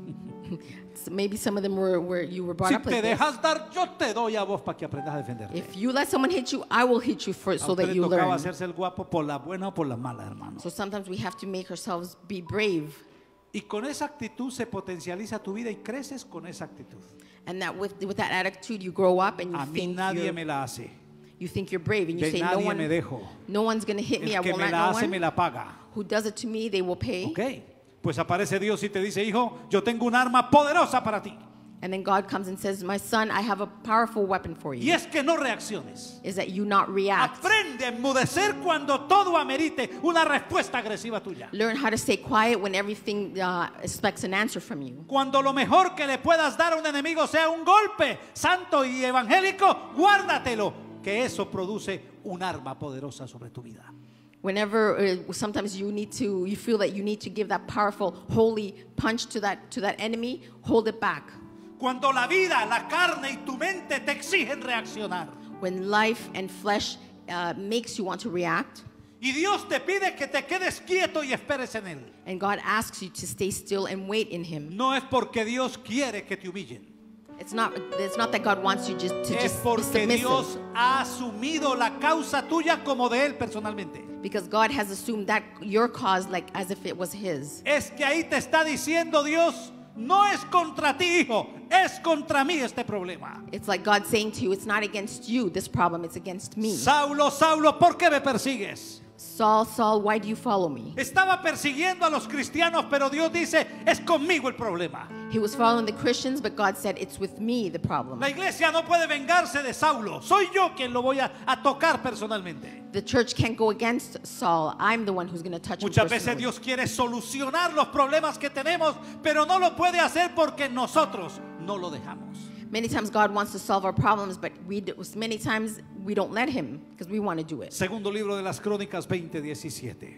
[SPEAKER 2] So maybe some of them were you were brought
[SPEAKER 1] Si
[SPEAKER 2] up
[SPEAKER 1] te
[SPEAKER 2] like this.
[SPEAKER 1] dejas dar, yo te doy a vos para que aprendas a defenderte.
[SPEAKER 2] If you let someone hit you, I will hit you first
[SPEAKER 1] A
[SPEAKER 2] so
[SPEAKER 1] usted
[SPEAKER 2] that
[SPEAKER 1] le
[SPEAKER 2] you
[SPEAKER 1] tocaba
[SPEAKER 2] learn.
[SPEAKER 1] hacerse el guapo por la buena o por la mala, hermano.
[SPEAKER 2] So sometimes we have to make ourselves be brave.
[SPEAKER 1] Y con esa actitud se potencializa tu vida y creces con esa actitud.
[SPEAKER 2] And that with that attitude, you grow up and
[SPEAKER 1] A mí nadie me la hace.
[SPEAKER 2] you think you're brave and you
[SPEAKER 1] De
[SPEAKER 2] say
[SPEAKER 1] nadie me dejo.
[SPEAKER 2] no one's going to hit me. I
[SPEAKER 1] El que
[SPEAKER 2] will
[SPEAKER 1] me
[SPEAKER 2] not
[SPEAKER 1] la
[SPEAKER 2] no
[SPEAKER 1] hace
[SPEAKER 2] one.
[SPEAKER 1] me la paga.
[SPEAKER 2] Who does it to me, they will pay.
[SPEAKER 1] Ok. Pues aparece Dios y te dice, hijo, yo tengo un arma poderosa para ti.
[SPEAKER 2] And then God comes and says, my son, I have a powerful weapon for
[SPEAKER 1] Y
[SPEAKER 2] you.
[SPEAKER 1] es que no reacciones.
[SPEAKER 2] Is that you not react.
[SPEAKER 1] Aprende a enmudecer cuando todo amerite una respuesta agresiva tuya.
[SPEAKER 2] Learn how to stay quiet when everything expects an answer from you.
[SPEAKER 1] Cuando lo mejor que le puedas dar a un enemigo sea un golpe santo y evangélico, guárdatelo, que eso produce un arma poderosa sobre tu vida.
[SPEAKER 2] Whenever sometimes you feel that you need to give that powerful holy punch to that enemy, hold it back.
[SPEAKER 1] Cuando la vida, la carne y tu mente te exigen reaccionar.
[SPEAKER 2] When life and flesh makes you want to react,
[SPEAKER 1] Y Dios te pide que te quedes quieto y esperes en Él.
[SPEAKER 2] and God asks you to stay still and wait in Him.
[SPEAKER 1] No es porque Dios quiere que te humillen.
[SPEAKER 2] It's not that God wants you to
[SPEAKER 1] Es
[SPEAKER 2] just be
[SPEAKER 1] porque
[SPEAKER 2] submissive.
[SPEAKER 1] Dios ha asumido la causa tuya como de Él personalmente.
[SPEAKER 2] Because God has assumed that your cause like as if it was His.
[SPEAKER 1] Es que ahí te está diciendo Dios, no es contra ti, hijo, es contra mí este problema.
[SPEAKER 2] It's like God saying to you, it's not against you, this problem, it's against me.
[SPEAKER 1] Saulo, Saulo, ¿por qué me persigues?
[SPEAKER 2] Saul, Saul, why do you follow me?
[SPEAKER 1] Estaba persiguiendo a los cristianos, pero Dios dice, es conmigo el problema.
[SPEAKER 2] He was following the Christians, but God said, it's with me the problem.
[SPEAKER 1] La iglesia no puede vengarse de Saulo. Soy yo quien lo voy a tocar personalmente.
[SPEAKER 2] The church can't go against Saul. I'm the one who's going to touch him
[SPEAKER 1] Muchas veces
[SPEAKER 2] personally.
[SPEAKER 1] Dios quiere solucionar los problemas que tenemos, pero no lo puede hacer porque nosotros no lo dejamos.
[SPEAKER 2] Many times God wants to solve our problems, but many times we don't let Him because we want to do it.
[SPEAKER 1] Segundo libro de las Crónicas 20:17.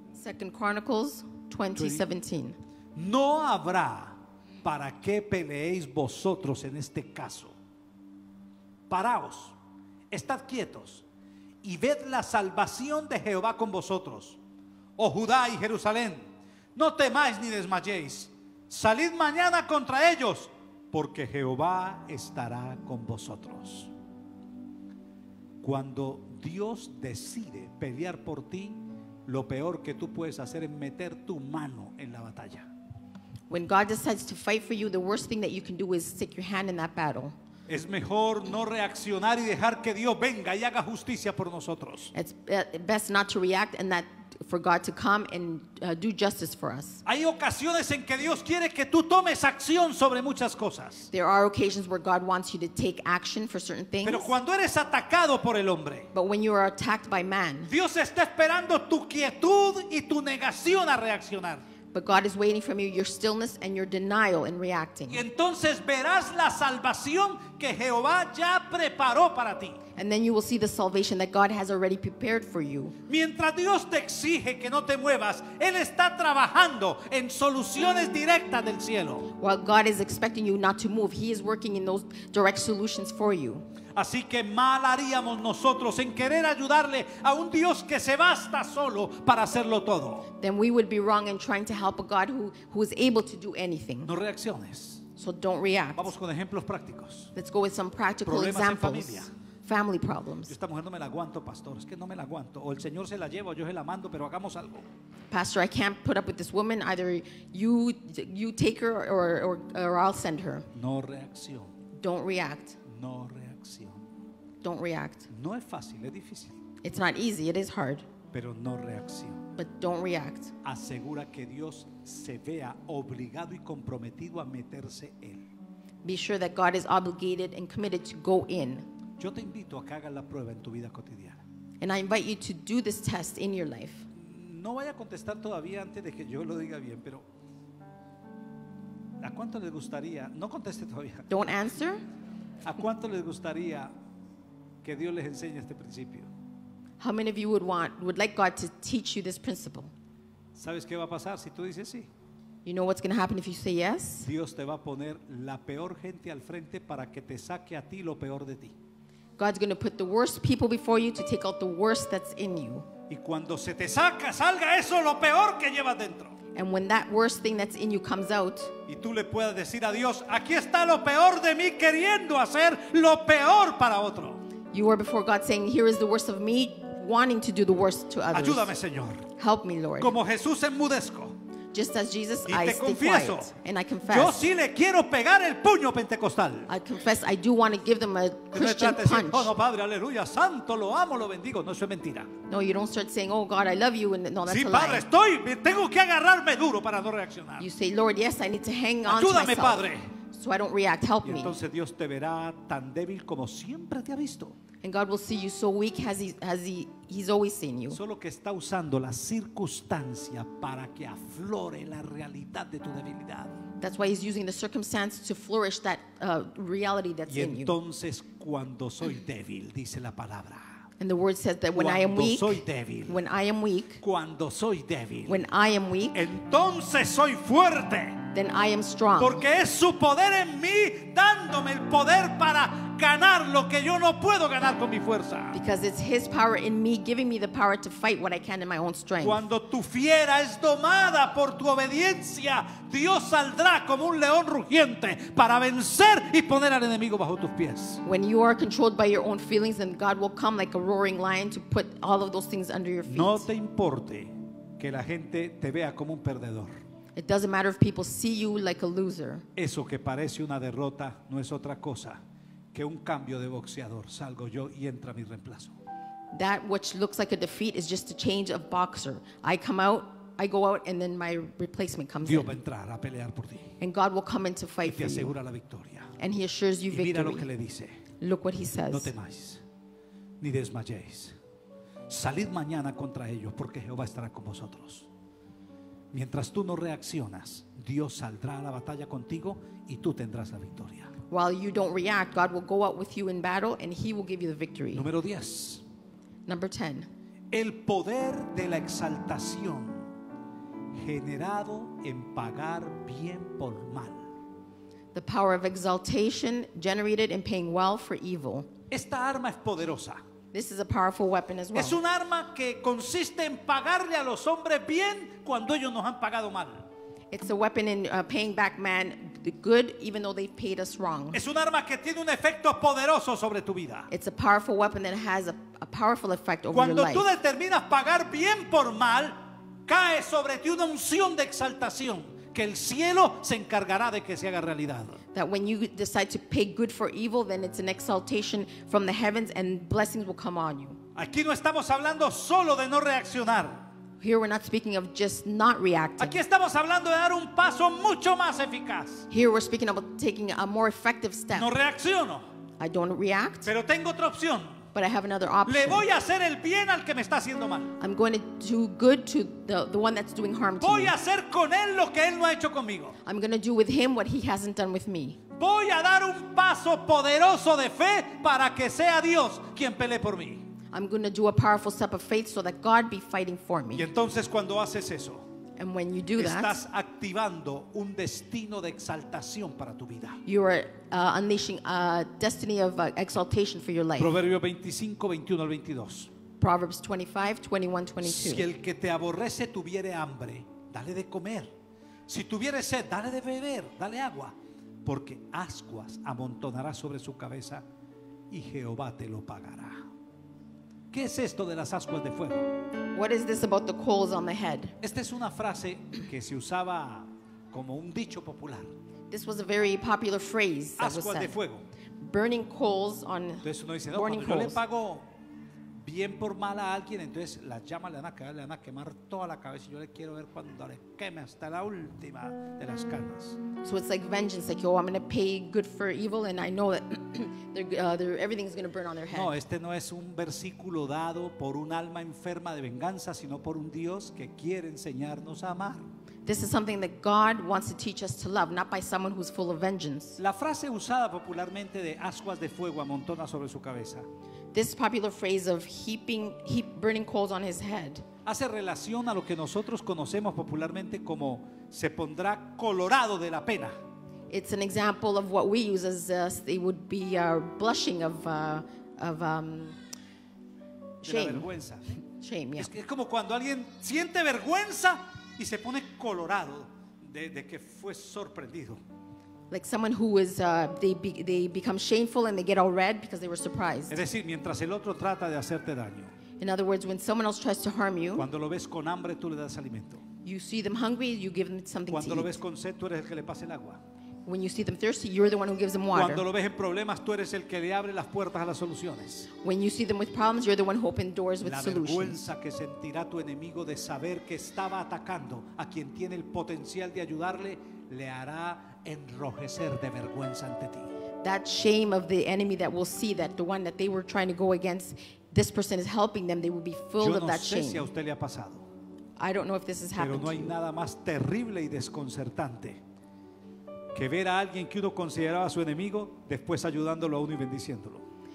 [SPEAKER 2] 2 Chronicles 20:17.
[SPEAKER 1] No habrá para qué peleéis vosotros en este caso. Paraos, estad quietos y ved la salvación de Jehová con vosotros, oh Judá y Jerusalén. No temáis ni desmayéis. Salid mañana contra ellos, porque Jehová estará con vosotros. Cuando Dios decide pelear por ti, lo peor que tú puedes hacer es meter tu mano en la batalla.
[SPEAKER 2] When God decides to fight for you, the worst thing that you can do is stick your hand in that battle.
[SPEAKER 1] Es mejor no reaccionar y dejar que Dios venga y haga justicia por nosotros.
[SPEAKER 2] It's best not to react and that for God to come and do justice for us.
[SPEAKER 1] Hay ocasiones en que Dios quiere que tú tomes acción sobre muchas cosas.
[SPEAKER 2] There are occasions where God wants you to take action for certain things.
[SPEAKER 1] Pero cuando eres atacado por el hombre,
[SPEAKER 2] But when you are attacked by man,
[SPEAKER 1] Dios está esperando tu quietud y tu negación a reaccionar.
[SPEAKER 2] but God is waiting from you your stillness and your denial in reacting.
[SPEAKER 1] Y entonces verás la salvación que Jehová ya preparó para ti.
[SPEAKER 2] And then you will see the salvation that God has already prepared for you.
[SPEAKER 1] Mientras Dios te exige que no te muevas, Él está trabajando en soluciones directas del cielo.
[SPEAKER 2] While God is expecting you not to move, He is working in those direct solutions for you.
[SPEAKER 1] Así que mal haríamos nosotros en querer ayudarle a un Dios que se basta solo para hacerlo todo.
[SPEAKER 2] Then we would be wrong in trying to help a God who is able to do anything.
[SPEAKER 1] No reacciones.
[SPEAKER 2] So don't react.
[SPEAKER 1] Vamos con ejemplos prácticos.
[SPEAKER 2] Let's go with some practical
[SPEAKER 1] Problemas en
[SPEAKER 2] examples.
[SPEAKER 1] familia.
[SPEAKER 2] family
[SPEAKER 1] Yo
[SPEAKER 2] problems.
[SPEAKER 1] esta mujer no me la aguanto, pastor, es que no me la aguanto. O el Señor se la lleva o yo se la mando, pero hagamos algo.
[SPEAKER 2] Pastor, I can't put up with this woman. Either you take her or I'll send her.
[SPEAKER 1] No reacción,
[SPEAKER 2] Don't react.
[SPEAKER 1] no reacción.
[SPEAKER 2] Don't react.
[SPEAKER 1] No es fácil, es difícil,
[SPEAKER 2] It's not easy. It is hard.
[SPEAKER 1] pero no reacción.
[SPEAKER 2] But don't react.
[SPEAKER 1] Asegura que Dios se vea obligado y comprometido a meterse Él.
[SPEAKER 2] Be sure that God is obligated and committed to go in.
[SPEAKER 1] Yo te invito a que hagas la prueba en tu vida cotidiana.
[SPEAKER 2] And I invite you to do this test in your life.
[SPEAKER 1] No vaya a contestar todavía antes de que yo lo diga bien, pero ¿a cuánto les gustaría? No conteste todavía.
[SPEAKER 2] Don't answer.
[SPEAKER 1] ¿A cuánto les gustaría que Dios les enseñe este principio?
[SPEAKER 2] How many of you would like God to teach you this principle?
[SPEAKER 1] ¿Sabes qué va a pasar si tú dices sí?
[SPEAKER 2] You know what's going to happen if you say yes?
[SPEAKER 1] Dios te va a poner la peor gente al frente para que te saque a ti lo peor de ti.
[SPEAKER 2] God's going to put the worst people before you to take out the worst that's in you.
[SPEAKER 1] Y cuando se te salga eso lo peor que llevas dentro.
[SPEAKER 2] And when that worst thing that's in you comes out,
[SPEAKER 1] Y tú le puedas decir a Dios, aquí está lo peor de mí queriendo hacer lo peor para otro.
[SPEAKER 2] you are before God saying, here is the worst of me, wanting to do the worst to others.
[SPEAKER 1] Ayúdame, Señor.
[SPEAKER 2] Help me, Lord.
[SPEAKER 1] Como Jesús enmudezco.
[SPEAKER 2] Just as Jesus,
[SPEAKER 1] Y
[SPEAKER 2] I
[SPEAKER 1] te
[SPEAKER 2] stay
[SPEAKER 1] confieso,
[SPEAKER 2] quiet. And I
[SPEAKER 1] yo
[SPEAKER 2] confess.
[SPEAKER 1] sí le quiero pegar el puño pentecostal.
[SPEAKER 2] I confess I do want to give them a
[SPEAKER 1] Que no
[SPEAKER 2] Christian
[SPEAKER 1] trate de decir,
[SPEAKER 2] punch.
[SPEAKER 1] oh no, Padre, aleluya, santo, lo amo, lo bendigo. No, eso es mentira.
[SPEAKER 2] No, you don't start saying, oh God, I love you. And no, that's
[SPEAKER 1] Sí,
[SPEAKER 2] a
[SPEAKER 1] Padre,
[SPEAKER 2] lie.
[SPEAKER 1] tengo que agarrarme duro para no reaccionar.
[SPEAKER 2] You say, Lord, yes, I need to hang on to
[SPEAKER 1] Ayúdame,
[SPEAKER 2] myself.
[SPEAKER 1] Padre.
[SPEAKER 2] So I don't react. Help
[SPEAKER 1] Y
[SPEAKER 2] me.
[SPEAKER 1] entonces Dios te verá tan débil como siempre te ha visto.
[SPEAKER 2] And God will see you so weak as He's always seen you.
[SPEAKER 1] Solo que está usando la circunstancia para que aflore la realidad de tu debilidad.
[SPEAKER 2] That's why He's using the circumstance to flourish that reality that's
[SPEAKER 1] Y
[SPEAKER 2] in you.
[SPEAKER 1] entonces cuando soy débil, dice la palabra.
[SPEAKER 2] And the word says that when I am
[SPEAKER 1] Cuando
[SPEAKER 2] weak,
[SPEAKER 1] soy débil.
[SPEAKER 2] when I am weak,
[SPEAKER 1] Cuando soy débil,
[SPEAKER 2] when I am weak,
[SPEAKER 1] entonces soy fuerte.
[SPEAKER 2] then I am strong.
[SPEAKER 1] Porque es su poder en mí dándome el poder para ganar lo que yo no puedo ganar con mi fuerza.
[SPEAKER 2] Because it's His power in me, giving me the power to fight what I can in my own strength.
[SPEAKER 1] Cuando tu fiera es domada por tu obediencia, Dios saldrá como un león rugiente para vencer y poner al enemigo bajo tus pies.
[SPEAKER 2] When you are controlled by your own feelings, then God will come like a roaring lion to put all of those things under your feet.
[SPEAKER 1] No te importe que la gente te vea como un perdedor.
[SPEAKER 2] It doesn't matter if people see you like a loser.
[SPEAKER 1] Eso que parece una derrota no es otra cosa que un cambio de boxeador. Salgo yo y entra mi reemplazo.
[SPEAKER 2] That which looks like a defeat is just a change of boxer. I go out, and then my replacement comes
[SPEAKER 1] Dios va a
[SPEAKER 2] in.
[SPEAKER 1] entrar a pelear por ti
[SPEAKER 2] And God will come in to
[SPEAKER 1] y
[SPEAKER 2] fight
[SPEAKER 1] te
[SPEAKER 2] for you.
[SPEAKER 1] asegura la victoria.
[SPEAKER 2] And He assures you
[SPEAKER 1] Y mira lo que
[SPEAKER 2] victory.
[SPEAKER 1] le dice.
[SPEAKER 2] Look what He
[SPEAKER 1] No
[SPEAKER 2] says.
[SPEAKER 1] temáis, ni desmayéis. Salid mañana contra ellos, porque Jehová estará con vosotros. Mientras tú no reaccionas, Dios saldrá a la batalla contigo y tú tendrás la victoria.
[SPEAKER 2] While you don't react, God will go out with you in battle and He will give you the victory.
[SPEAKER 1] Número 10.
[SPEAKER 2] Number 10.
[SPEAKER 1] El poder de la exaltación generado en pagar bien por mal.
[SPEAKER 2] The power of exaltation generated in paying well for evil.
[SPEAKER 1] Esta arma es poderosa.
[SPEAKER 2] This is a powerful weapon as well.
[SPEAKER 1] Es un arma que consiste en pagarle a los hombres bien cuando ellos nos han pagado mal.
[SPEAKER 2] It's a weapon in paying back man the good even though they've paid us wrong.
[SPEAKER 1] Es un arma que tiene un efecto poderoso sobre tu vida.
[SPEAKER 2] It's a powerful weapon that has a powerful effect over your
[SPEAKER 1] Cuando
[SPEAKER 2] life.
[SPEAKER 1] tú determinas pagar bien por mal, cae sobre ti una unción de exaltación que el cielo se encargará de que se haga realidad.
[SPEAKER 2] That when you decide to pay good for evil, then it's an exaltation from the heavens and blessings will come on you.
[SPEAKER 1] Aquí no estamos hablando solo de no reaccionar.
[SPEAKER 2] Here we're not speaking of just not reacting.
[SPEAKER 1] Aquí estamos hablando de dar un paso mucho más eficaz.
[SPEAKER 2] Here we're speaking about taking a more effective step.
[SPEAKER 1] No reacciono,
[SPEAKER 2] I don't react,
[SPEAKER 1] pero tengo otra opción.
[SPEAKER 2] but I have another
[SPEAKER 1] Le
[SPEAKER 2] option.
[SPEAKER 1] voy a hacer el bien al que me está haciendo mal.
[SPEAKER 2] I'm going to do good to the one that's doing harm to
[SPEAKER 1] Voy
[SPEAKER 2] me.
[SPEAKER 1] a hacer con él lo que él no ha hecho conmigo.
[SPEAKER 2] I'm going to do with him what he hasn't done with me.
[SPEAKER 1] Voy a dar un paso poderoso de fe para que sea Dios quien pelee por mí.
[SPEAKER 2] I'm going to do a powerful step of faith so that God be fighting for
[SPEAKER 1] Y
[SPEAKER 2] me.
[SPEAKER 1] entonces cuando haces eso,
[SPEAKER 2] And when you do that,
[SPEAKER 1] estás activando un destino de exaltación para tu vida.
[SPEAKER 2] you are unleashing a destiny of exaltation for your life.
[SPEAKER 1] Proverbios 25, 21 al 22.
[SPEAKER 2] Proverbs 25, 21,
[SPEAKER 1] Si
[SPEAKER 2] 22.
[SPEAKER 1] el que te aborrece tuviere hambre, dale de comer. Si tuviere sed, dale de beber, dale agua. Porque ascuas amontonará sobre su cabeza y Jehová te lo pagará. ¿Qué es esto de las ascuas de fuego?
[SPEAKER 2] What is this about the coals on the head?
[SPEAKER 1] Esta es una frase que se usaba como un dicho popular.
[SPEAKER 2] This was a very popular phrase that was
[SPEAKER 1] Ascuas de
[SPEAKER 2] said.
[SPEAKER 1] fuego.
[SPEAKER 2] Burning coals on
[SPEAKER 1] Entonces uno dice, no,
[SPEAKER 2] burning
[SPEAKER 1] cuando yo le
[SPEAKER 2] coals.
[SPEAKER 1] pago bien por mal a alguien, entonces las llamas le van a quemar toda la cabeza. Y yo le quiero ver cuando le queme hasta la última de las canas.
[SPEAKER 2] So it's like vengeance, like, oh, I'm going to pay good for evil, and I know that everything's going to burn on their head.
[SPEAKER 1] No, este no es un versículo dado por un alma enferma de venganza, sino por un Dios que quiere enseñarnos a amar.
[SPEAKER 2] This is something that God wants to teach us to love, not by someone who's full of vengeance.
[SPEAKER 1] La frase usada popularmente de ascuas de fuego amontona sobre su cabeza
[SPEAKER 2] This popular phrase of burning coals on his head
[SPEAKER 1] hace relación a lo que nosotros conocemos popularmente como se pondrá colorado de la pena.
[SPEAKER 2] It's an example of what we use as it would be blushing of
[SPEAKER 1] De la
[SPEAKER 2] shame.
[SPEAKER 1] vergüenza.
[SPEAKER 2] Shame, yeah.
[SPEAKER 1] Es como cuando alguien siente vergüenza y se pone colorado de que fue sorprendido.
[SPEAKER 2] Like someone who is, they become shameful and they get all red because they were surprised.
[SPEAKER 1] Es decir, mientras el otro trata de hacerte daño,
[SPEAKER 2] In other words, when someone else tries to harm you,
[SPEAKER 1] cuando lo ves con hambre, tú le das alimento.
[SPEAKER 2] you see them hungry, you give them something
[SPEAKER 1] Cuando
[SPEAKER 2] to
[SPEAKER 1] lo
[SPEAKER 2] eat.
[SPEAKER 1] ves con sed, tú eres el que le pasa el agua.
[SPEAKER 2] When you see them thirsty, you're the one who gives them
[SPEAKER 1] Cuando
[SPEAKER 2] water.
[SPEAKER 1] lo ves en problemas, tú eres el que le abre las puertas a las soluciones.
[SPEAKER 2] When you see them with problems, you're the one who opens doors with
[SPEAKER 1] La
[SPEAKER 2] solutions.
[SPEAKER 1] vergüenza que sentirá tu enemigo de saber que estaba atacando a quien tiene el potencial de ayudarle, le hará enrojecer de vergüenza ante ti.
[SPEAKER 2] That shame of the enemy that will see that the one that they were trying to go against, this person is helping them, they will be filled
[SPEAKER 1] Yo
[SPEAKER 2] of
[SPEAKER 1] no
[SPEAKER 2] that
[SPEAKER 1] sé si a
[SPEAKER 2] shame.
[SPEAKER 1] usted le ha pasado,
[SPEAKER 2] I don't know if this has
[SPEAKER 1] pero
[SPEAKER 2] happened
[SPEAKER 1] no
[SPEAKER 2] to
[SPEAKER 1] hay
[SPEAKER 2] you.
[SPEAKER 1] nada más terrible y desconcertante que ver a alguien que uno consideraba su enemigo después ayudándolo a uno y bendiciéndolo.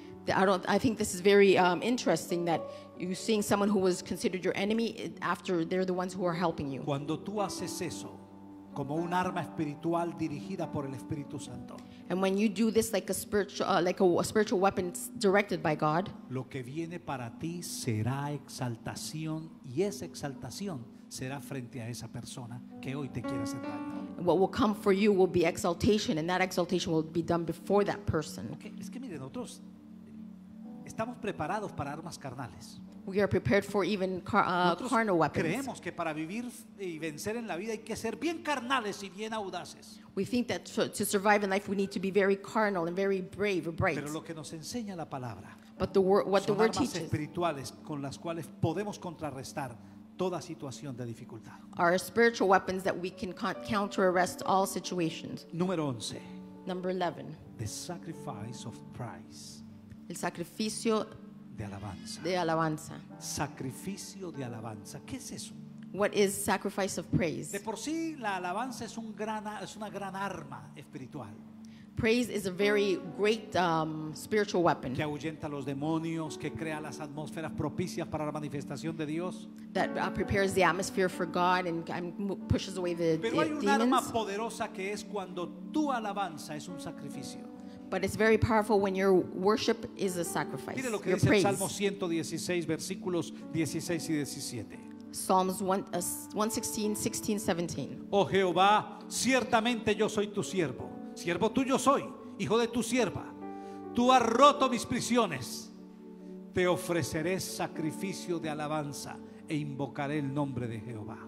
[SPEAKER 2] I think this is very interesting that you're seeing someone who was considered your enemy after they're the ones who are helping you.
[SPEAKER 1] Cuando tú haces eso como un arma espiritual dirigida por el Espíritu Santo,
[SPEAKER 2] And when you do this like a spiritual weapon directed by God,
[SPEAKER 1] lo que viene para ti será exaltación, y esa exaltación será frente a esa persona que hoy te quiere hacer daño.
[SPEAKER 2] what will come for you will be exaltation, and that exaltation will be done before that person.
[SPEAKER 1] Okay, es que miren, nosotros estamos preparados para armas carnales.
[SPEAKER 2] We are prepared for even
[SPEAKER 1] Nosotros
[SPEAKER 2] carnal weapons.
[SPEAKER 1] creemos que para vivir y vencer en la vida hay que ser bien carnales y bien audaces.
[SPEAKER 2] We think that to survive in life we need to be very carnal and very brave or bright.
[SPEAKER 1] Pero lo que nos enseña la palabra
[SPEAKER 2] But what the
[SPEAKER 1] son
[SPEAKER 2] word
[SPEAKER 1] armas
[SPEAKER 2] teaches
[SPEAKER 1] espirituales con las cuales podemos contrarrestar toda situación de dificultad.
[SPEAKER 2] are spiritual weapons that we can counter arrest all situations.
[SPEAKER 1] Número 11.
[SPEAKER 2] Number 11,
[SPEAKER 1] The sacrifice of praise.
[SPEAKER 2] el sacrificio
[SPEAKER 1] De alabanza.
[SPEAKER 2] de alabanza.
[SPEAKER 1] Sacrificio de alabanza. ¿Qué es eso?
[SPEAKER 2] What is sacrifice of praise?
[SPEAKER 1] De por sí la alabanza es una gran arma espiritual
[SPEAKER 2] Praise is a very great spiritual weapon
[SPEAKER 1] que ahuyenta a los demonios, que crea las atmósferas propicias para la manifestación de Dios.
[SPEAKER 2] that prepares the atmosphere for God and pushes away the
[SPEAKER 1] Pero hay un arma
[SPEAKER 2] demons.
[SPEAKER 1] poderosa que es cuando tu alabanza es un sacrificio.
[SPEAKER 2] But it's very powerful when your worship is a sacrifice.
[SPEAKER 1] Mire lo que
[SPEAKER 2] Your
[SPEAKER 1] dice el
[SPEAKER 2] praise.
[SPEAKER 1] Salmo 116, versículos 16 y 17.
[SPEAKER 2] Psalms 116, 16, 17.
[SPEAKER 1] Oh Jehová, ciertamente yo soy tu siervo, siervo tuyo soy, hijo de tu sierva. Tú has roto mis prisiones. Te ofreceré sacrificio de alabanza e invocaré el nombre de Jehová.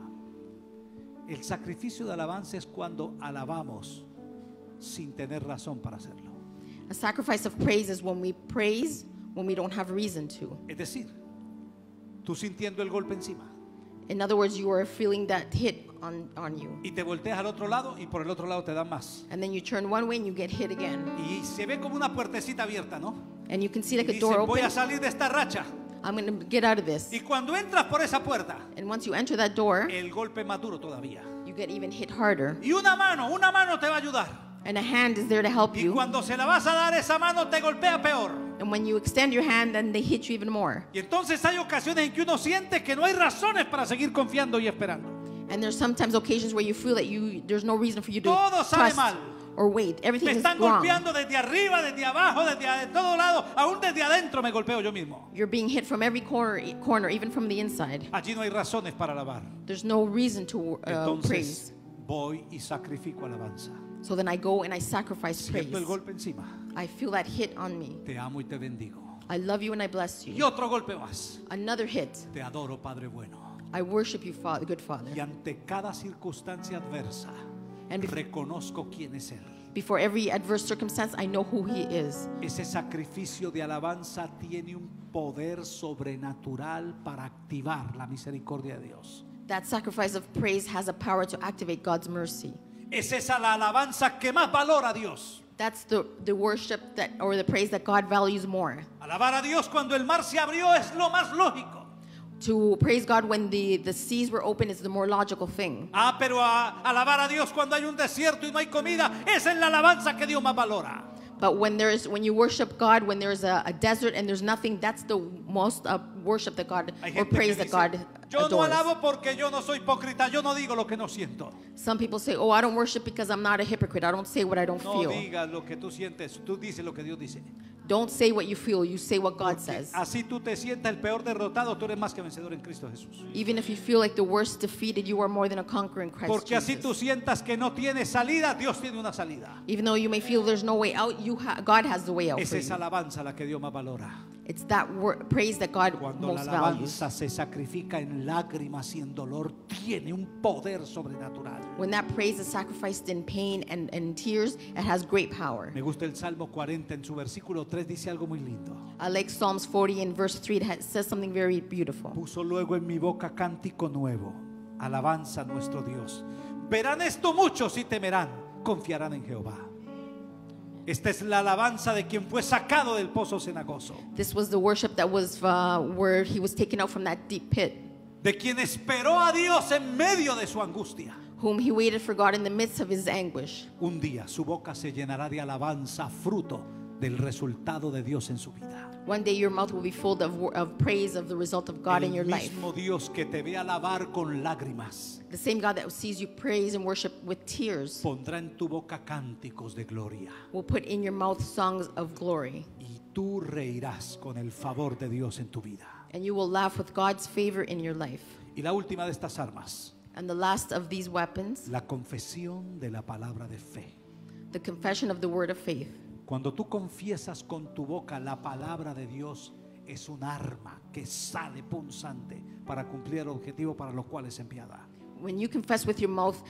[SPEAKER 1] El sacrificio de alabanza es cuando alabamos sin tener razón para hacerlo.
[SPEAKER 2] A sacrifice of praise is when we praise when we don't have reason to.
[SPEAKER 1] Es decir, tú sintiendo el golpe encima
[SPEAKER 2] In other words, you are feeling that hit on you.
[SPEAKER 1] y te volteas al otro lado y por el otro lado te dan más.
[SPEAKER 2] And then you turn one way and you get hit again.
[SPEAKER 1] Y se ve como una puertecita abierta, ¿no?
[SPEAKER 2] And you can see
[SPEAKER 1] Y
[SPEAKER 2] like a
[SPEAKER 1] dices,
[SPEAKER 2] door
[SPEAKER 1] voy
[SPEAKER 2] open.
[SPEAKER 1] a salir de esta racha.
[SPEAKER 2] I'm going to get out of this.
[SPEAKER 1] Y cuando entras por esa puerta,
[SPEAKER 2] And once you enter that door,
[SPEAKER 1] el golpe es más duro todavía.
[SPEAKER 2] you get even hit harder.
[SPEAKER 1] Y una mano te va a ayudar.
[SPEAKER 2] And a hand is there to help
[SPEAKER 1] Y
[SPEAKER 2] you.
[SPEAKER 1] cuando se la vas a dar, esa mano te golpea peor.
[SPEAKER 2] And when you extend your hand, then they hit you even more.
[SPEAKER 1] Y entonces hay ocasiones en que uno siente que no hay razones para seguir confiando y esperando.
[SPEAKER 2] And there's sometimes occasions where you feel that there's no reason for you to
[SPEAKER 1] Todo sale
[SPEAKER 2] trust
[SPEAKER 1] mal.
[SPEAKER 2] or wait. Everything
[SPEAKER 1] Me
[SPEAKER 2] is
[SPEAKER 1] están
[SPEAKER 2] wrong.
[SPEAKER 1] golpeando desde arriba, desde abajo, de todo lado, aún desde adentro me golpeo yo mismo.
[SPEAKER 2] You're being hit from every corner, even from the inside.
[SPEAKER 1] Allí no hay razones para alabar.
[SPEAKER 2] There's no reason to
[SPEAKER 1] Entonces
[SPEAKER 2] praise.
[SPEAKER 1] voy y sacrifico alabanza.
[SPEAKER 2] So then I go and I sacrifice praise.
[SPEAKER 1] Siento el golpe encima.
[SPEAKER 2] I feel that hit on me.
[SPEAKER 1] Te amo y te bendigo.
[SPEAKER 2] I love you and I bless
[SPEAKER 1] Y
[SPEAKER 2] you.
[SPEAKER 1] otro golpe más.
[SPEAKER 2] Another hit.
[SPEAKER 1] Te adoro, Padre bueno.
[SPEAKER 2] I worship you, Father, good Father.
[SPEAKER 1] Y ante cada circunstancia adversa,
[SPEAKER 2] And
[SPEAKER 1] reconozco quién es Él.
[SPEAKER 2] before every adverse circumstance, I know who He is.
[SPEAKER 1] Ese sacrificio de alabanza tiene un poder sobrenatural para activar la misericordia de Dios.
[SPEAKER 2] That sacrifice of praise has a power to activate God's mercy.
[SPEAKER 1] Es esa la alabanza que más valora a Dios.
[SPEAKER 2] That's the worship that, or the praise that God values more.
[SPEAKER 1] Alabar a Dios cuando el mar se abrió es lo más lógico.
[SPEAKER 2] To praise God when the seas were open is the more logical thing.
[SPEAKER 1] Pero alabar a Dios cuando hay un desierto y no hay comida, esa es la alabanza que Dios más valora.
[SPEAKER 2] But when you worship God, when there's a desert and there's nothing, that's the most worship that God,
[SPEAKER 1] Hay
[SPEAKER 2] or
[SPEAKER 1] gente que
[SPEAKER 2] praise that
[SPEAKER 1] dice,
[SPEAKER 2] God
[SPEAKER 1] yo no
[SPEAKER 2] adores.
[SPEAKER 1] alabo porque yo no soy hipócrita, yo no digo lo que no siento.
[SPEAKER 2] Some people say, oh, I don't worship because I'm not a hypocrite. I don't say what I don't
[SPEAKER 1] No
[SPEAKER 2] feel.
[SPEAKER 1] digas lo que tú sientes, tú dices lo que Dios dice.
[SPEAKER 2] Don't say what you feel, you say what God says.
[SPEAKER 1] Así tú te sientas el peor derrotado, tú eres más que vencedor en Cristo Jesús.
[SPEAKER 2] Even if you feel like the worst defeated, you are more than a conqueror in Christ
[SPEAKER 1] Porque así
[SPEAKER 2] Jesus.
[SPEAKER 1] tú sientas que no tienes salida, Dios tiene una salida.
[SPEAKER 2] Even though you may feel there's no way out, God has the way out
[SPEAKER 1] Es
[SPEAKER 2] for
[SPEAKER 1] esa
[SPEAKER 2] you.
[SPEAKER 1] alabanza la que Dios más valora.
[SPEAKER 2] It's that praise that God
[SPEAKER 1] Cuando la
[SPEAKER 2] most values.
[SPEAKER 1] alabanza se sacrifica en lágrimas y en dolor, tiene un poder sobrenatural.
[SPEAKER 2] When that praise is sacrificed in pain and tears, it has great power.
[SPEAKER 1] Me gusta el Salmo 40 en su versículo 3, dice algo muy lindo.
[SPEAKER 2] I like Psalms 40 in verse 3. It says something very beautiful.
[SPEAKER 1] Puso luego en mi boca cántico nuevo, alabanza a nuestro Dios. Verán esto muchos y temerán, confiarán en Jehová. Esta es la alabanza de quien fue sacado del pozo cenagoso,
[SPEAKER 2] This was the worship that was where he was taken out from that deep pit,
[SPEAKER 1] de quien esperó a Dios en medio de su angustia.
[SPEAKER 2] whom he waited for God in the midst of his anguish.
[SPEAKER 1] Un día su boca se llenará de alabanza, fruto del resultado de Dios en su vida.
[SPEAKER 2] One day your mouth will be full of praise of the result of God in your
[SPEAKER 1] El
[SPEAKER 2] life.
[SPEAKER 1] mismo Dios que te ve alabar con lágrimas,
[SPEAKER 2] The same God that sees you praise and worship with tears
[SPEAKER 1] pondrá en tu boca cánticos de gloria.
[SPEAKER 2] will put in your mouth songs of glory.
[SPEAKER 1] Y tú reirás con el favor de Dios en tu vida.
[SPEAKER 2] And you will laugh with God's favor in your life.
[SPEAKER 1] Y la última de estas armas,
[SPEAKER 2] And the last of these weapons,
[SPEAKER 1] la confesión de la palabra de fe.
[SPEAKER 2] the confession of the word of faith.
[SPEAKER 1] Cuando tú confiesas con tu boca la palabra de Dios, es un arma que sale punzante para cumplir el objetivo para lo cual es enviada.
[SPEAKER 2] When you confess with your mouth,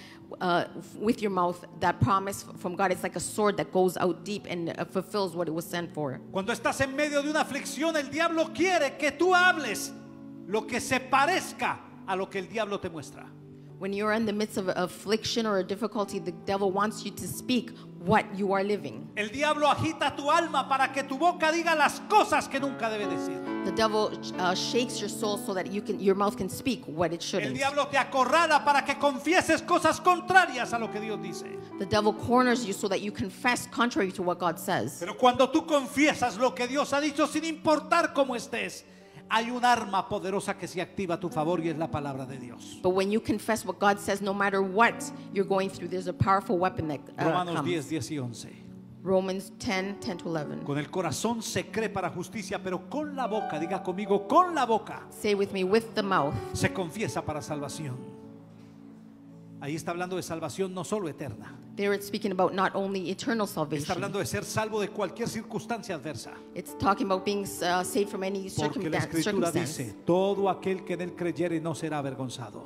[SPEAKER 2] that promise from God, it's like a sword that goes out deep and fulfills what it was sent for.
[SPEAKER 1] Cuando estás en medio de una aflicción, el diablo quiere que tú hables lo que se parezca a lo que el diablo te muestra.
[SPEAKER 2] When you're in the midst of affliction or a difficulty, the devil wants you to speak what you are living.
[SPEAKER 1] El diablo agita tu alma para que tu boca diga las cosas que nunca debe decir.
[SPEAKER 2] The devil shakes your soul so that your mouth can speak what it
[SPEAKER 1] El
[SPEAKER 2] shouldn't.
[SPEAKER 1] diablo te acorrala para que confieses cosas contrarias a lo que Dios dice.
[SPEAKER 2] The devil corners you so that you confess contrary to what God says.
[SPEAKER 1] Pero cuando tú confiesas lo que Dios ha dicho, sin importar cómo estés, hay un arma poderosa que se activa a tu favor y es la palabra de Dios.
[SPEAKER 2] But when you confess what God says, no matter what you're going through, there's a powerful weapon that
[SPEAKER 1] Romanos 10,
[SPEAKER 2] comes.
[SPEAKER 1] 10 y 11.
[SPEAKER 2] Romans 10 to 11.
[SPEAKER 1] Con el corazón se cree para justicia, pero con la boca, diga conmigo, con la boca
[SPEAKER 2] Say with me, with the mouth.
[SPEAKER 1] se confiesa para salvación. Ahí está hablando de salvación no solo eterna.
[SPEAKER 2] There it's speaking about not only eternal
[SPEAKER 1] Está
[SPEAKER 2] salvation.
[SPEAKER 1] hablando de ser salvo de cualquier circunstancia adversa.
[SPEAKER 2] It's talking about being saved from any
[SPEAKER 1] Porque la Escritura
[SPEAKER 2] circumstance.
[SPEAKER 1] dice, todo aquel que en él creyere no será avergonzado.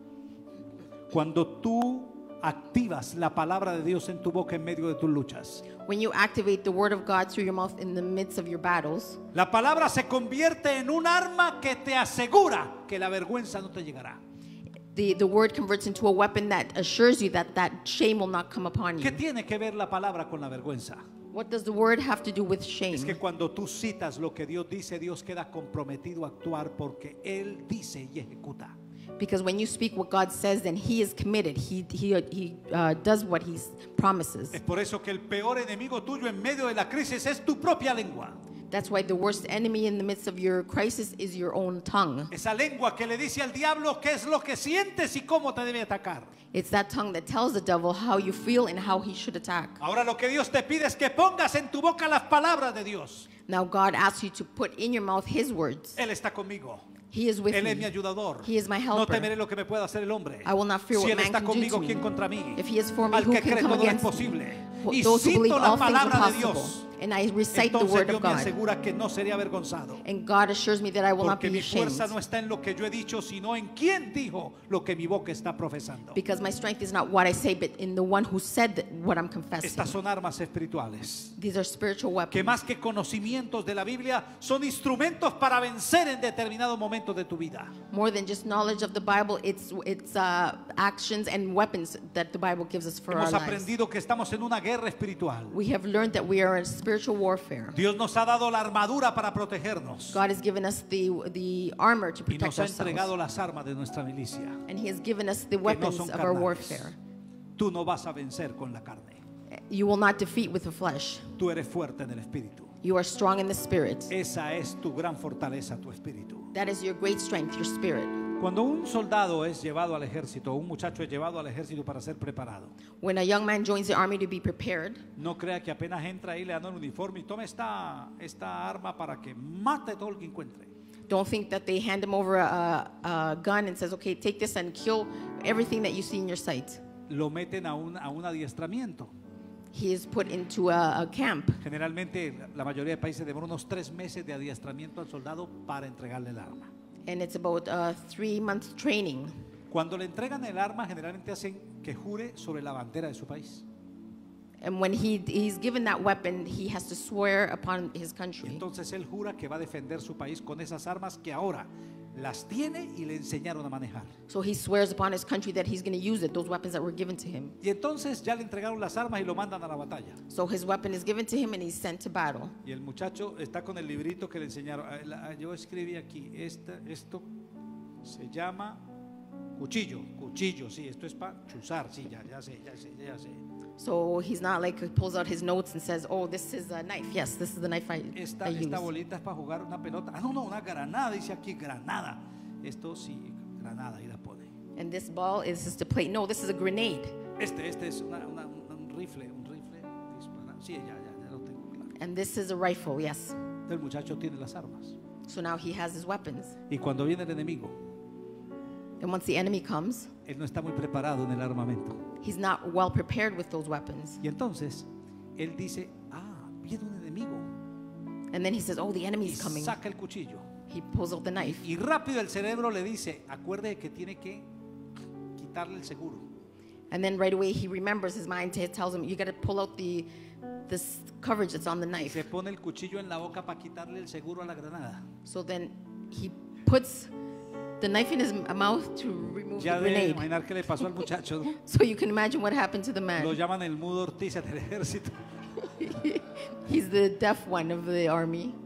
[SPEAKER 1] Cuando tú activas la palabra de Dios en tu boca en medio de tus luchas,
[SPEAKER 2] When you activate the word of God through your mouth in the midst of your battles,
[SPEAKER 1] la palabra se convierte en un arma que te asegura que la vergüenza no te llegará.
[SPEAKER 2] the word converts into a weapon that assures you that shame will not come upon
[SPEAKER 1] ¿Qué
[SPEAKER 2] you.
[SPEAKER 1] tiene que ver la palabra con la vergüenza?
[SPEAKER 2] What does the word have to do with shame?
[SPEAKER 1] Es que cuando tú citas lo que Dios dice, Dios queda comprometido a actuar porque Él dice y ejecuta.
[SPEAKER 2] Because when you speak what God says, then He is committed. He does what He promises.
[SPEAKER 1] Es por eso que el peor enemigo tuyo en medio de la crisis es tu propia lengua.
[SPEAKER 2] That's why the worst enemy in the midst of your crisis is your own tongue.
[SPEAKER 1] Esa lengua que le dice al diablo qué es lo que sientes y cómo te debe atacar.
[SPEAKER 2] It's that tongue that tells the devil how you feel and how he should attack.
[SPEAKER 1] Ahora lo que Dios te pide es que pongas en tu boca las palabras de Dios.
[SPEAKER 2] Now God asks you to put in your mouth His words.
[SPEAKER 1] Él está conmigo.
[SPEAKER 2] He is with
[SPEAKER 1] Él es
[SPEAKER 2] me.
[SPEAKER 1] mi ayudador.
[SPEAKER 2] He is my
[SPEAKER 1] No
[SPEAKER 2] helper.
[SPEAKER 1] temeré lo que me pueda hacer el hombre.
[SPEAKER 2] I will not fear
[SPEAKER 1] Si
[SPEAKER 2] what
[SPEAKER 1] Él
[SPEAKER 2] man
[SPEAKER 1] está
[SPEAKER 2] can do
[SPEAKER 1] conmigo,
[SPEAKER 2] to me.
[SPEAKER 1] ¿quién contra mí?
[SPEAKER 2] If he is for me,
[SPEAKER 1] Al
[SPEAKER 2] who
[SPEAKER 1] que
[SPEAKER 2] can
[SPEAKER 1] cree
[SPEAKER 2] come
[SPEAKER 1] todo es
[SPEAKER 2] against me?
[SPEAKER 1] posible. Y
[SPEAKER 2] Those who believe
[SPEAKER 1] cito la
[SPEAKER 2] all things are
[SPEAKER 1] palabra de
[SPEAKER 2] possible.
[SPEAKER 1] Dios.
[SPEAKER 2] And I recite the
[SPEAKER 1] Entonces
[SPEAKER 2] word
[SPEAKER 1] Dios
[SPEAKER 2] of
[SPEAKER 1] me
[SPEAKER 2] God.
[SPEAKER 1] asegura que no seré avergonzado.
[SPEAKER 2] And God assures me that I will not
[SPEAKER 1] Porque
[SPEAKER 2] be
[SPEAKER 1] mi fuerza
[SPEAKER 2] ashamed.
[SPEAKER 1] no está en lo que yo he dicho, sino en quien dijo lo que mi boca está profesando.
[SPEAKER 2] Because my strength is not what I say, but in the one who said that what I'm confessing.
[SPEAKER 1] Estas son armas espirituales
[SPEAKER 2] These are spiritual
[SPEAKER 1] que
[SPEAKER 2] weapons.
[SPEAKER 1] más que conocimientos de la Biblia son instrumentos para vencer en determinados momentos de tu vida.
[SPEAKER 2] More than just knowledge of the Bible, it's actions and weapons that the Bible gives us for our
[SPEAKER 1] Hemos
[SPEAKER 2] lives.
[SPEAKER 1] aprendido que estamos en una guerra espiritual.
[SPEAKER 2] We have learned that we are in spiritual warfare.
[SPEAKER 1] Dios nos ha dado la armadura para protegernos
[SPEAKER 2] God has given us the armor to
[SPEAKER 1] y nos
[SPEAKER 2] protect
[SPEAKER 1] ha entregado
[SPEAKER 2] ourselves.
[SPEAKER 1] las armas de nuestra milicia.
[SPEAKER 2] And He has given us the
[SPEAKER 1] Que no
[SPEAKER 2] weapons
[SPEAKER 1] son
[SPEAKER 2] of our
[SPEAKER 1] carnales.
[SPEAKER 2] warfare.
[SPEAKER 1] Tú no vas a vencer con la carne.
[SPEAKER 2] You will not defeat with the flesh.
[SPEAKER 1] Tú eres fuerte en el espíritu.
[SPEAKER 2] You are strong in the spirit.
[SPEAKER 1] Esa es tu gran fortaleza, tu espíritu.
[SPEAKER 2] That is your great strength, your spirit.
[SPEAKER 1] Cuando un soldado es llevado al ejército, o un muchacho es llevado al ejército para ser preparado,
[SPEAKER 2] When a young man joins the army to be prepared,
[SPEAKER 1] no crea que apenas entra ahí le dan el uniforme y tome esta arma para que mate todo el que encuentre.
[SPEAKER 2] don't think that they hand him over a gun and says, okay, take this and kill everything that you see in your sight.
[SPEAKER 1] Lo meten a un adiestramiento.
[SPEAKER 2] He is put into a camp.
[SPEAKER 1] Generalmente la mayoría de países demora unos 3 meses de adiestramiento al soldado para entregarle el arma.
[SPEAKER 2] And it's about 3 months training.
[SPEAKER 1] Cuando le entregan el arma, generalmente hacen que jure sobre la bandera de su país.
[SPEAKER 2] And when he's given that weapon, he has to swear upon his
[SPEAKER 1] Y
[SPEAKER 2] country.
[SPEAKER 1] entonces él jura que va a defender su país con esas armas que ahora las tiene y le enseñaron a manejar.
[SPEAKER 2] So he swears upon his country that he's going to use it, those weapons that were given to him.
[SPEAKER 1] Y entonces ya le entregaron las armas y lo mandan a la batalla.
[SPEAKER 2] So his weapon is given to him and he's sent to battle.
[SPEAKER 1] Y el muchacho está con el librito que le enseñaron. Yo escribí aquí, esto se llama cuchillo, sí, esto es para chuzar, sí, ya sé.
[SPEAKER 2] So he's not like he pulls out his notes and says, oh, this is a knife. Yes, this is the knife I
[SPEAKER 1] Esta
[SPEAKER 2] use.
[SPEAKER 1] bolita es para jugar una pelota. No, una granada, dice aquí, granada. Esto sí, granada, y la pone.
[SPEAKER 2] And this ball is just to play. No, this is a grenade.
[SPEAKER 1] Este es un rifle dispara. Sí, ya lo tengo claro.
[SPEAKER 2] And this is a rifle, yes.
[SPEAKER 1] El muchacho tiene las armas.
[SPEAKER 2] So now he has his weapons.
[SPEAKER 1] Y cuando viene el enemigo,
[SPEAKER 2] And once the enemy comes,
[SPEAKER 1] él no está muy preparado en el armamento.
[SPEAKER 2] he's not well prepared with those weapons.
[SPEAKER 1] Y entonces, él dice, viene un enemigo.
[SPEAKER 2] And then he says, oh, the
[SPEAKER 1] Y
[SPEAKER 2] enemy is coming.
[SPEAKER 1] saca el cuchillo.
[SPEAKER 2] He pulls out the knife.
[SPEAKER 1] Y rápido el cerebro le dice, acuerde que tiene que quitarle el seguro.
[SPEAKER 2] And then right away he remembers, his mind tells him, you got to pull out this coverage that's on the
[SPEAKER 1] Y
[SPEAKER 2] knife.
[SPEAKER 1] se pone el cuchillo en la boca para quitarle el seguro a la granada.
[SPEAKER 2] So then he puts the knife in his mouth to remove
[SPEAKER 1] Ya
[SPEAKER 2] the
[SPEAKER 1] debe
[SPEAKER 2] grenade.
[SPEAKER 1] imaginar qué le pasó al muchacho, ¿no?
[SPEAKER 2] So you can imagine what happened to the
[SPEAKER 1] Lo
[SPEAKER 2] man.
[SPEAKER 1] llaman el mudo Ortiz del ejército.
[SPEAKER 2] He's the deaf one of the army.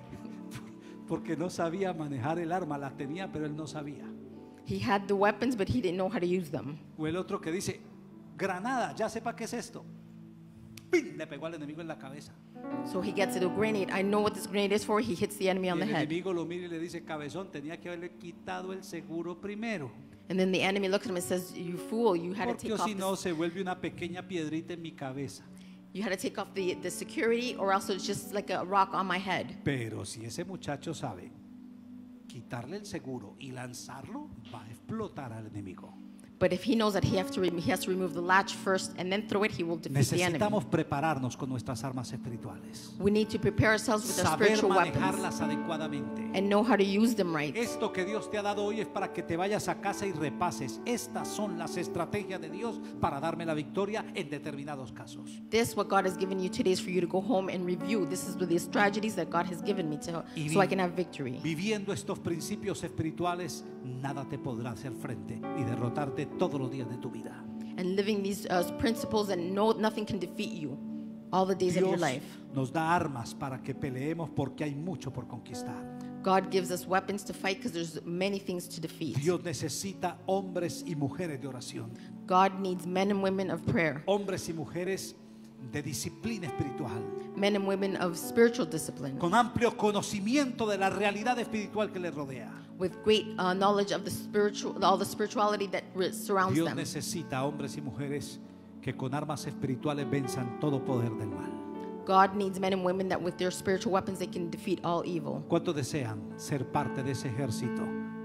[SPEAKER 1] Porque no sabía manejar el arma, la tenía, pero él no sabía.
[SPEAKER 2] He had the weapons, but he didn't know how to use them.
[SPEAKER 1] O el otro que dice, granada, ya sepa qué es esto. ¡Pin! Le pegó al enemigo en la cabeza.
[SPEAKER 2] So he gets it, a grenade. I know what this grenade is for. He hits the enemy
[SPEAKER 1] Y
[SPEAKER 2] on the
[SPEAKER 1] el
[SPEAKER 2] head.
[SPEAKER 1] enemigo lo mira y le dice, cabezón, tenía que haberle quitado el seguro primero.
[SPEAKER 2] And then the enemy looks at him and says, you fool, you had to
[SPEAKER 1] Porque
[SPEAKER 2] take
[SPEAKER 1] si
[SPEAKER 2] off
[SPEAKER 1] no se vuelve una pequeña piedrita en mi cabeza.
[SPEAKER 2] you had to take off the security, or else it's just like a rock on my head.
[SPEAKER 1] Pero si ese muchacho sabe quitarle el seguro y lanzarlo, va a explotar al enemigo.
[SPEAKER 2] But if he knows that he has to remove the latch first and then throw it, he will defeat the enemy.
[SPEAKER 1] Necesitamos prepararnos con nuestras armas espirituales.
[SPEAKER 2] We need to prepare ourselves with our
[SPEAKER 1] Saber
[SPEAKER 2] spiritual weapons
[SPEAKER 1] manejarlas adecuadamente.
[SPEAKER 2] and know how to use them right.
[SPEAKER 1] Esto que Dios te ha dado hoy es para que te vayas a casa y repases. Estas son las estrategias de Dios para darme la victoria en determinados casos.
[SPEAKER 2] This, what God has given you today, is for you to go home and review. This is the strategies that God has given me so I can have victory.
[SPEAKER 1] Viviendo estos principios espirituales, nada te podrá hacer frente y derrotarte todos los días de tu vida.
[SPEAKER 2] And living these principles, and nothing can defeat you all the days of your
[SPEAKER 1] Dios
[SPEAKER 2] life.
[SPEAKER 1] nos da armas para que peleemos porque hay mucho por conquistar.
[SPEAKER 2] God gives us weapons to fight because there's many things to defeat.
[SPEAKER 1] Dios necesita hombres y mujeres de oración,
[SPEAKER 2] God needs men and women of prayer,
[SPEAKER 1] hombres y mujeres de disciplina espiritual,
[SPEAKER 2] men and women of spiritual discipline,
[SPEAKER 1] con amplio conocimiento de la realidad espiritual que les rodea.
[SPEAKER 2] with great knowledge of all the spirituality that surrounds
[SPEAKER 1] Dios
[SPEAKER 2] them.
[SPEAKER 1] necesita hombres y mujeres que con armas espirituales venzan todo poder del mal.
[SPEAKER 2] God needs men and women that with their spiritual weapons they can defeat all evil.
[SPEAKER 1] ¿Cuántos desean ser parte de ese ejército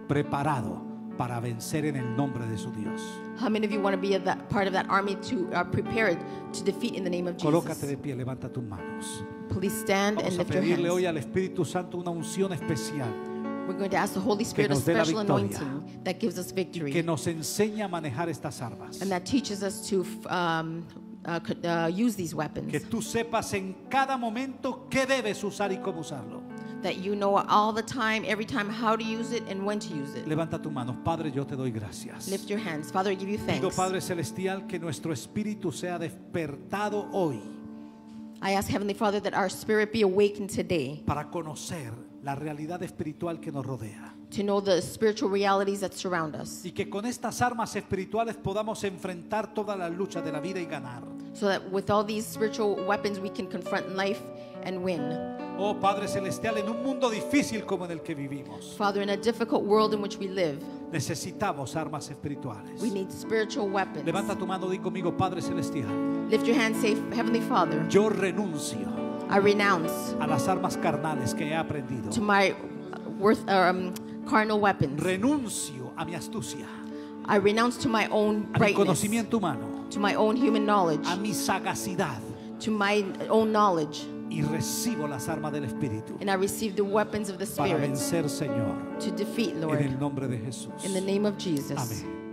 [SPEAKER 1] preparado para vencer en el nombre de su Dios.
[SPEAKER 2] How many of you want to be part of that army to prepared to defeat in the name of
[SPEAKER 1] Colócate
[SPEAKER 2] Jesus?
[SPEAKER 1] de pie, levanta tus manos.
[SPEAKER 2] Please stand and
[SPEAKER 1] Vamos a
[SPEAKER 2] lift your
[SPEAKER 1] pedirle hoy
[SPEAKER 2] hands.
[SPEAKER 1] al Espíritu Santo una unción especial
[SPEAKER 2] We're going to ask the Holy Spirit a
[SPEAKER 1] nos dé la
[SPEAKER 2] special
[SPEAKER 1] victoria.
[SPEAKER 2] anointing that gives us
[SPEAKER 1] que
[SPEAKER 2] victory
[SPEAKER 1] nos enseña a manejar estas armas.
[SPEAKER 2] and that teaches us to use these
[SPEAKER 1] Que
[SPEAKER 2] weapons.
[SPEAKER 1] tú sepas en cada momento qué debes usar y cómo usarlo.
[SPEAKER 2] That you know all the time, every time, how to use it and when to use it.
[SPEAKER 1] Levanta tus manos. Padre, yo te doy gracias.
[SPEAKER 2] Lift your hands. Father, I give you
[SPEAKER 1] Pido,
[SPEAKER 2] thanks.
[SPEAKER 1] Padre Celestial, que nuestro espíritu sea despertado hoy
[SPEAKER 2] I ask Heavenly Father that our spirit be awakened today
[SPEAKER 1] para conocer la realidad espiritual que nos rodea.
[SPEAKER 2] to know the spiritual realities that surround us,
[SPEAKER 1] Y que con estas armas espirituales podamos enfrentar todas las luchas de la vida y ganar.
[SPEAKER 2] so that with all these spiritual weapons we can confront life and win.
[SPEAKER 1] Oh Padre Celestial, en un mundo difícil como en el que vivimos,
[SPEAKER 2] Father, in a difficult world in which we live,
[SPEAKER 1] necesitamos armas espirituales.
[SPEAKER 2] we need spiritual weapons.
[SPEAKER 1] Levanta tu mano, di conmigo, Padre Celestial.
[SPEAKER 2] Lift your hand, say, Heavenly Father,
[SPEAKER 1] Yo renuncio
[SPEAKER 2] I renounce
[SPEAKER 1] a las armas carnales que he aprendido.
[SPEAKER 2] to my carnal weapons.
[SPEAKER 1] Renuncio a mi astucia,
[SPEAKER 2] I renounce to my own
[SPEAKER 1] a mi
[SPEAKER 2] brightness,
[SPEAKER 1] conocimiento humano,
[SPEAKER 2] to my own human knowledge,
[SPEAKER 1] a mi sagacidad,
[SPEAKER 2] to my own knowledge,
[SPEAKER 1] y recibo las armas del Espíritu
[SPEAKER 2] and I receive the weapons of the
[SPEAKER 1] para
[SPEAKER 2] Spirit
[SPEAKER 1] vencer, Señor,
[SPEAKER 2] to defeat,
[SPEAKER 1] en
[SPEAKER 2] Lord,
[SPEAKER 1] el nombre de Jesús.
[SPEAKER 2] in the name of Jesus.
[SPEAKER 1] Amén.